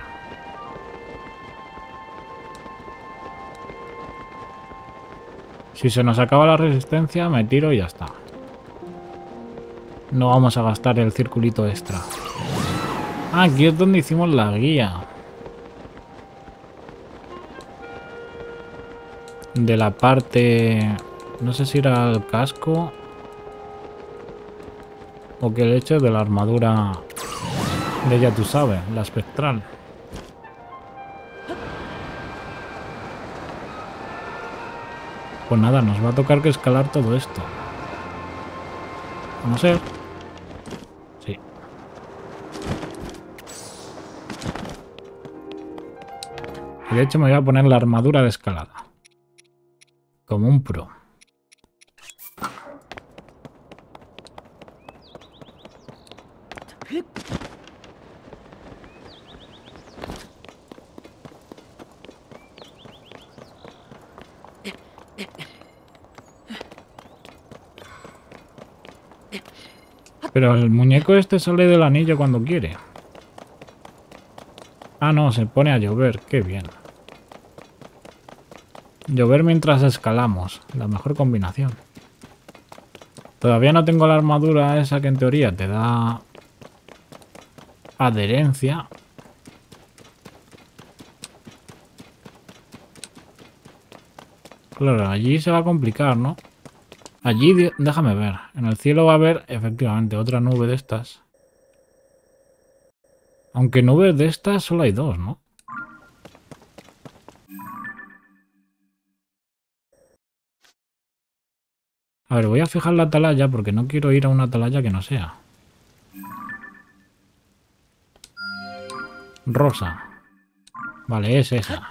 Si se nos acaba la resistencia, me tiro y ya está. No vamos a gastar el circulito extra. Ah, aquí es donde hicimos la guía. De la parte... No sé si era el casco... O que el hecho de la armadura... De ya tú sabes, la espectral. Pues nada, nos va a tocar que escalar todo esto. Vamos a ver. Sí. Y de hecho me voy a poner la armadura de escalada. Como un pro. Pero el muñeco este sale del anillo cuando quiere. Ah, no, se pone a llover. Qué bien. Llover mientras escalamos. La mejor combinación. Todavía no tengo la armadura esa que en teoría te da adherencia. Claro, allí se va a complicar, ¿no? Allí, déjame ver. En el cielo va a haber, efectivamente, otra nube de estas. Aunque nubes de estas solo hay dos, ¿no? A ver, voy a fijar la atalaya porque no quiero ir a una atalaya que no sea. Rosa. Vale, es esa.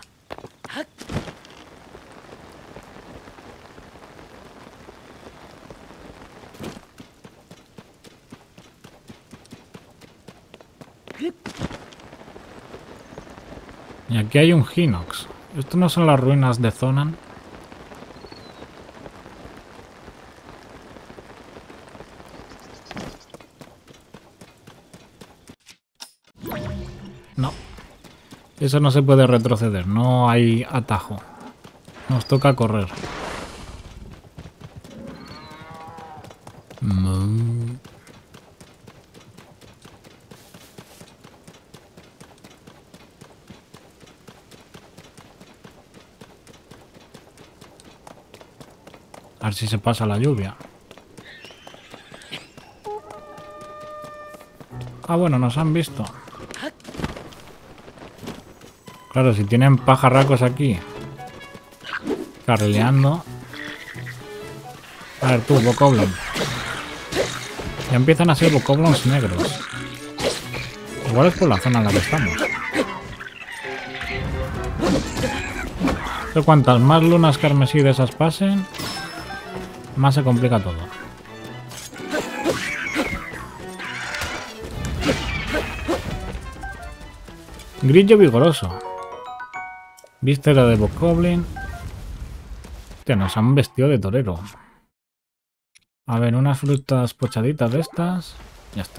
Y aquí hay un Hinox. ¿Esto no son las ruinas de Zonan? No. Eso no se puede retroceder. No hay atajo. Nos toca correr. Mm. A ver si se pasa la lluvia. Ah, bueno, nos han visto. Claro, si tienen pajarracos aquí carrileando. A ver tú, bokoblin. Ya empiezan a ser bokoblins negros. Igual es por la zona en la que estamos. Pero cuantas más lunas carmesí de esas pasen, más se complica todo. Grillo vigoroso. Víscera de bokoblin. Hostia, nos han vestido de torero. A ver, unas frutas pochaditas de estas. Ya está.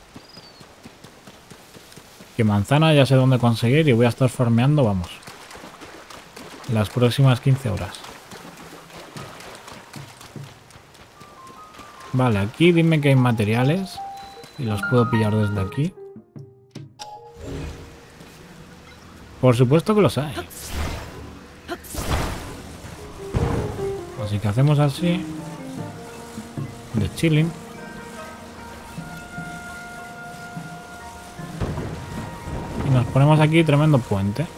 Que manzana ya sé dónde conseguir y voy a estar farmeando, vamos. Las próximas quince horas. Vale, aquí dime que hay materiales. Y los puedo pillar desde aquí. Por supuesto que los hay. Así que hacemos así. De chilling. Y nos ponemos aquí tremendo puente.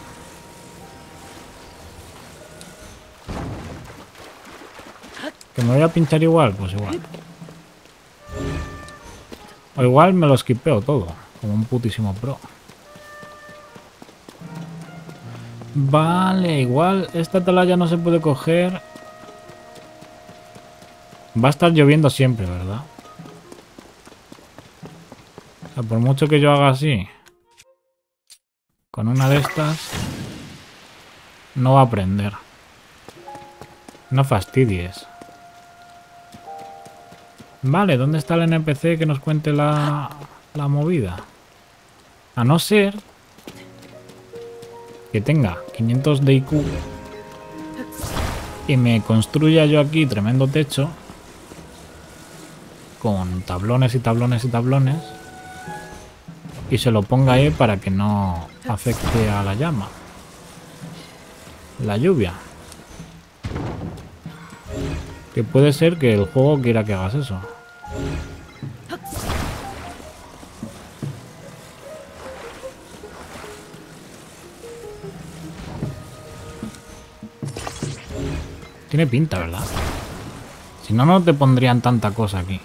¿Que me voy a pinchar igual? Pues igual. O igual me lo esquipeo todo. Como un putísimo pro. Vale, igual esta atalaya no se puede coger. Va a estar lloviendo siempre, ¿verdad? O sea, por mucho que yo haga así, con una de estas, no va a prender. No fastidies. Vale, ¿dónde está el N P C que nos cuente la, la movida? A no ser que tenga quinientos de I Q y me construya yo aquí tremendo techo con tablones y tablones y tablones y se lo ponga ahí para que no afecte a la llama, la lluvia. Que puede ser que el juego quiera que hagas eso. Tiene pinta, ¿verdad? Si no, no te pondrían tanta cosa aquí.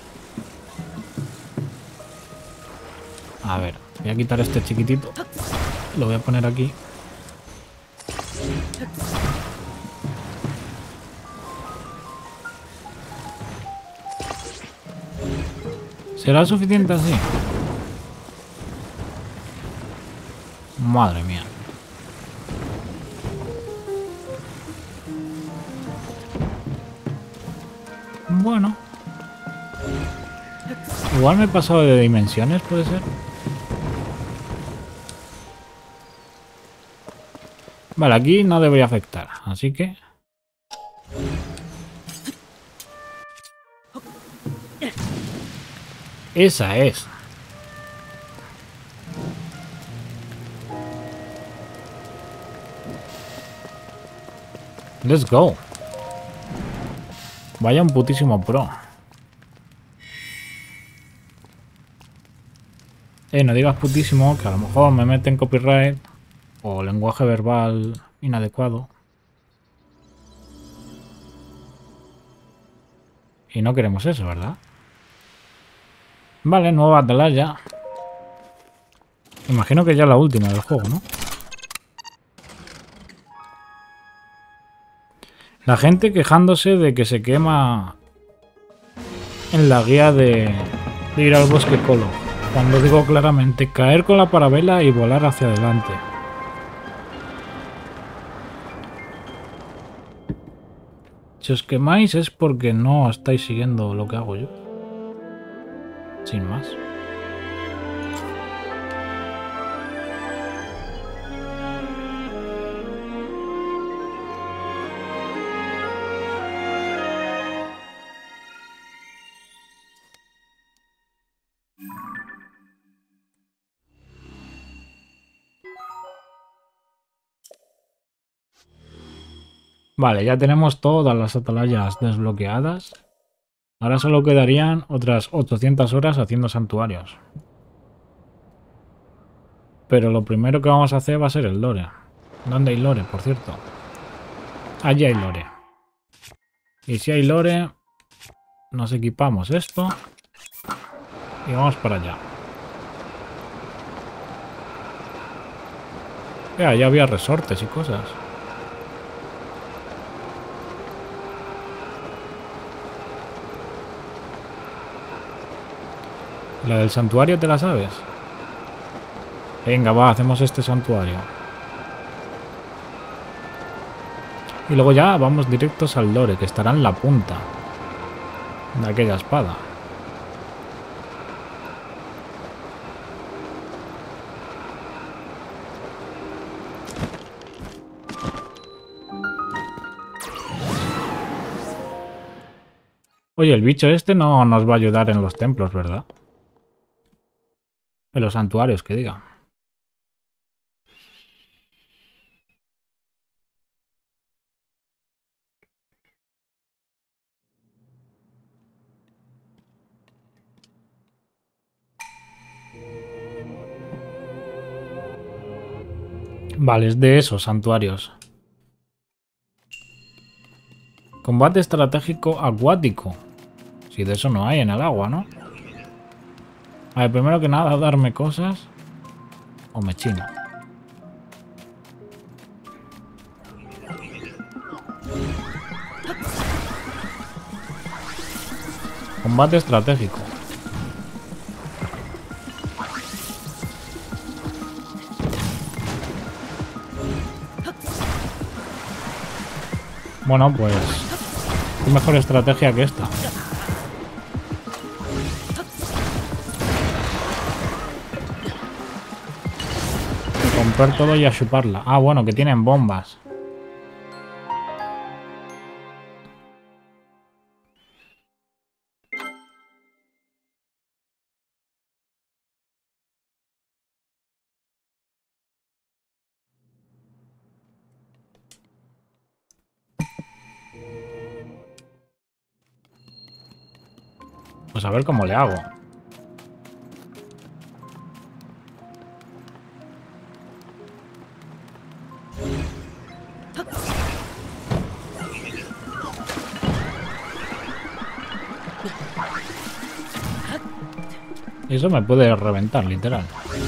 A ver, voy a quitar este chiquitito. Lo voy a poner aquí. ¿Será suficiente así? Madre mía. Bueno. Igual me he pasado de dimensiones, puede ser. Vale, aquí no debería afectar, así que... Esa es. Let's go. Vaya un putísimo pro. Eh, no digas putísimo, que a lo mejor me meten copyright o lenguaje verbal inadecuado. Y no queremos eso, ¿verdad? Vale, nueva atalaya. Imagino que ya la última del juego, ¿no? La gente quejándose de que se quema en la guía de, de ir al bosque Colo. Cuando digo claramente caer con la parabela y volar hacia adelante. Si os quemáis es porque no estáis siguiendo lo que hago yo. Sin más. Vale, ya tenemos todas las atalayas desbloqueadas. Ahora solo quedarían otras ochocientas horas haciendo santuarios. Pero lo primero que vamos a hacer va a ser el lore. ¿Dónde hay lore, por cierto? Allí hay lore. Y si hay lore, nos equipamos esto y vamos para allá. Ya, ya había resortes y cosas. ¿La del santuario te la sabes? Venga, va, hacemos este santuario. Y luego ya vamos directos al lore, que estará en la punta de aquella espada. Oye, el bicho este no nos va a ayudar en los templos, ¿verdad? En los santuarios, que diga. Vale, es de esos santuarios. Combate estratégico acuático. Si de eso no hay en el agua, ¿no? A ver, primero que nada, darme cosas. O me chino. Combate estratégico. Bueno, pues... ¿qué mejor estrategia que esta? comprar todo y a chuparla. Ah, bueno, que tienen bombas. Pues a ver cómo le hago. Eso me puede reventar, literal.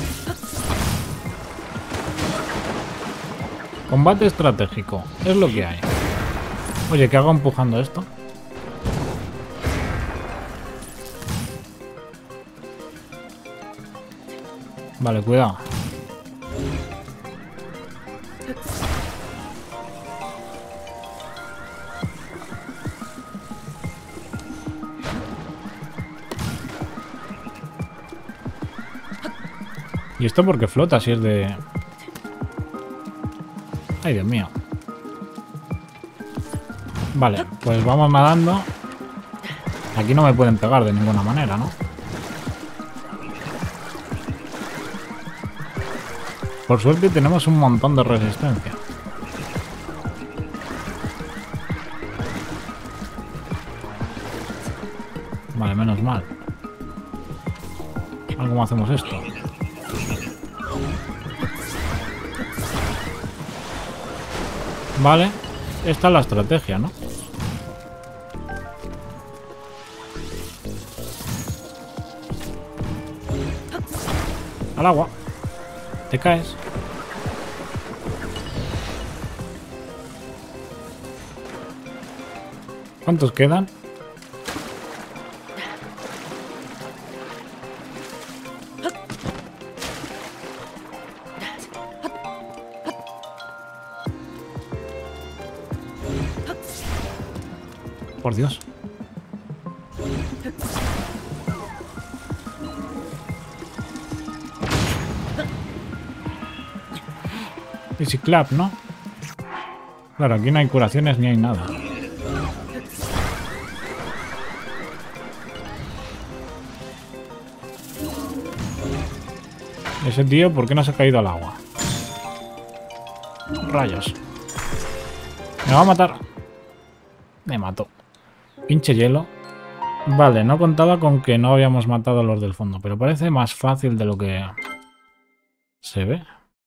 Combate estratégico. Es lo que hay. Oye, ¿qué hago empujando esto? Vale, cuidado. ¿Y esto por qué flota si es de...? Ay, Dios mío. Vale, pues vamos nadando. Aquí no me pueden pegar de ninguna manera, ¿no? Por suerte tenemos un montón de resistencia. Vale, menos mal. A ver cómo hacemos esto. Vale, esta es la estrategia, ¿no? Al agua. Te caes. ¿Cuántos quedan? Por Dios. Easy clap, ¿no? Claro, aquí no hay curaciones ni hay nada. Ese tío, ¿por qué no se ha caído al agua? Rayos. Me va a matar. Me mató. Pinche hielo. Vale, no contaba con que no habíamos matado a los del fondo, pero parece más fácil de lo que se ve.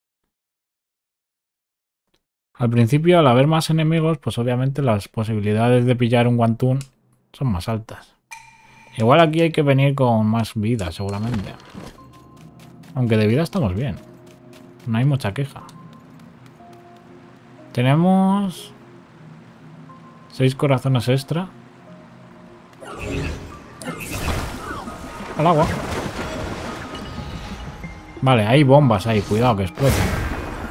Al principio, al haber más enemigos, pues obviamente las posibilidades de pillar un Guantún son más altas. Igual aquí hay que venir con más vida, seguramente. Aunque de vida estamos bien. No hay mucha queja. Tenemos... seis corazones extra. Al agua. Vale, hay bombas ahí. Cuidado que exploten.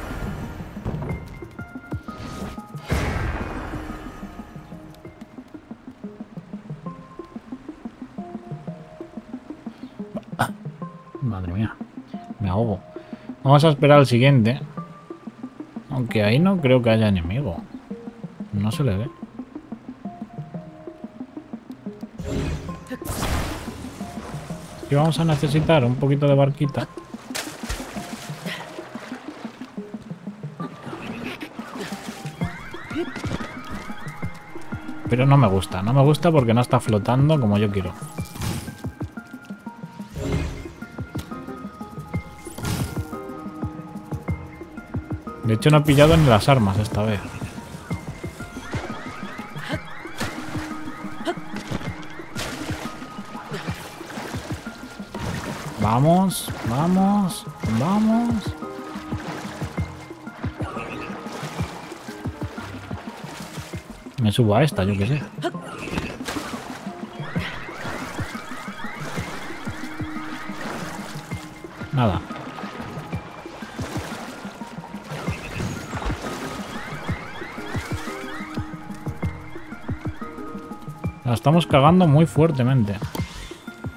Madre mía. Me ahogo. Vamos a esperar al siguiente. Aunque ahí no creo que haya enemigo. No se le ve. Y vamos a necesitar un poquito de barquita. Pero no me gusta. No me gusta porque no está flotando como yo quiero. De hecho no he pillado ni las armas esta vez. Vamos, vamos, vamos. Me subo a esta, yo qué sé. Nada. La estamos cagando muy fuertemente.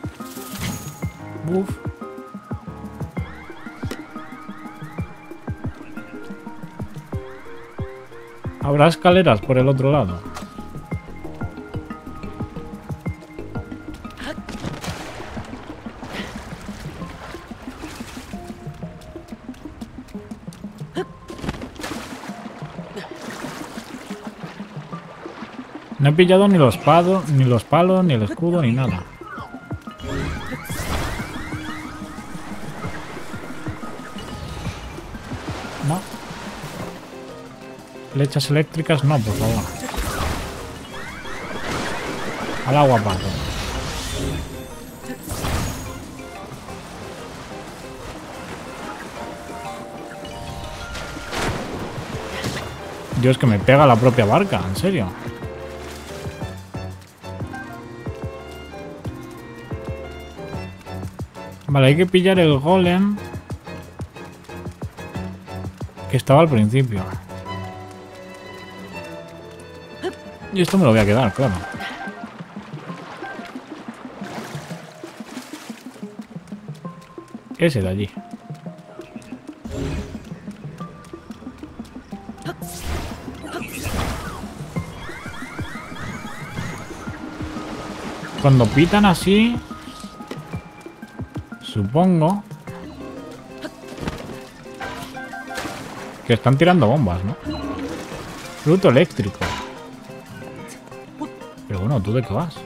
Uf. Habrá escaleras por el otro lado. No he pillado ni los palos, ni los palos, ni el escudo, ni nada. No. Flechas eléctricas, no, por favor. Al agua, pato. Dios, que me pega la propia barca, en serio. Vale, hay que pillar el golem que estaba al principio. Y esto me lo voy a quedar, claro. Ese de allí. Cuando pitan así, supongo que están tirando bombas, ¿no? Fruto eléctrico. Pero bueno, ¿tú de qué vas?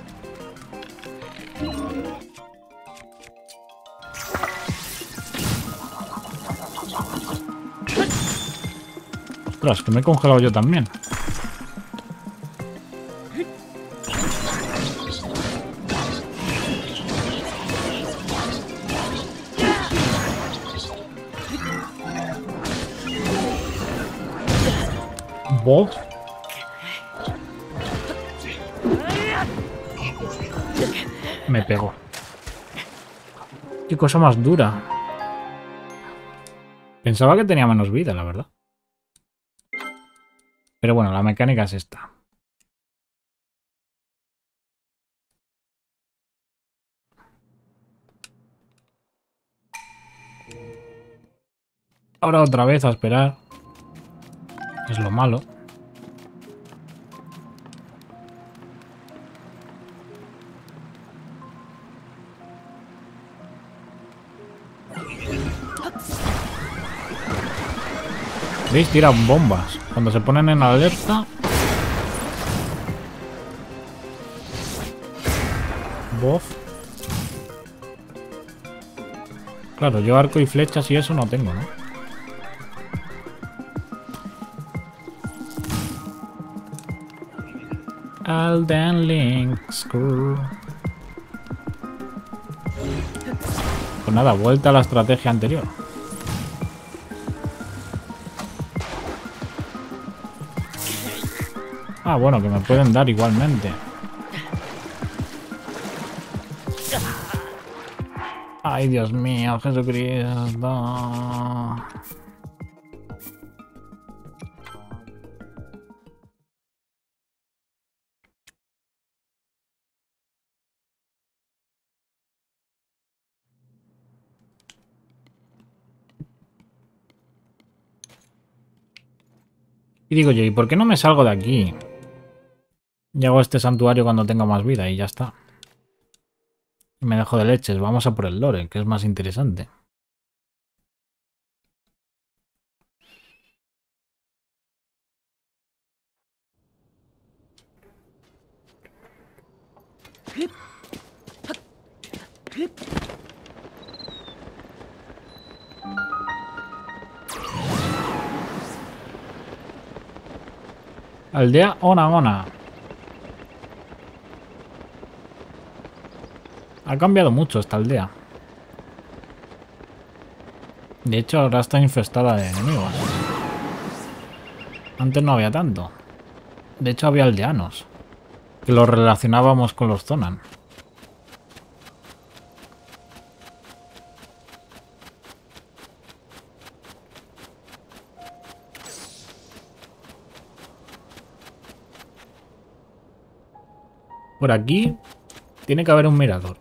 Ostras, que me he congelado yo también. Bolt. Me pegó. Qué cosa más dura. Pensaba que tenía menos vida, la verdad. Pero bueno, la mecánica es esta. Ahora otra vez a esperar. Es lo malo. ¿Veis? Tiran bombas. Cuando se ponen en alerta. Bof. Claro, yo arco y flechas y eso no tengo, ¿no? Elden Link Screw. Pues nada, vuelta a la estrategia anterior. Ah, bueno, que me pueden dar igualmente. Ay, Dios mío, Jesucristo. Y digo yo, ¿y por qué no me salgo de aquí? Y hago este santuario cuando tenga más vida y ya está. Y me dejo de leches. Vamos a por el lore, que es más interesante. Aldea Ona Ona. Ha cambiado mucho esta aldea. De hecho, ahora está infestada de enemigos. Antes no había tanto. De hecho, había aldeanos. Que los relacionábamos con los Zonan. Por aquí tiene que haber un mirador.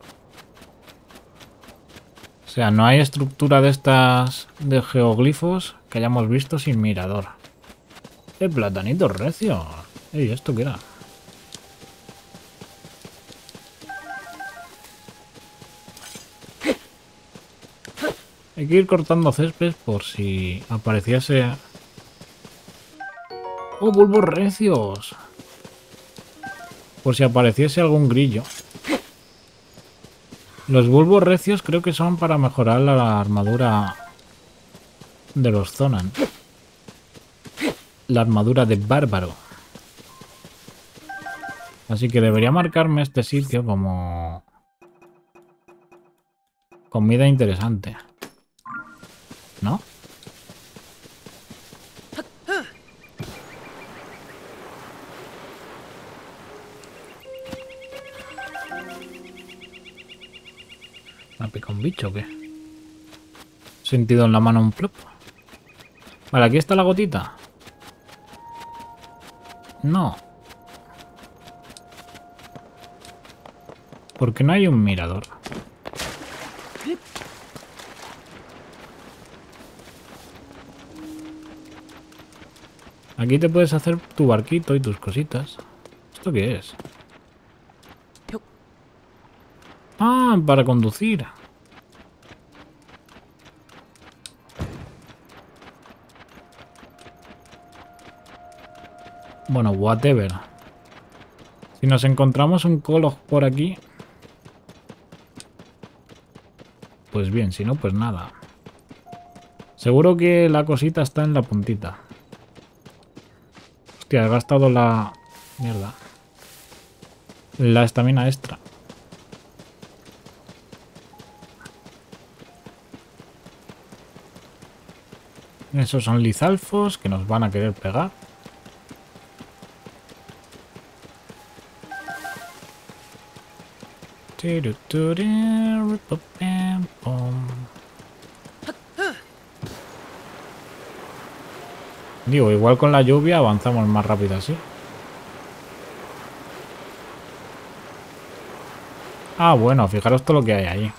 O sea, no hay estructura de estas de geoglifos que hayamos visto sin mirador. ¡Eh, platanitos recios! Ey, ¿esto qué era? Hay que ir cortando césped por si apareciese... ¡Oh, bulbos recios! Por si apareciese algún grillo. Los bulbos recios creo que son para mejorar la armadura de los Zonan. La armadura de bárbaro. Así que debería marcarme este sitio como... comida interesante. ¿No? ¿Me ha picado un bicho o qué? ¿Sentido en la mano un plop? Vale, aquí está la gotita. No. ¿Por qué no hay un mirador? Aquí te puedes hacer tu barquito y tus cositas. ¿Esto qué es? Ah, para conducir. Bueno, whatever. Si nos encontramos un Kolog por aquí... pues bien, si no, pues nada. Seguro que la cosita está en la puntita. Hostia, he gastado la... mierda. La estamina extra. Esos son lizalfos que nos van a querer pegar. Digo, igual con la lluvia avanzamos más rápido así. Ah, bueno, fijaros todo lo que hay ahí.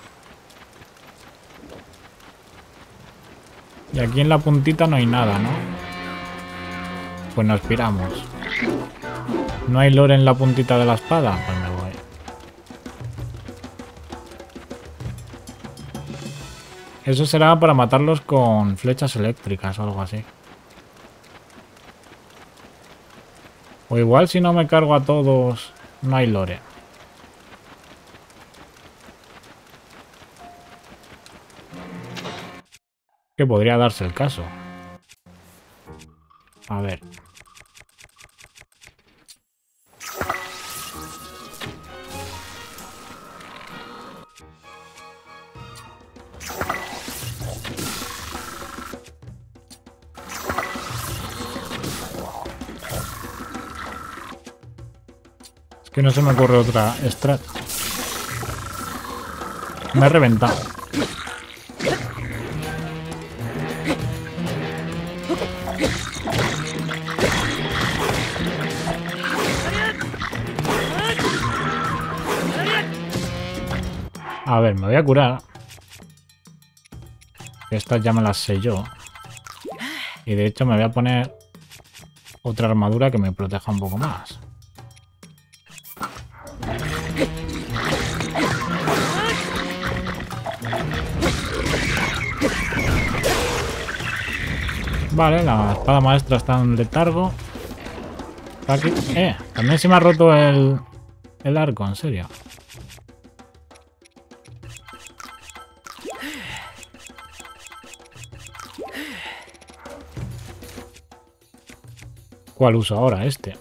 Y aquí en la puntita no hay nada, ¿no? Pues nos piramos. ¿No hay lore en la puntita de la espada? Pues me voy. Eso será para matarlos con flechas eléctricas o algo así. O igual si no me cargo a todos, no hay lore. Que podría darse el caso. A ver. Es que no se me ocurre otra strat. Me he reventado. A ver, me voy a curar. Estas ya me las sé yo. Y de hecho me voy a poner otra armadura que me proteja un poco más. Vale, la espada maestra está en letargo. Aquí. Eh, también se me ha roto el, el arco, en serio. ¿Cuál uso ahora? Este.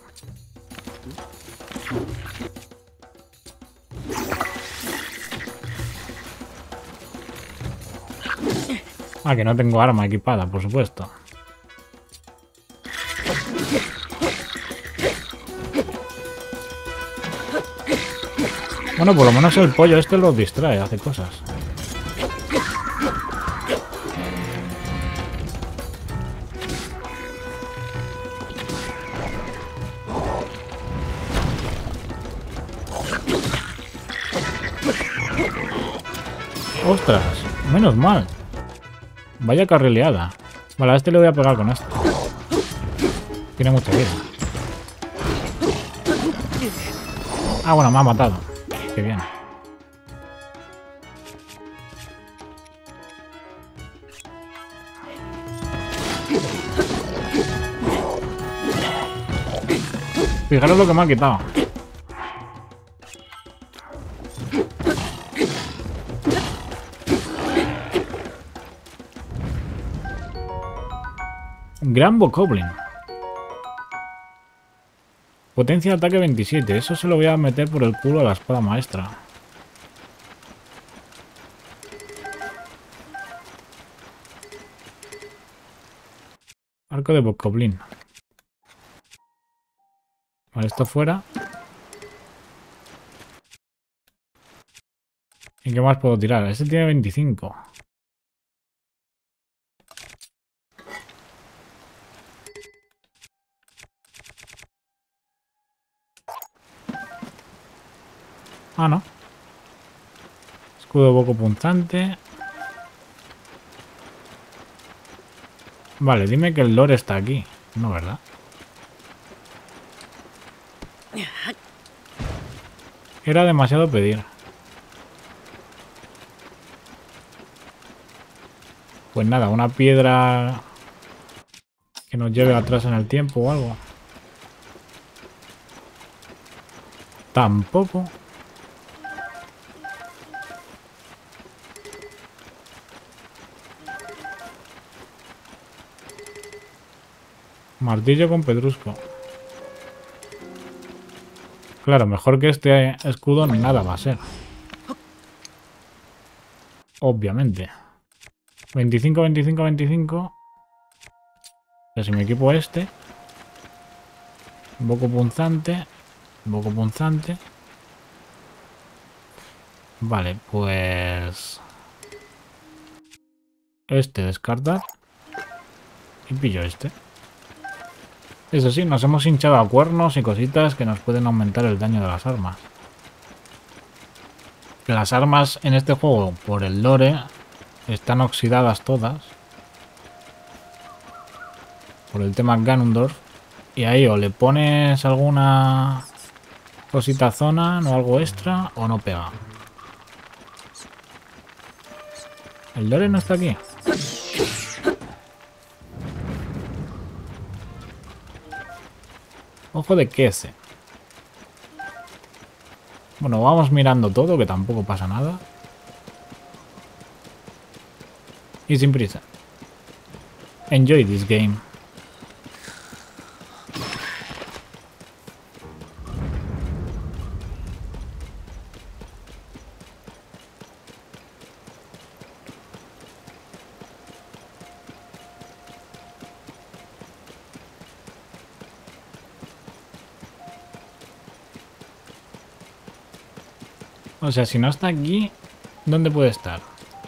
Ah, que no tengo arma equipada, por supuesto. Bueno, por lo menos el pollo este los distrae, hace cosas. ¡Ostras! Menos mal. Vaya carrileada. Vale, a este le voy a pegar con esto. Tiene mucha vida. Ah, bueno, me ha matado. Qué bien. Fijaros lo que me ha quitado. Gran Bokoblin. Potencia de ataque veintisiete. Eso se lo voy a meter por el culo a la espada maestra. Arco de Bokoblin. Vale, esto fuera. ¿Y qué más puedo tirar? Ese tiene veinticinco. Ah, no. Escudo poco punzante. Vale, dime que el lore está aquí. No, ¿verdad? Era demasiado pedir. Pues nada, una piedra que nos lleve atrás en el tiempo o algo. Tampoco. Martillo con pedrusco. Claro, mejor que este escudo nada va a ser. Obviamente. veinticinco, veinticinco, veinticinco. Pero si me equipo este. Boco punzante. Boco punzante. Vale, pues... Este descartar. Y pillo este. Eso sí, nos hemos hinchado a cuernos y cositas que nos pueden aumentar el daño de las armas. Las armas en este juego, por el lore, están oxidadas todas. Por el tema Ganondorf. Y ahí o le pones alguna cosita zona o algo extra o no pega. ¿El lore no está aquí? Ojo de quece. Bueno, vamos mirando todo, que tampoco pasa nada. Y sin prisa. Enjoy this game. O sea, si no está aquí, ¿dónde puede estar?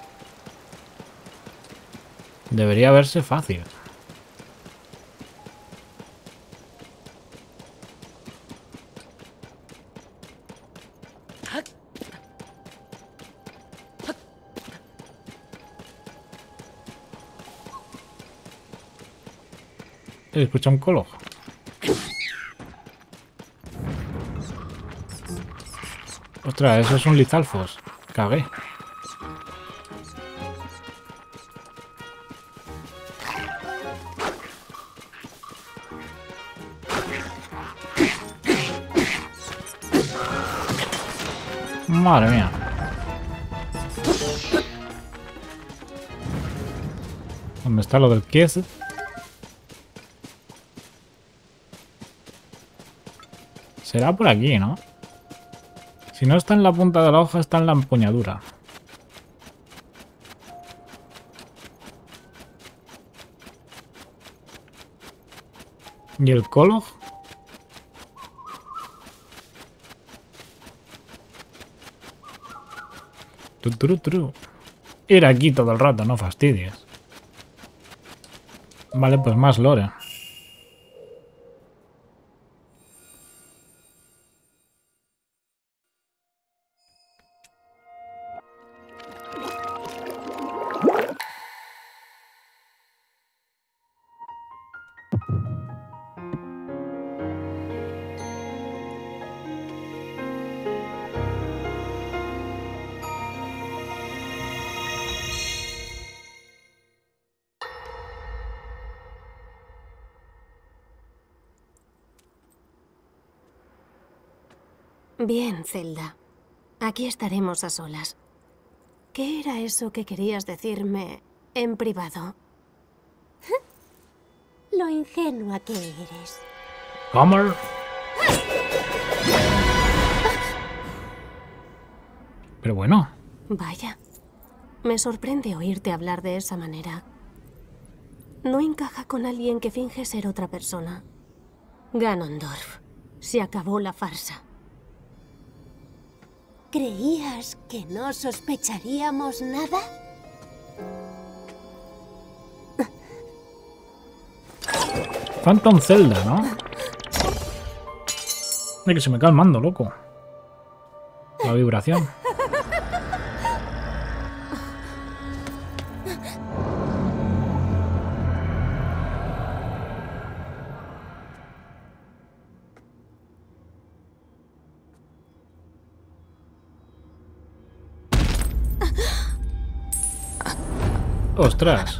Debería verse fácil. Escucha un colo. Ostras, eso es un Lizalfos. Cagué. Madre mía. ¿Dónde está lo del Kies? Será por aquí, ¿no? Si no está en la punta de la hoja, está en la empuñadura. ¿Y el Kolog? Tu, tru, tru. Ir aquí todo el rato, no fastidies. Vale, pues más lore. Bien, Zelda. Aquí estaremos a solas. ¿Qué era eso que querías decirme en privado? Lo ingenua que eres. Comer. Pero bueno. Vaya. Me sorprende oírte hablar de esa manera. No encaja con alguien que finge ser otra persona. Ganondorf. Se acabó la farsa. ¿Creías que no sospecharíamos nada? Phantom Zelda, ¿no? De que se me cae el mando, loco. La vibración. ¡Ostras!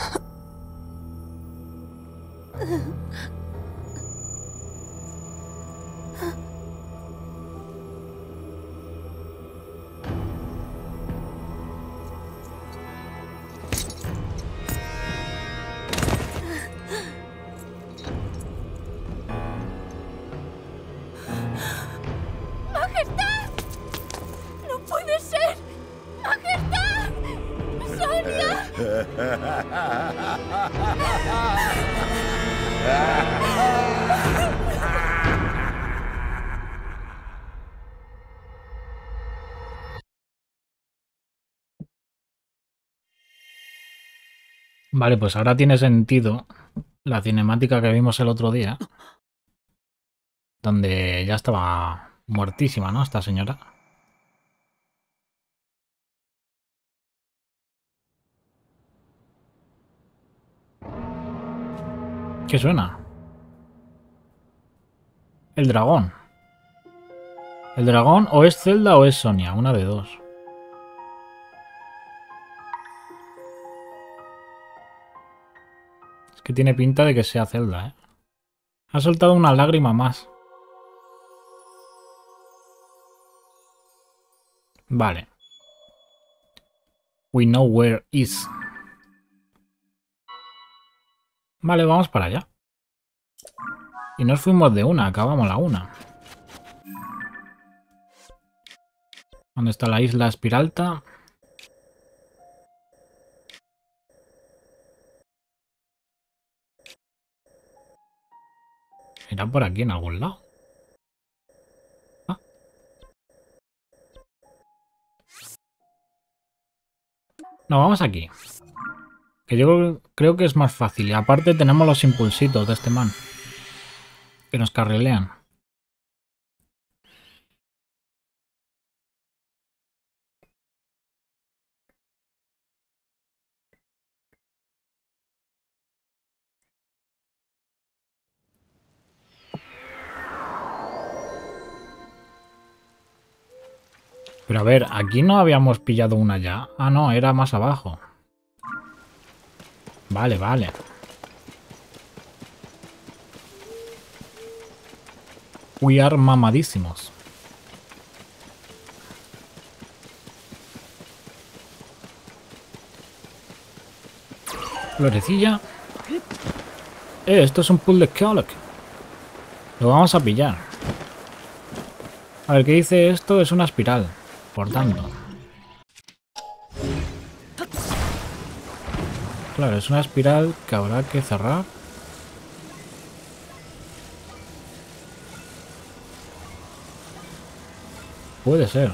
¡Majestad! ¡No puede ser! ¡Majestad! ¡Sonia! Vale, pues ahora tiene sentido la cinemática que vimos el otro día, donde ya estaba muertísima, ¿no? Esta señora. ¿Qué suena? El dragón. El dragón o es Zelda o es Sonia, una de dos. Es que tiene pinta de que sea Zelda, ¿eh? Ha soltado una lágrima más. Vale. We know where is. Vale, vamos para allá. Y nos fuimos de una, acabamos la una. ¿Dónde está la isla Espiralta? ¿Era por aquí en algún lado? Ah. No, vamos aquí. Que yo creo que es más fácil. Y aparte tenemos los impulsitos de este man. Que nos carrilean. Pero a ver, aquí no habíamos pillado una ya. Ah, no, era más abajo. Vale, vale. We are mamadísimos. Florecilla. Eh, esto es un pool de Skolok. Lo vamos a pillar. A ver, ¿qué dice esto? Es una espiral. Por tanto. Claro, es una espiral que habrá que cerrar. Puede ser.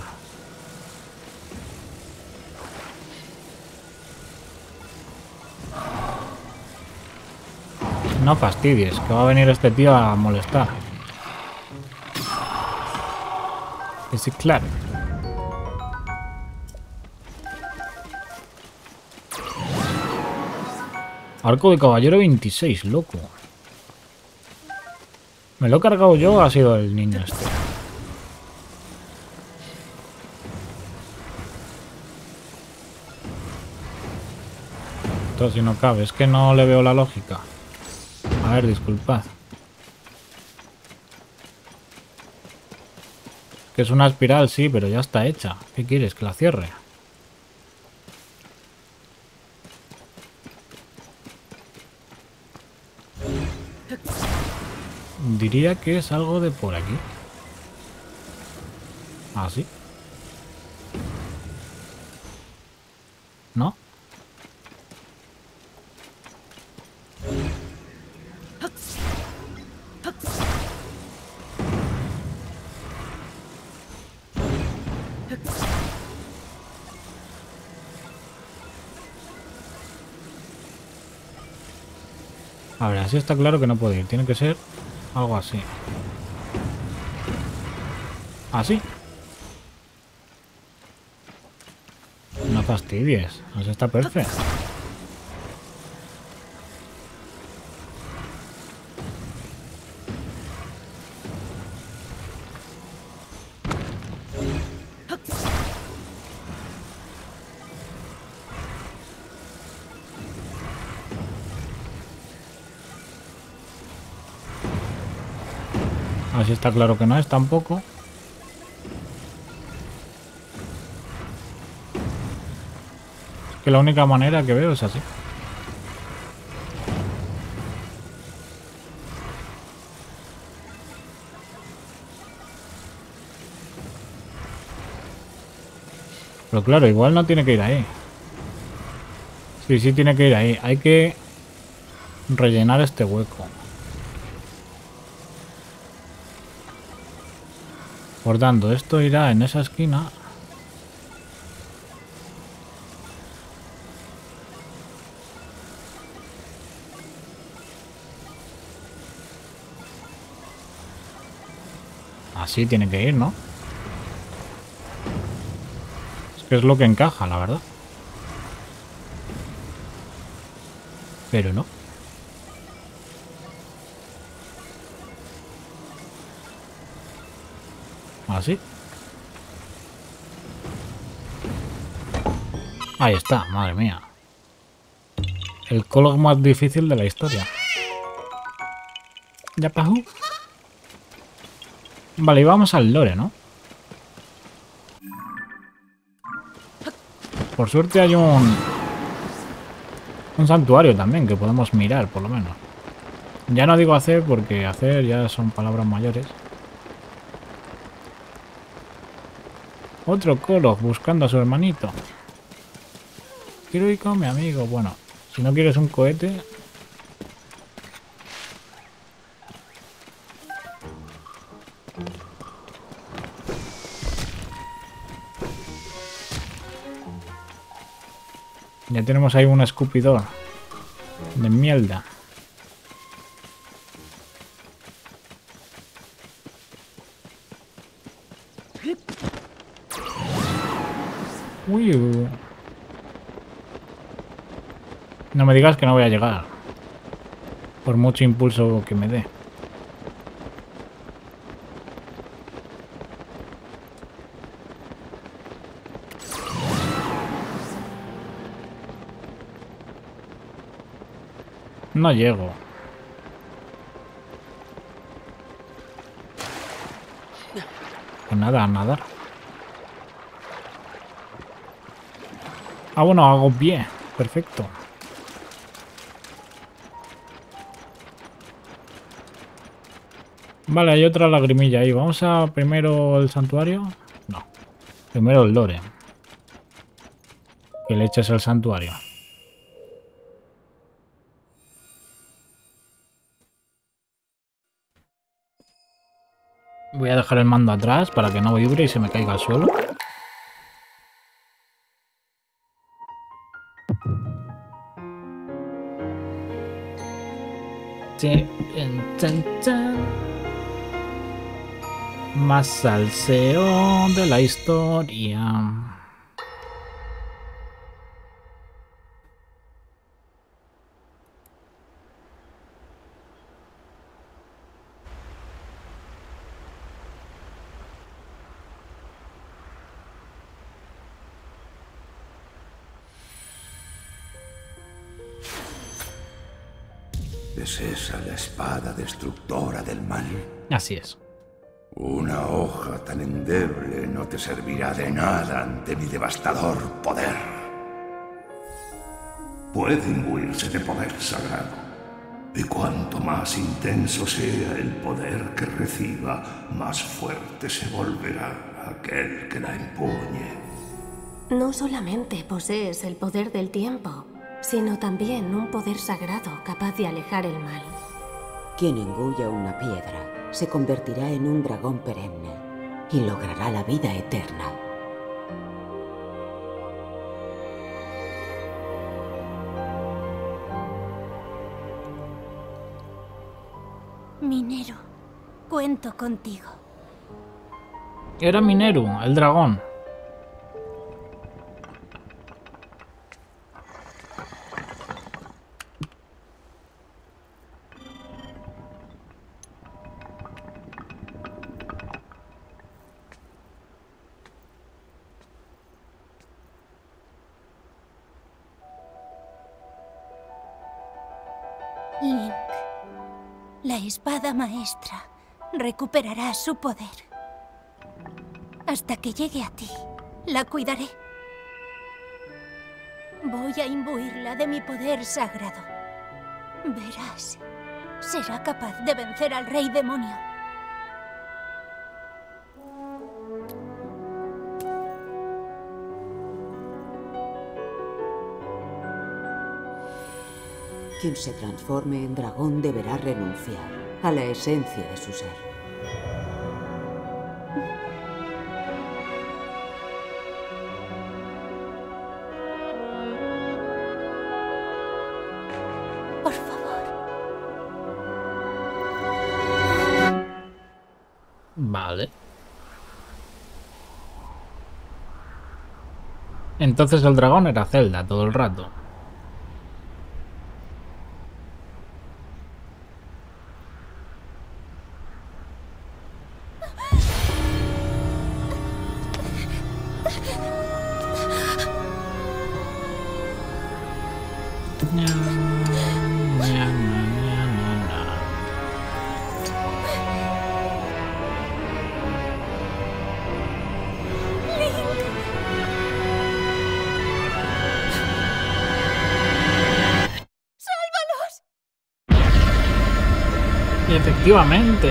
No fastidies, que va a venir este tío a molestar. Y sí, claro. Arco de caballero veintiséis, loco. Me lo he cargado yo, ha sido el niño este. Esto si no cabe, es que no le veo la lógica. A ver, disculpad. Que es una espiral, sí, pero ya está hecha. ¿Qué quieres? ¿Que la cierre? Diría que es algo de por aquí. ¿Ah, sí? ¿No? A ver, así está claro que no puede ir. Tiene que ser algo así. ¿Así? No fastidies. Así está perfecto. Así está claro que no es tampoco. Es que la única manera que veo es así. Pero claro, igual no tiene que ir ahí. Sí, sí tiene que ir ahí. Hay que rellenar este hueco. Por tanto, esto irá en esa esquina. Así tiene que ir, ¿no? Es que es lo que encaja, la verdad. Pero no. Así. Ahí está, madre mía. El cólog más difícil de la historia. Ya pasó. Vale, y vamos al lore, ¿no? Por suerte hay un... Un santuario también que podemos mirar, por lo menos. Ya no digo hacer porque hacer ya son palabras mayores. Otro Kolok buscando a su hermanito. Quiero ir con mi amigo. Bueno, si no quieres un cohete... Ya tenemos ahí un escupidor de mierda. Uy, uy. No me digas que no voy a llegar. Por mucho impulso que me dé. No llego. Pues nada, a nadar. Ah, bueno, hago pie. Perfecto. Vale, hay otra lagrimilla ahí. Vamos a primero el santuario. No. Primero el lore. Que le eches el santuario. Voy a dejar el mando atrás para que no vibre y se me caiga al suelo. Más salseo de la historia. ¿Es esa la espada destructora del mal? Así es. Una hoja tan endeble no te servirá de nada ante mi devastador poder. Puede imbuirse de poder sagrado, y cuanto más intenso sea el poder que reciba, más fuerte se volverá aquel que la empuñe. No solamente posees el poder del tiempo, sino también un poder sagrado capaz de alejar el mal. Quien engulla una piedra se convertirá en un dragón perenne y logrará la vida eterna. Mineru, cuento contigo. Era Mineru, el dragón. Link, la espada maestra recuperará su poder. Hasta que llegue a ti, la cuidaré. Voy a imbuirla de mi poder sagrado. Verás, será capaz de vencer al Rey Demonio. Quien se transforme en dragón deberá renunciar a la esencia de su ser. Por favor. Vale. Entonces el dragón era Zelda todo el rato. Y efectivamente.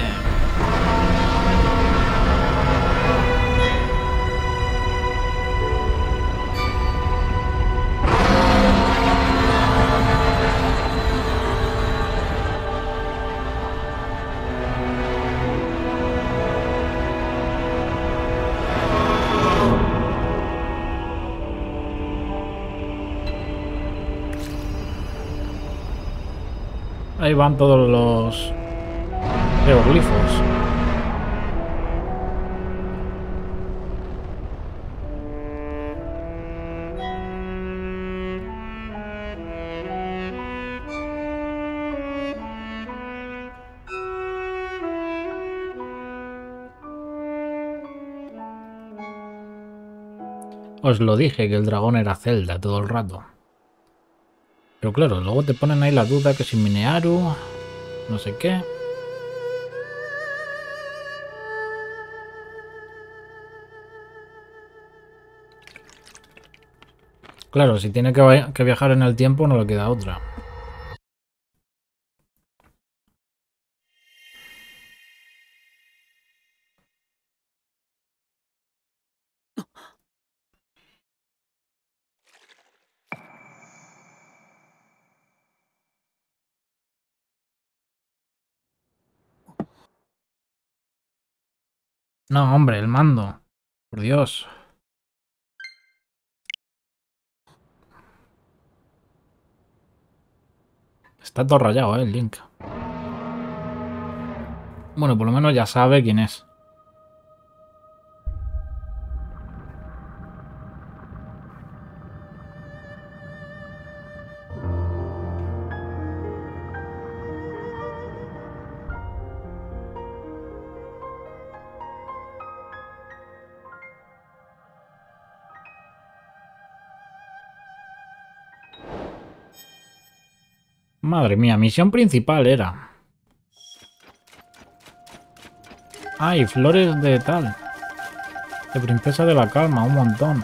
Ahí van todos los geoglifos. Os lo dije, que el dragón era Zelda todo el rato. Pero claro, luego te ponen ahí la duda que si Mineru, no sé qué. Claro, si tiene que, que viajar en el tiempo no le queda otra. No, hombre, el mando. Por Dios. Está todo rayado, eh, el Link. Bueno, por lo menos ya sabe quién es. Madre mía, misión principal era. Ah, y flores de tal. De princesa de la calma, un montón.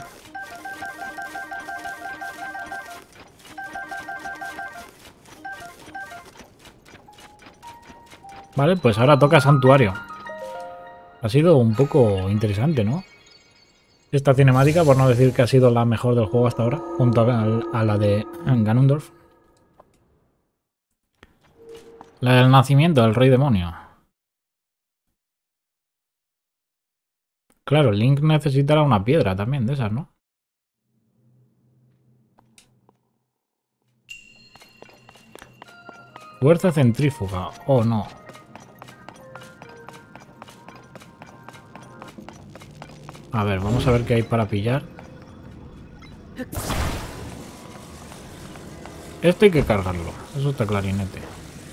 Vale, pues ahora toca santuario. Ha sido un poco interesante, ¿no? Esta cinemática, por no decir que ha sido la mejor del juego hasta ahora, junto a, a la de Ganondorf. La del nacimiento del rey demonio. Claro, Link necesitará una piedra también de esas, ¿no? Fuerza centrífuga. Oh, no. A ver, vamos a ver qué hay para pillar. Este hay que cargarlo. Eso está clarinete.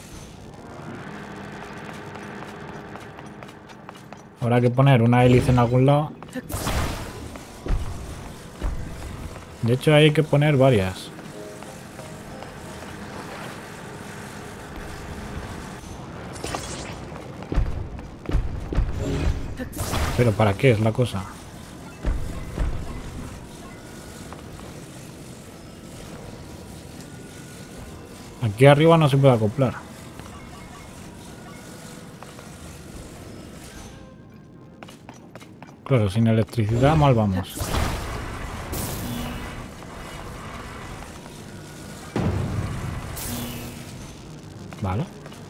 Habrá que poner una hélice en algún lado. De hecho, hay que poner varias. Pero ¿para qué es la cosa? Aquí arriba no se puede acoplar. Claro, sin electricidad mal vamos. Vale.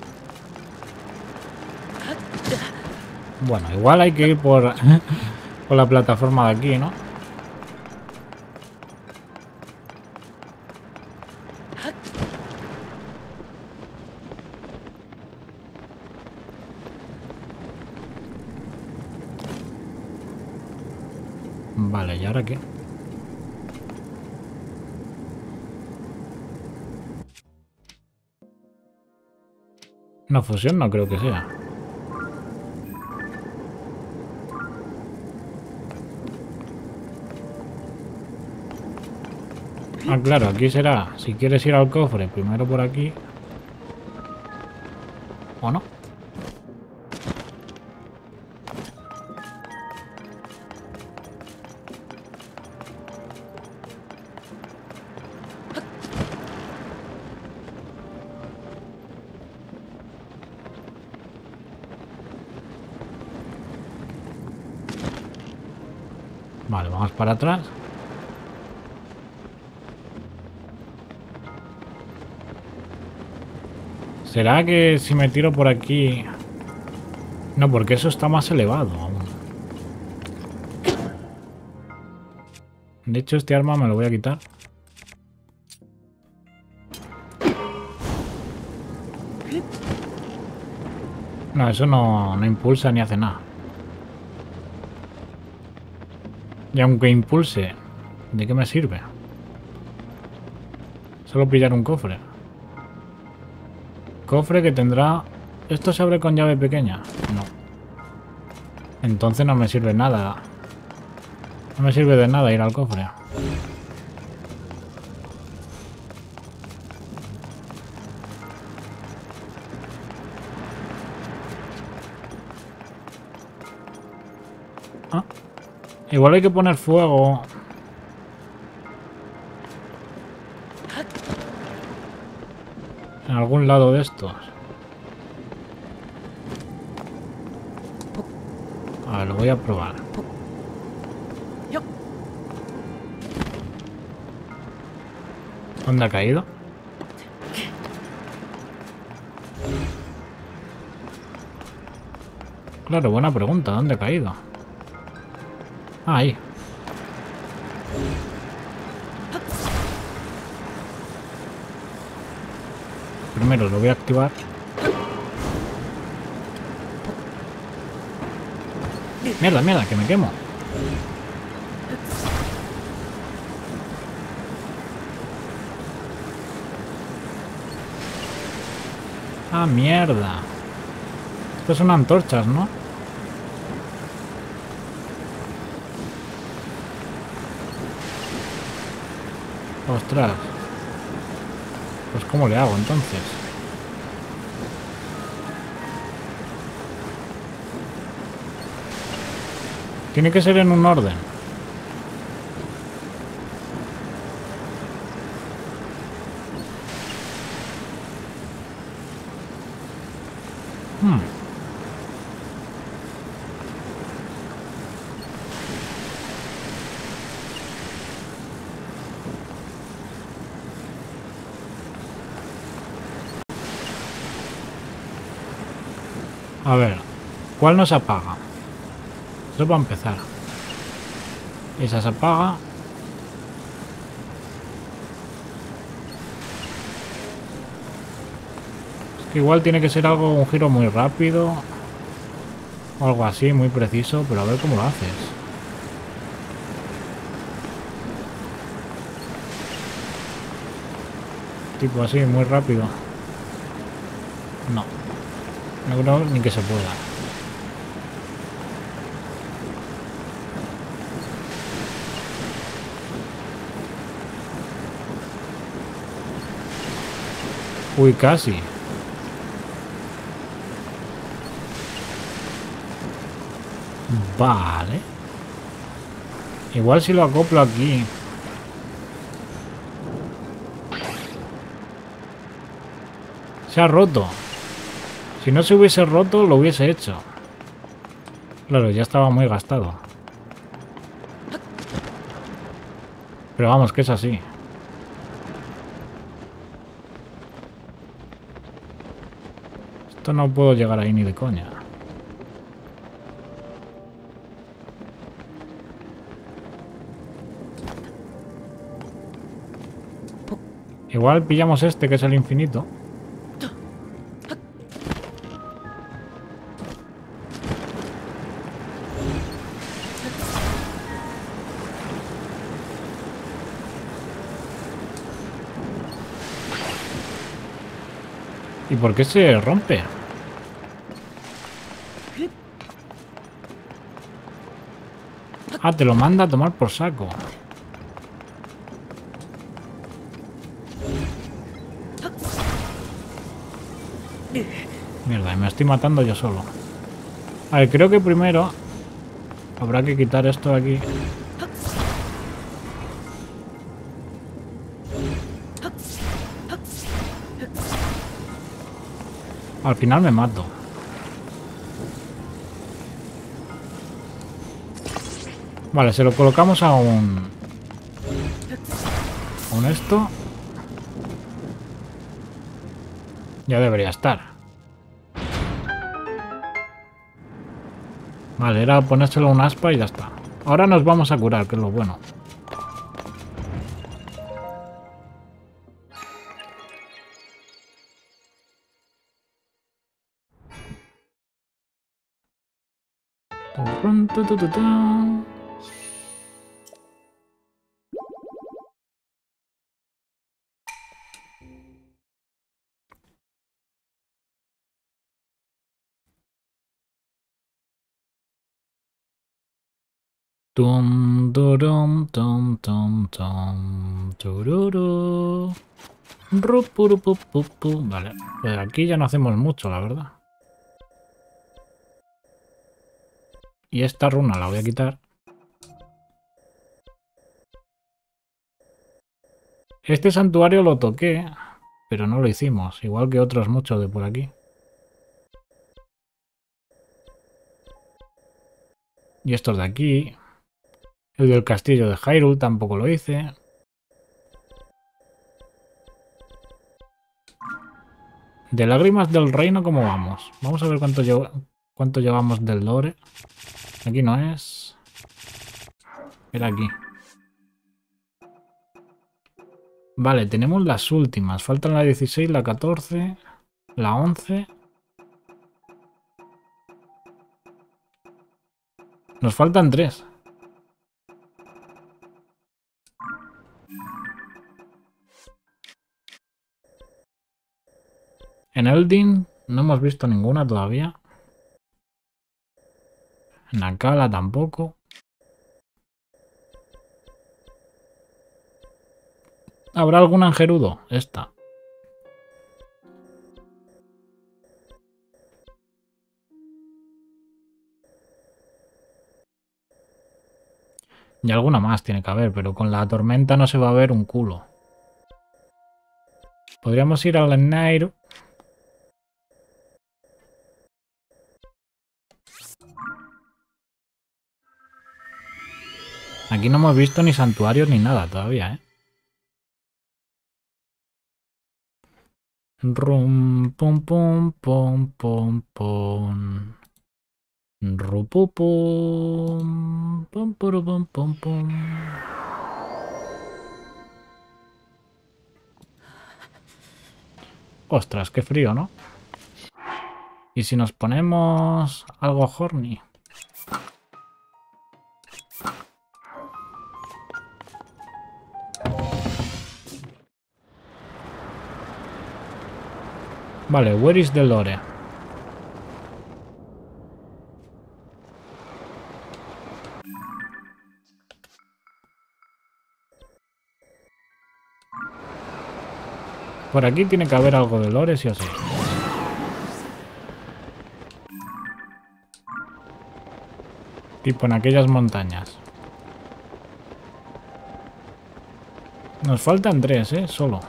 Bueno, igual hay que ir por, por la plataforma de aquí, ¿no? Vale, ¿y ahora qué? Una fusión no creo que sea. Ah, claro, aquí será. Si quieres ir al cofre, primero por aquí. ¿O no? Vale, vamos para atrás. ¿Será que si me tiro por aquí? No, porque eso está más elevado aún. De hecho, este arma me lo voy a quitar. No, eso no, no impulsa ni hace nada. Y aunque impulse, ¿de qué me sirve? Solo pillar un cofre. Cofre que tendrá... ¿Esto se abre con llave pequeña? No. Entonces no me sirve nada. No me sirve de nada ir al cofre. Ah. Igual hay que poner fuego. En algún lado de estos. A ver, lo voy a probar. ¿Dónde ha caído? Claro, buena pregunta. ¿Dónde ha caído? Ah, ahí. Primero lo voy a activar. Mierda, mierda, que me quemo. Ah, mierda. Estas son antorchas, ¿no? Ostras. Pues ¿cómo le hago entonces? Tiene que ser en un orden. Hmm. A ver, ¿cuál no se apaga? Eso para empezar. Esa se apaga. Es que igual tiene que ser algo, un giro muy rápido. O algo así, muy preciso, pero a ver cómo lo haces. Tipo así, muy rápido. No. No creo ni que se pueda. Uy, casi. Vale. Igual si lo acoplo aquí. Se ha roto. Si no se hubiese roto, lo hubiese hecho. Claro, ya estaba muy gastado. Pero vamos, que es así. Esto no puedo llegar ahí ni de coña. Igual pillamos este, que es el infinito. ¿Y por qué se rompe? Ah, te lo manda a tomar por saco. Mierda, y me estoy matando yo solo. A ver, creo que primero habrá que quitar esto de aquí. Al final me mato. Vale, se lo colocamos a un... a un esto. Ya debería estar. Vale, era ponérselo a un aspa y ya está. Ahora nos vamos a curar, que es lo bueno. Tum, turum, tum, tum, tum, tururu. Rupurupupupu. Vale, pues aquí ya no hacemos mucho, la verdad. Y esta runa la voy a quitar. Este santuario lo toqué, pero no lo hicimos, igual que otros muchos de por aquí. Y estos de aquí. El del castillo de Hyrule tampoco lo hice. De lágrimas del reino, ¿cómo vamos? Vamos a ver cuánto, llevo, cuánto llevamos del lore. Aquí no es. Era aquí. Vale, tenemos las últimas. Faltan la dieciséis, la catorce, la once. Nos faltan tres. En Eldin no hemos visto ninguna todavía. En Ancala tampoco. ¿Habrá alguna en Gerudo? Esta. Y alguna más tiene que haber, pero con la tormenta no se va a ver un culo. Podríamos ir a la Nair. Aquí no hemos visto ni santuarios ni nada todavía, ¿eh? Rum, pum, pum, pum, pum, pum. Rupupum, pum, pum, pum, pum, pum. Ostras, qué frío, ¿no? ¿Y si nos ponemos algo horny? Vale, where is the lore? Por aquí tiene que haber algo de lore, sí o sí. Tipo en aquellas montañas. Nos faltan tres, ¿eh? Solo.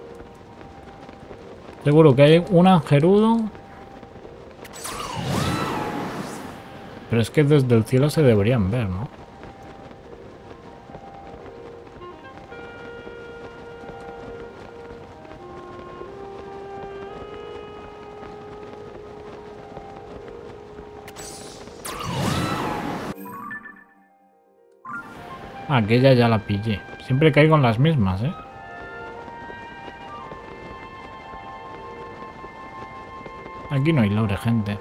Seguro que hay un Angerudo. Pero es que desde el cielo se deberían ver, ¿no? Aquella ya la pillé. Siempre caigo en las mismas, ¿eh? Aquí no hay lore, gente.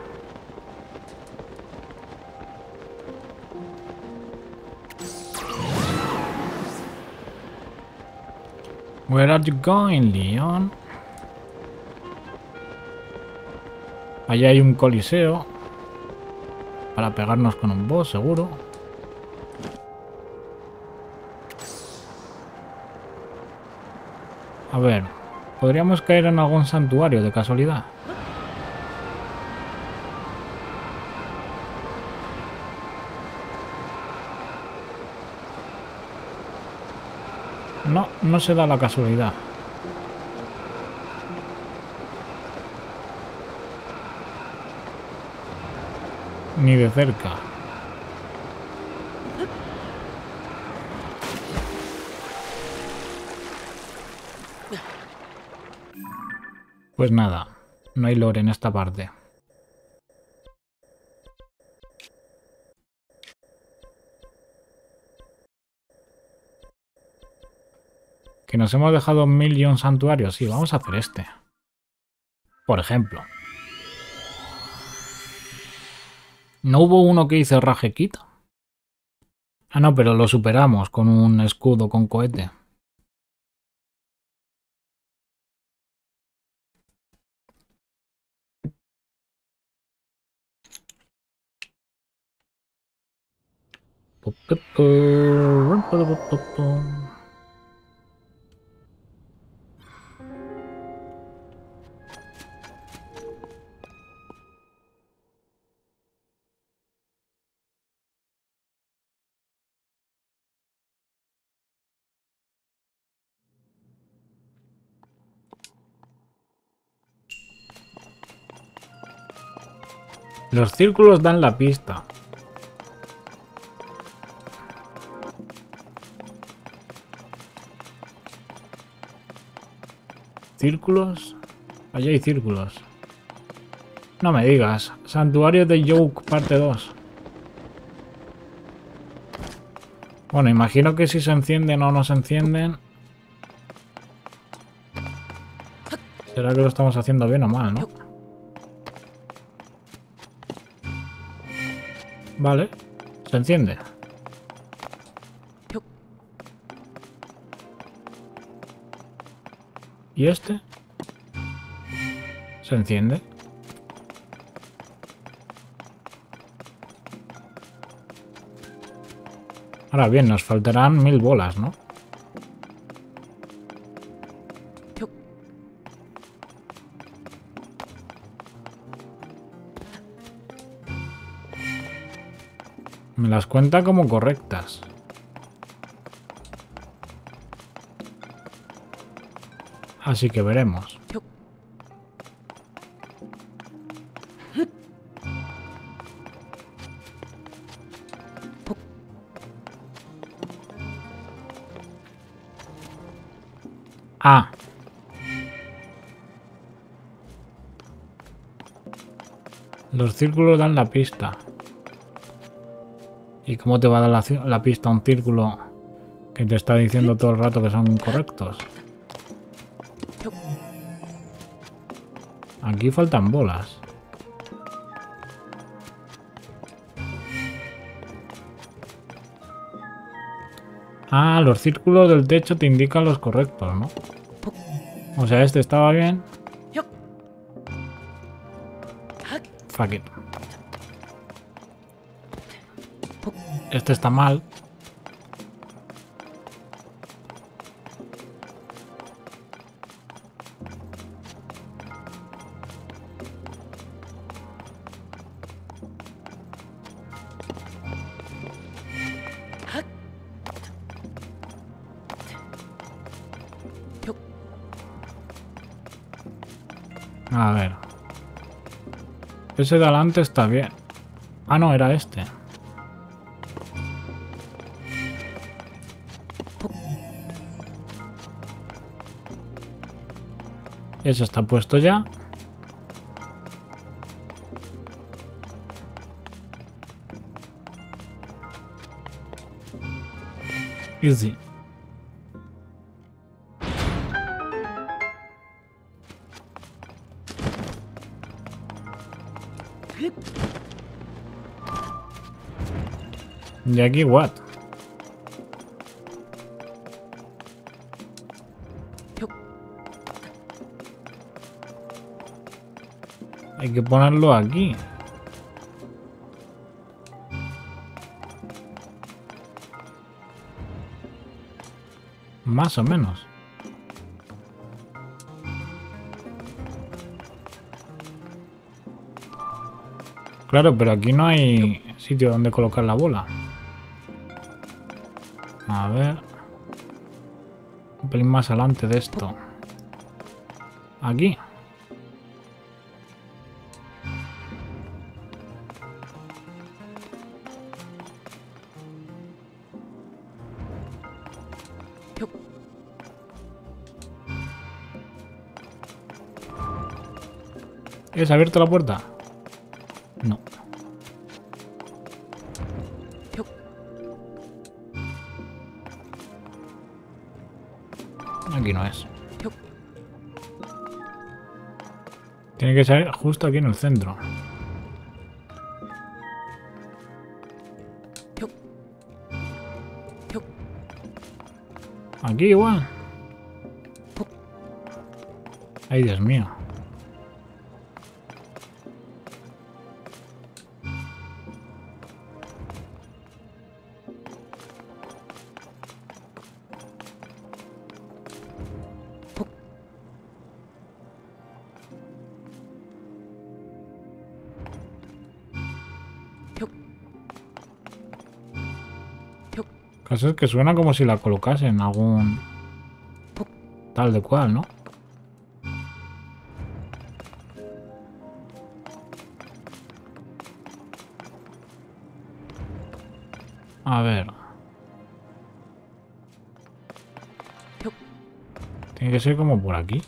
Where are you going, Leon? Allá hay un coliseo. Para pegarnos con un boss, seguro. A ver, ¿podríamos caer en algún santuario de casualidad? No, no se da la casualidad. Ni de cerca. Pues nada, no hay lore en esta parte. Que nos hemos dejado mil y un santuarios. Sí, vamos a hacer este. Por ejemplo. ¿No hubo uno que hice Rage-Kit? Ah, no, pero lo superamos con un escudo con cohete. Los círculos dan la pista. ¿Círculos? Allá hay círculos. No me digas. Santuario de Yoke, parte dos. Bueno, imagino que si se encienden o no se encienden... ¿Será que lo estamos haciendo bien o mal, no? Vale. Se enciende. ¿Y este? Se enciende. Ahora bien, nos faltarán mil bolas, ¿no? Me las cuenta como correctas. Así que veremos. Ah. Los círculos dan la pista. ¿Y cómo te va a dar la, la pista a un círculo que te está diciendo todo el rato que son incorrectos? Aquí faltan bolas. Ah, los círculos del techo te indican los correctos, ¿no? O sea, este estaba bien. Fuck it. Este está mal. A ver. Ese de adelante está bien. Ah, no, era este. Ese está puesto ya. Easy. ¿De aquí what? Hay que ponerlo aquí. Más o menos. Claro, pero aquí no hay sitio donde colocar la bola. A ver. Un pelín más adelante de esto. Aquí. ¿Es abierta la puerta? No. Aquí no es. Tiene que ser justo aquí en el centro. Aquí igual. Ay, Dios mío. El caso es que suena como si la colocase en algún tal de cual, ¿no? A ver. Tiene que ser como por aquí.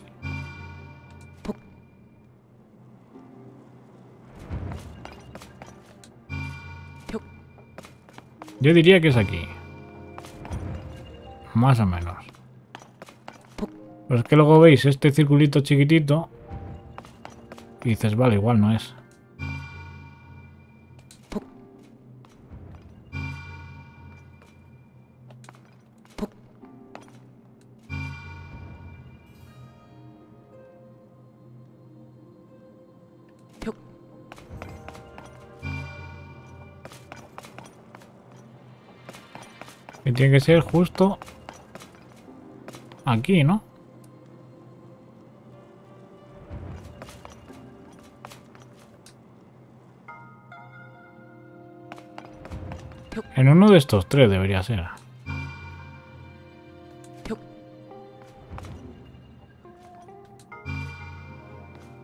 Yo diría que es aquí. Más o menos. Pero es que luego veis este circulito chiquitito y dices, vale, igual no es. Y tiene que ser justo aquí, ¿no? En uno de estos tres debería ser.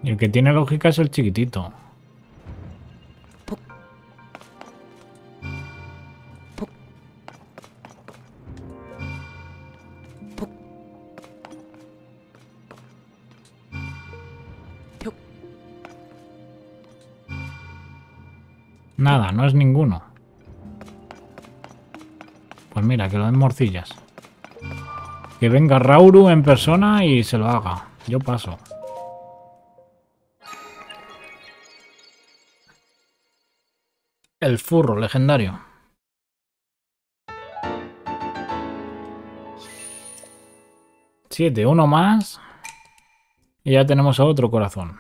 Y el que tiene lógica es el chiquitito. Nada, no es ninguno. Pues mira, que lo den morcillas. Que venga Rauru en persona y se lo haga. Yo paso. El furro legendario. Siete, uno más. Y ya tenemos a otro corazón.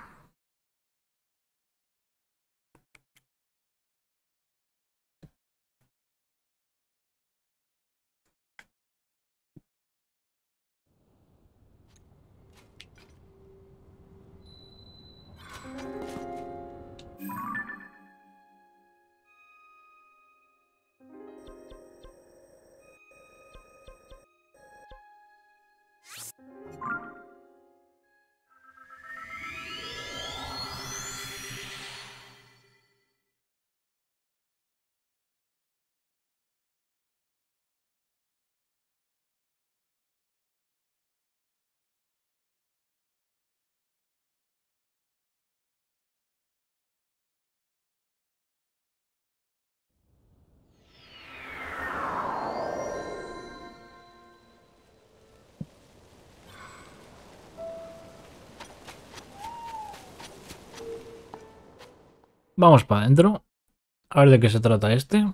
Vamos para adentro. A ver de qué se trata este.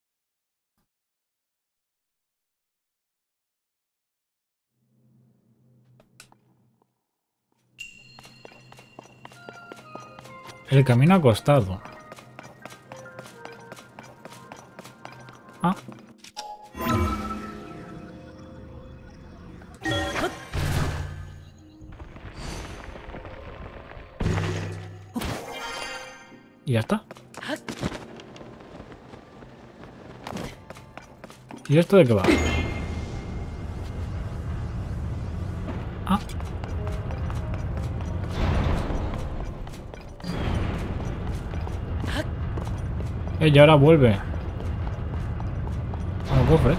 El camino acostado. Ah. Y ya está. ¿Y esto de qué va? Ah. Eh, y ahora vuelve. Al cofre.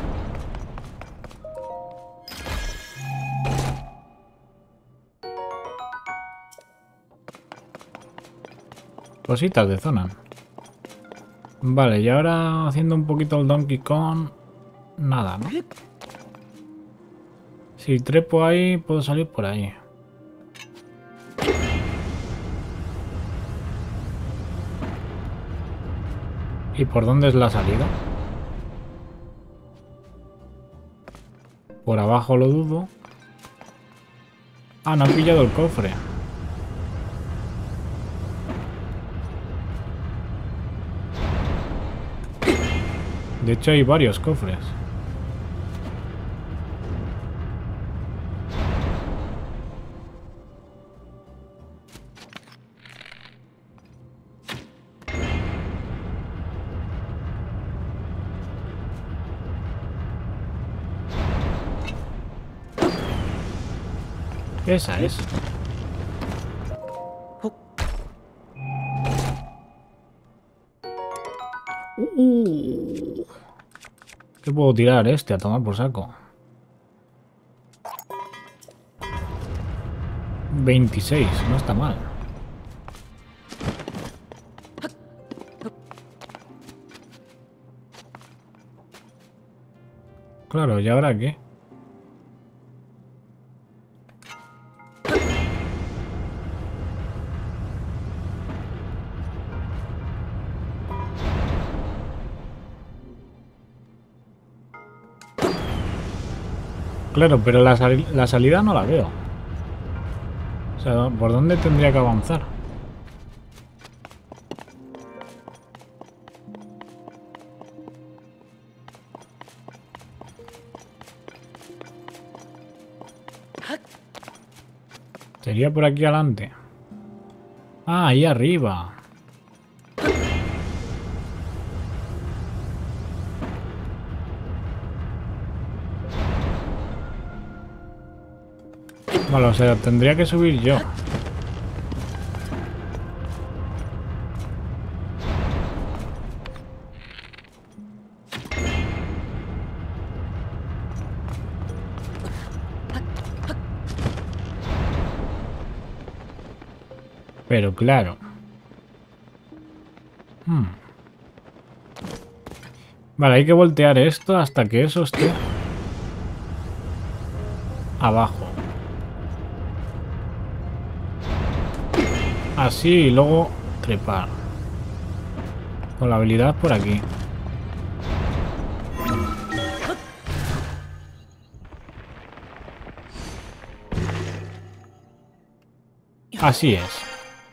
Cositas de zona. Vale, y ahora haciendo un poquito el Donkey Kong. Nada, ¿no? Si trepo ahí, puedo salir por ahí. ¿Y por dónde es la salida? Por abajo lo dudo. Ah, no han pillado el cofre. De hecho hay varios cofres. Esa es. Uh. ¿Qué puedo tirar este a tomar por saco? veintiséis, no está mal. Claro, ¿y ahora qué? Claro, pero la, sal la salida no la veo. O sea, ¿por dónde tendría que avanzar? Sería por aquí adelante. Ah, ahí arriba. Vale, o sea, tendría que subir yo. Pero claro. Hmm. Vale, hay que voltear esto hasta que eso esté abajo. Así y luego trepar. Con la habilidad por aquí. Así es.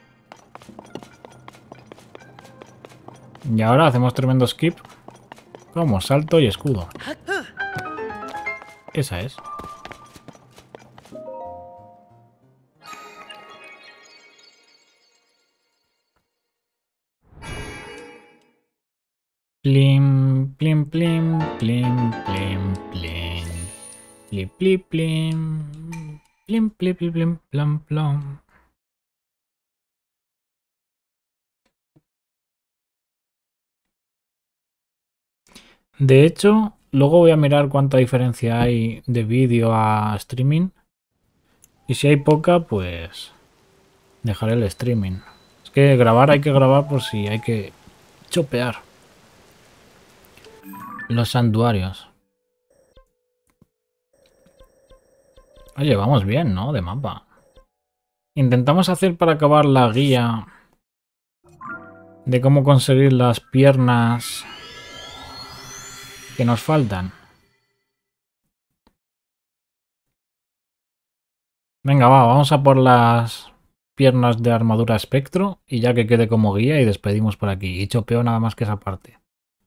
Y ahora hacemos tremendo skip. Como salto y escudo. Esa es. Plim, plim, plim, plim, plim, plim. Plim, plim, plim. Plim, plim, plim, plim, plam, plam. De hecho, luego voy a mirar cuánta diferencia hay de vídeo a streaming. Y si hay poca, pues dejaré el streaming. Es que grabar hay que grabar por si hay que chopear. Los santuarios. Oye, vamos bien, ¿no? De mapa. Intentamos hacer para acabar la guía de cómo conseguir las piernas que nos faltan. Venga, va, vamos a por las piernas de armadura espectro y ya que quede como guía y despedimos por aquí. Y chopeo nada más que esa parte.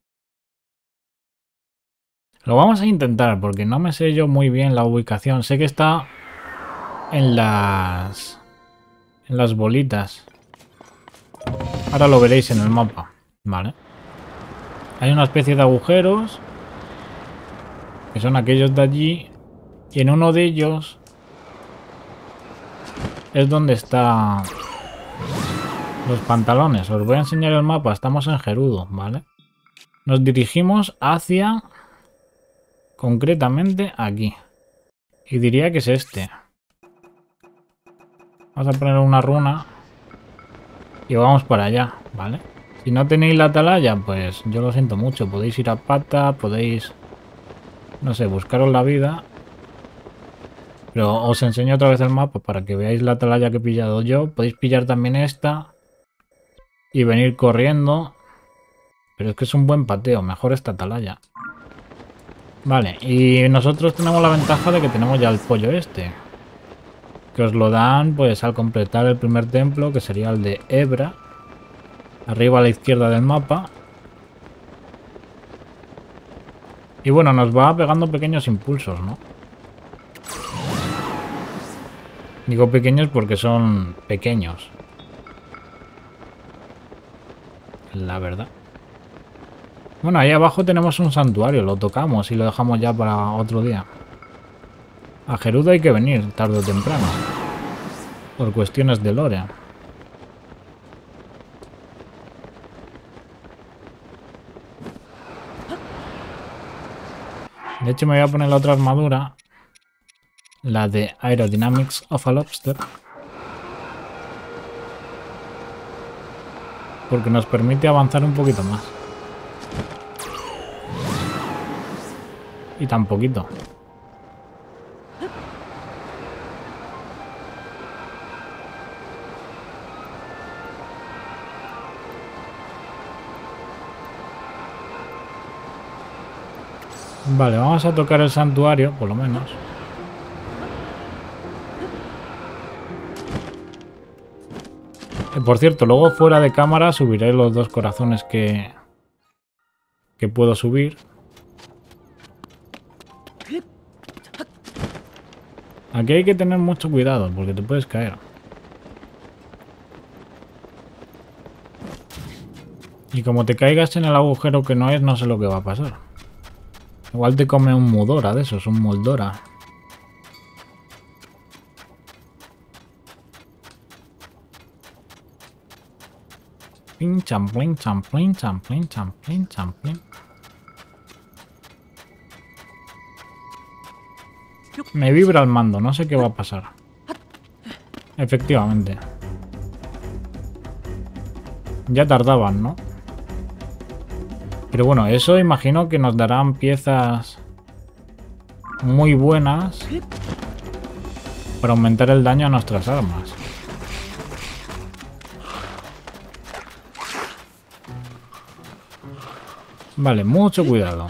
Lo vamos a intentar porque no me sé yo muy bien la ubicación. Sé que está en las en las bolitas. Ahora lo veréis en el mapa. Vale. Hay una especie de agujeros que son aquellos de allí, y en uno de ellos es donde están los pantalones. Os voy a enseñar el mapa. Estamos en Gerudo, ¿vale? Nos dirigimos hacia, concretamente aquí, y diría que es este. Vamos a poner una runa y vamos para allá, ¿vale? Si no tenéis la atalaya, pues yo lo siento mucho. Podéis ir a pata, podéis, no sé, buscaros la vida. Pero os enseño otra vez el mapa para que veáis la atalaya que he pillado yo. Podéis pillar también esta y venir corriendo. Pero es que es un buen pateo, mejor esta atalaya. Vale, y nosotros tenemos la ventaja de que tenemos ya el pollo este. Que os lo dan pues al completar el primer templo, que sería el de Hebra. Arriba a la izquierda del mapa. Y bueno, nos va pegando pequeños impulsos, ¿no? Digo pequeños porque son pequeños. La verdad. Bueno, ahí abajo tenemos un santuario. Lo tocamos y lo dejamos ya para otro día. A Gerudo hay que venir tarde o temprano. Por cuestiones de lore. De hecho me voy a poner la otra armadura. La de Aerodynamics of a Lobster. Porque nos permite avanzar un poquito más. Y tan poquito. Vale, vamos a tocar el santuario, por lo menos. Eh, por cierto, luego fuera de cámara subiré los dos corazones que, que puedo subir. Aquí hay que tener mucho cuidado porque te puedes caer. Y como te caigas en el agujero que no es, no sé lo que va a pasar. Igual te come un Mudora de esos, un Moldora. Plin, champlin, champlin, champlin, champlin, champlin. Me vibra el mando, no sé qué va a pasar. Efectivamente. Ya tardaban, ¿no? Pero bueno, eso imagino que nos darán piezas muy buenas para aumentar el daño a nuestras armas. Vale, mucho cuidado.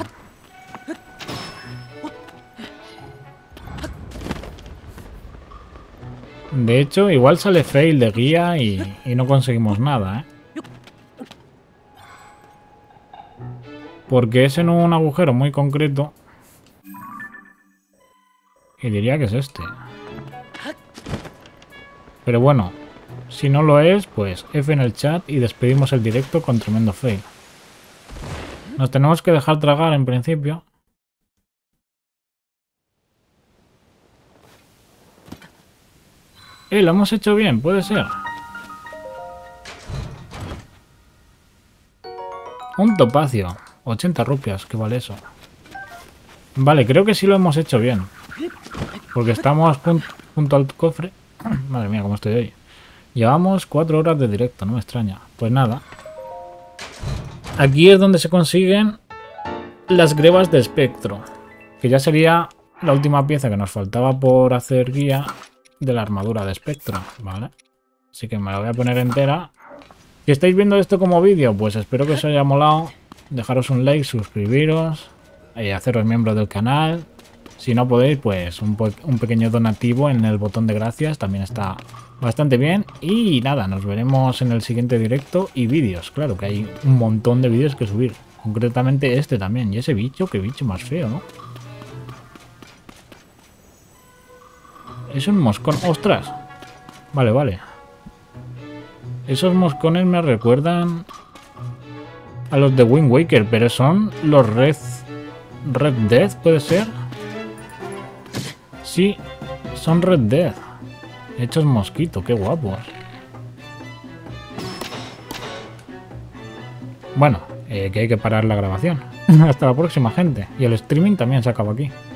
De hecho, igual sale fail de guía y, y no conseguimos nada, ¿eh? Porque es en un agujero muy concreto. Y diría que es este. Pero bueno, si no lo es, pues F en el chat y despedimos el directo con tremendo fail. Nos tenemos que dejar tragar en principio. Eh, lo hemos hecho bien, puede ser. Un topacio. ochenta rupias, ¿qué vale eso? Vale, creo que sí lo hemos hecho bien. Porque estamos jun junto al cofre. Madre mía, cómo estoy hoy. Llevamos cuatro horas de directo, no me extraña. Pues nada. Aquí es donde se consiguen las grebas de espectro. Que ya sería la última pieza que nos faltaba por hacer guía de la armadura de espectro, ¿vale? Así que me la voy a poner entera. Si estáis viendo esto como vídeo, pues espero que os haya molado. Dejaros un like, suscribiros y haceros miembros del canal. Si no podéis, pues un, un pequeño donativo en el botón de gracias también está bastante bien. Y nada, nos veremos en el siguiente directo y vídeos. Claro que hay un montón de vídeos que subir. Concretamente este también. Y ese bicho, qué bicho más feo, ¿no? Es un moscón. ¡Ostras! Vale, vale. Esos moscones me recuerdan a los de Wind Waker, pero son los Red, Red Death, ¿puede ser? Sí, son Red Death. Hechos mosquito, qué guapos. Bueno, eh, que hay que parar la grabación. Hasta la próxima, gente. Y el streaming también se acaba aquí.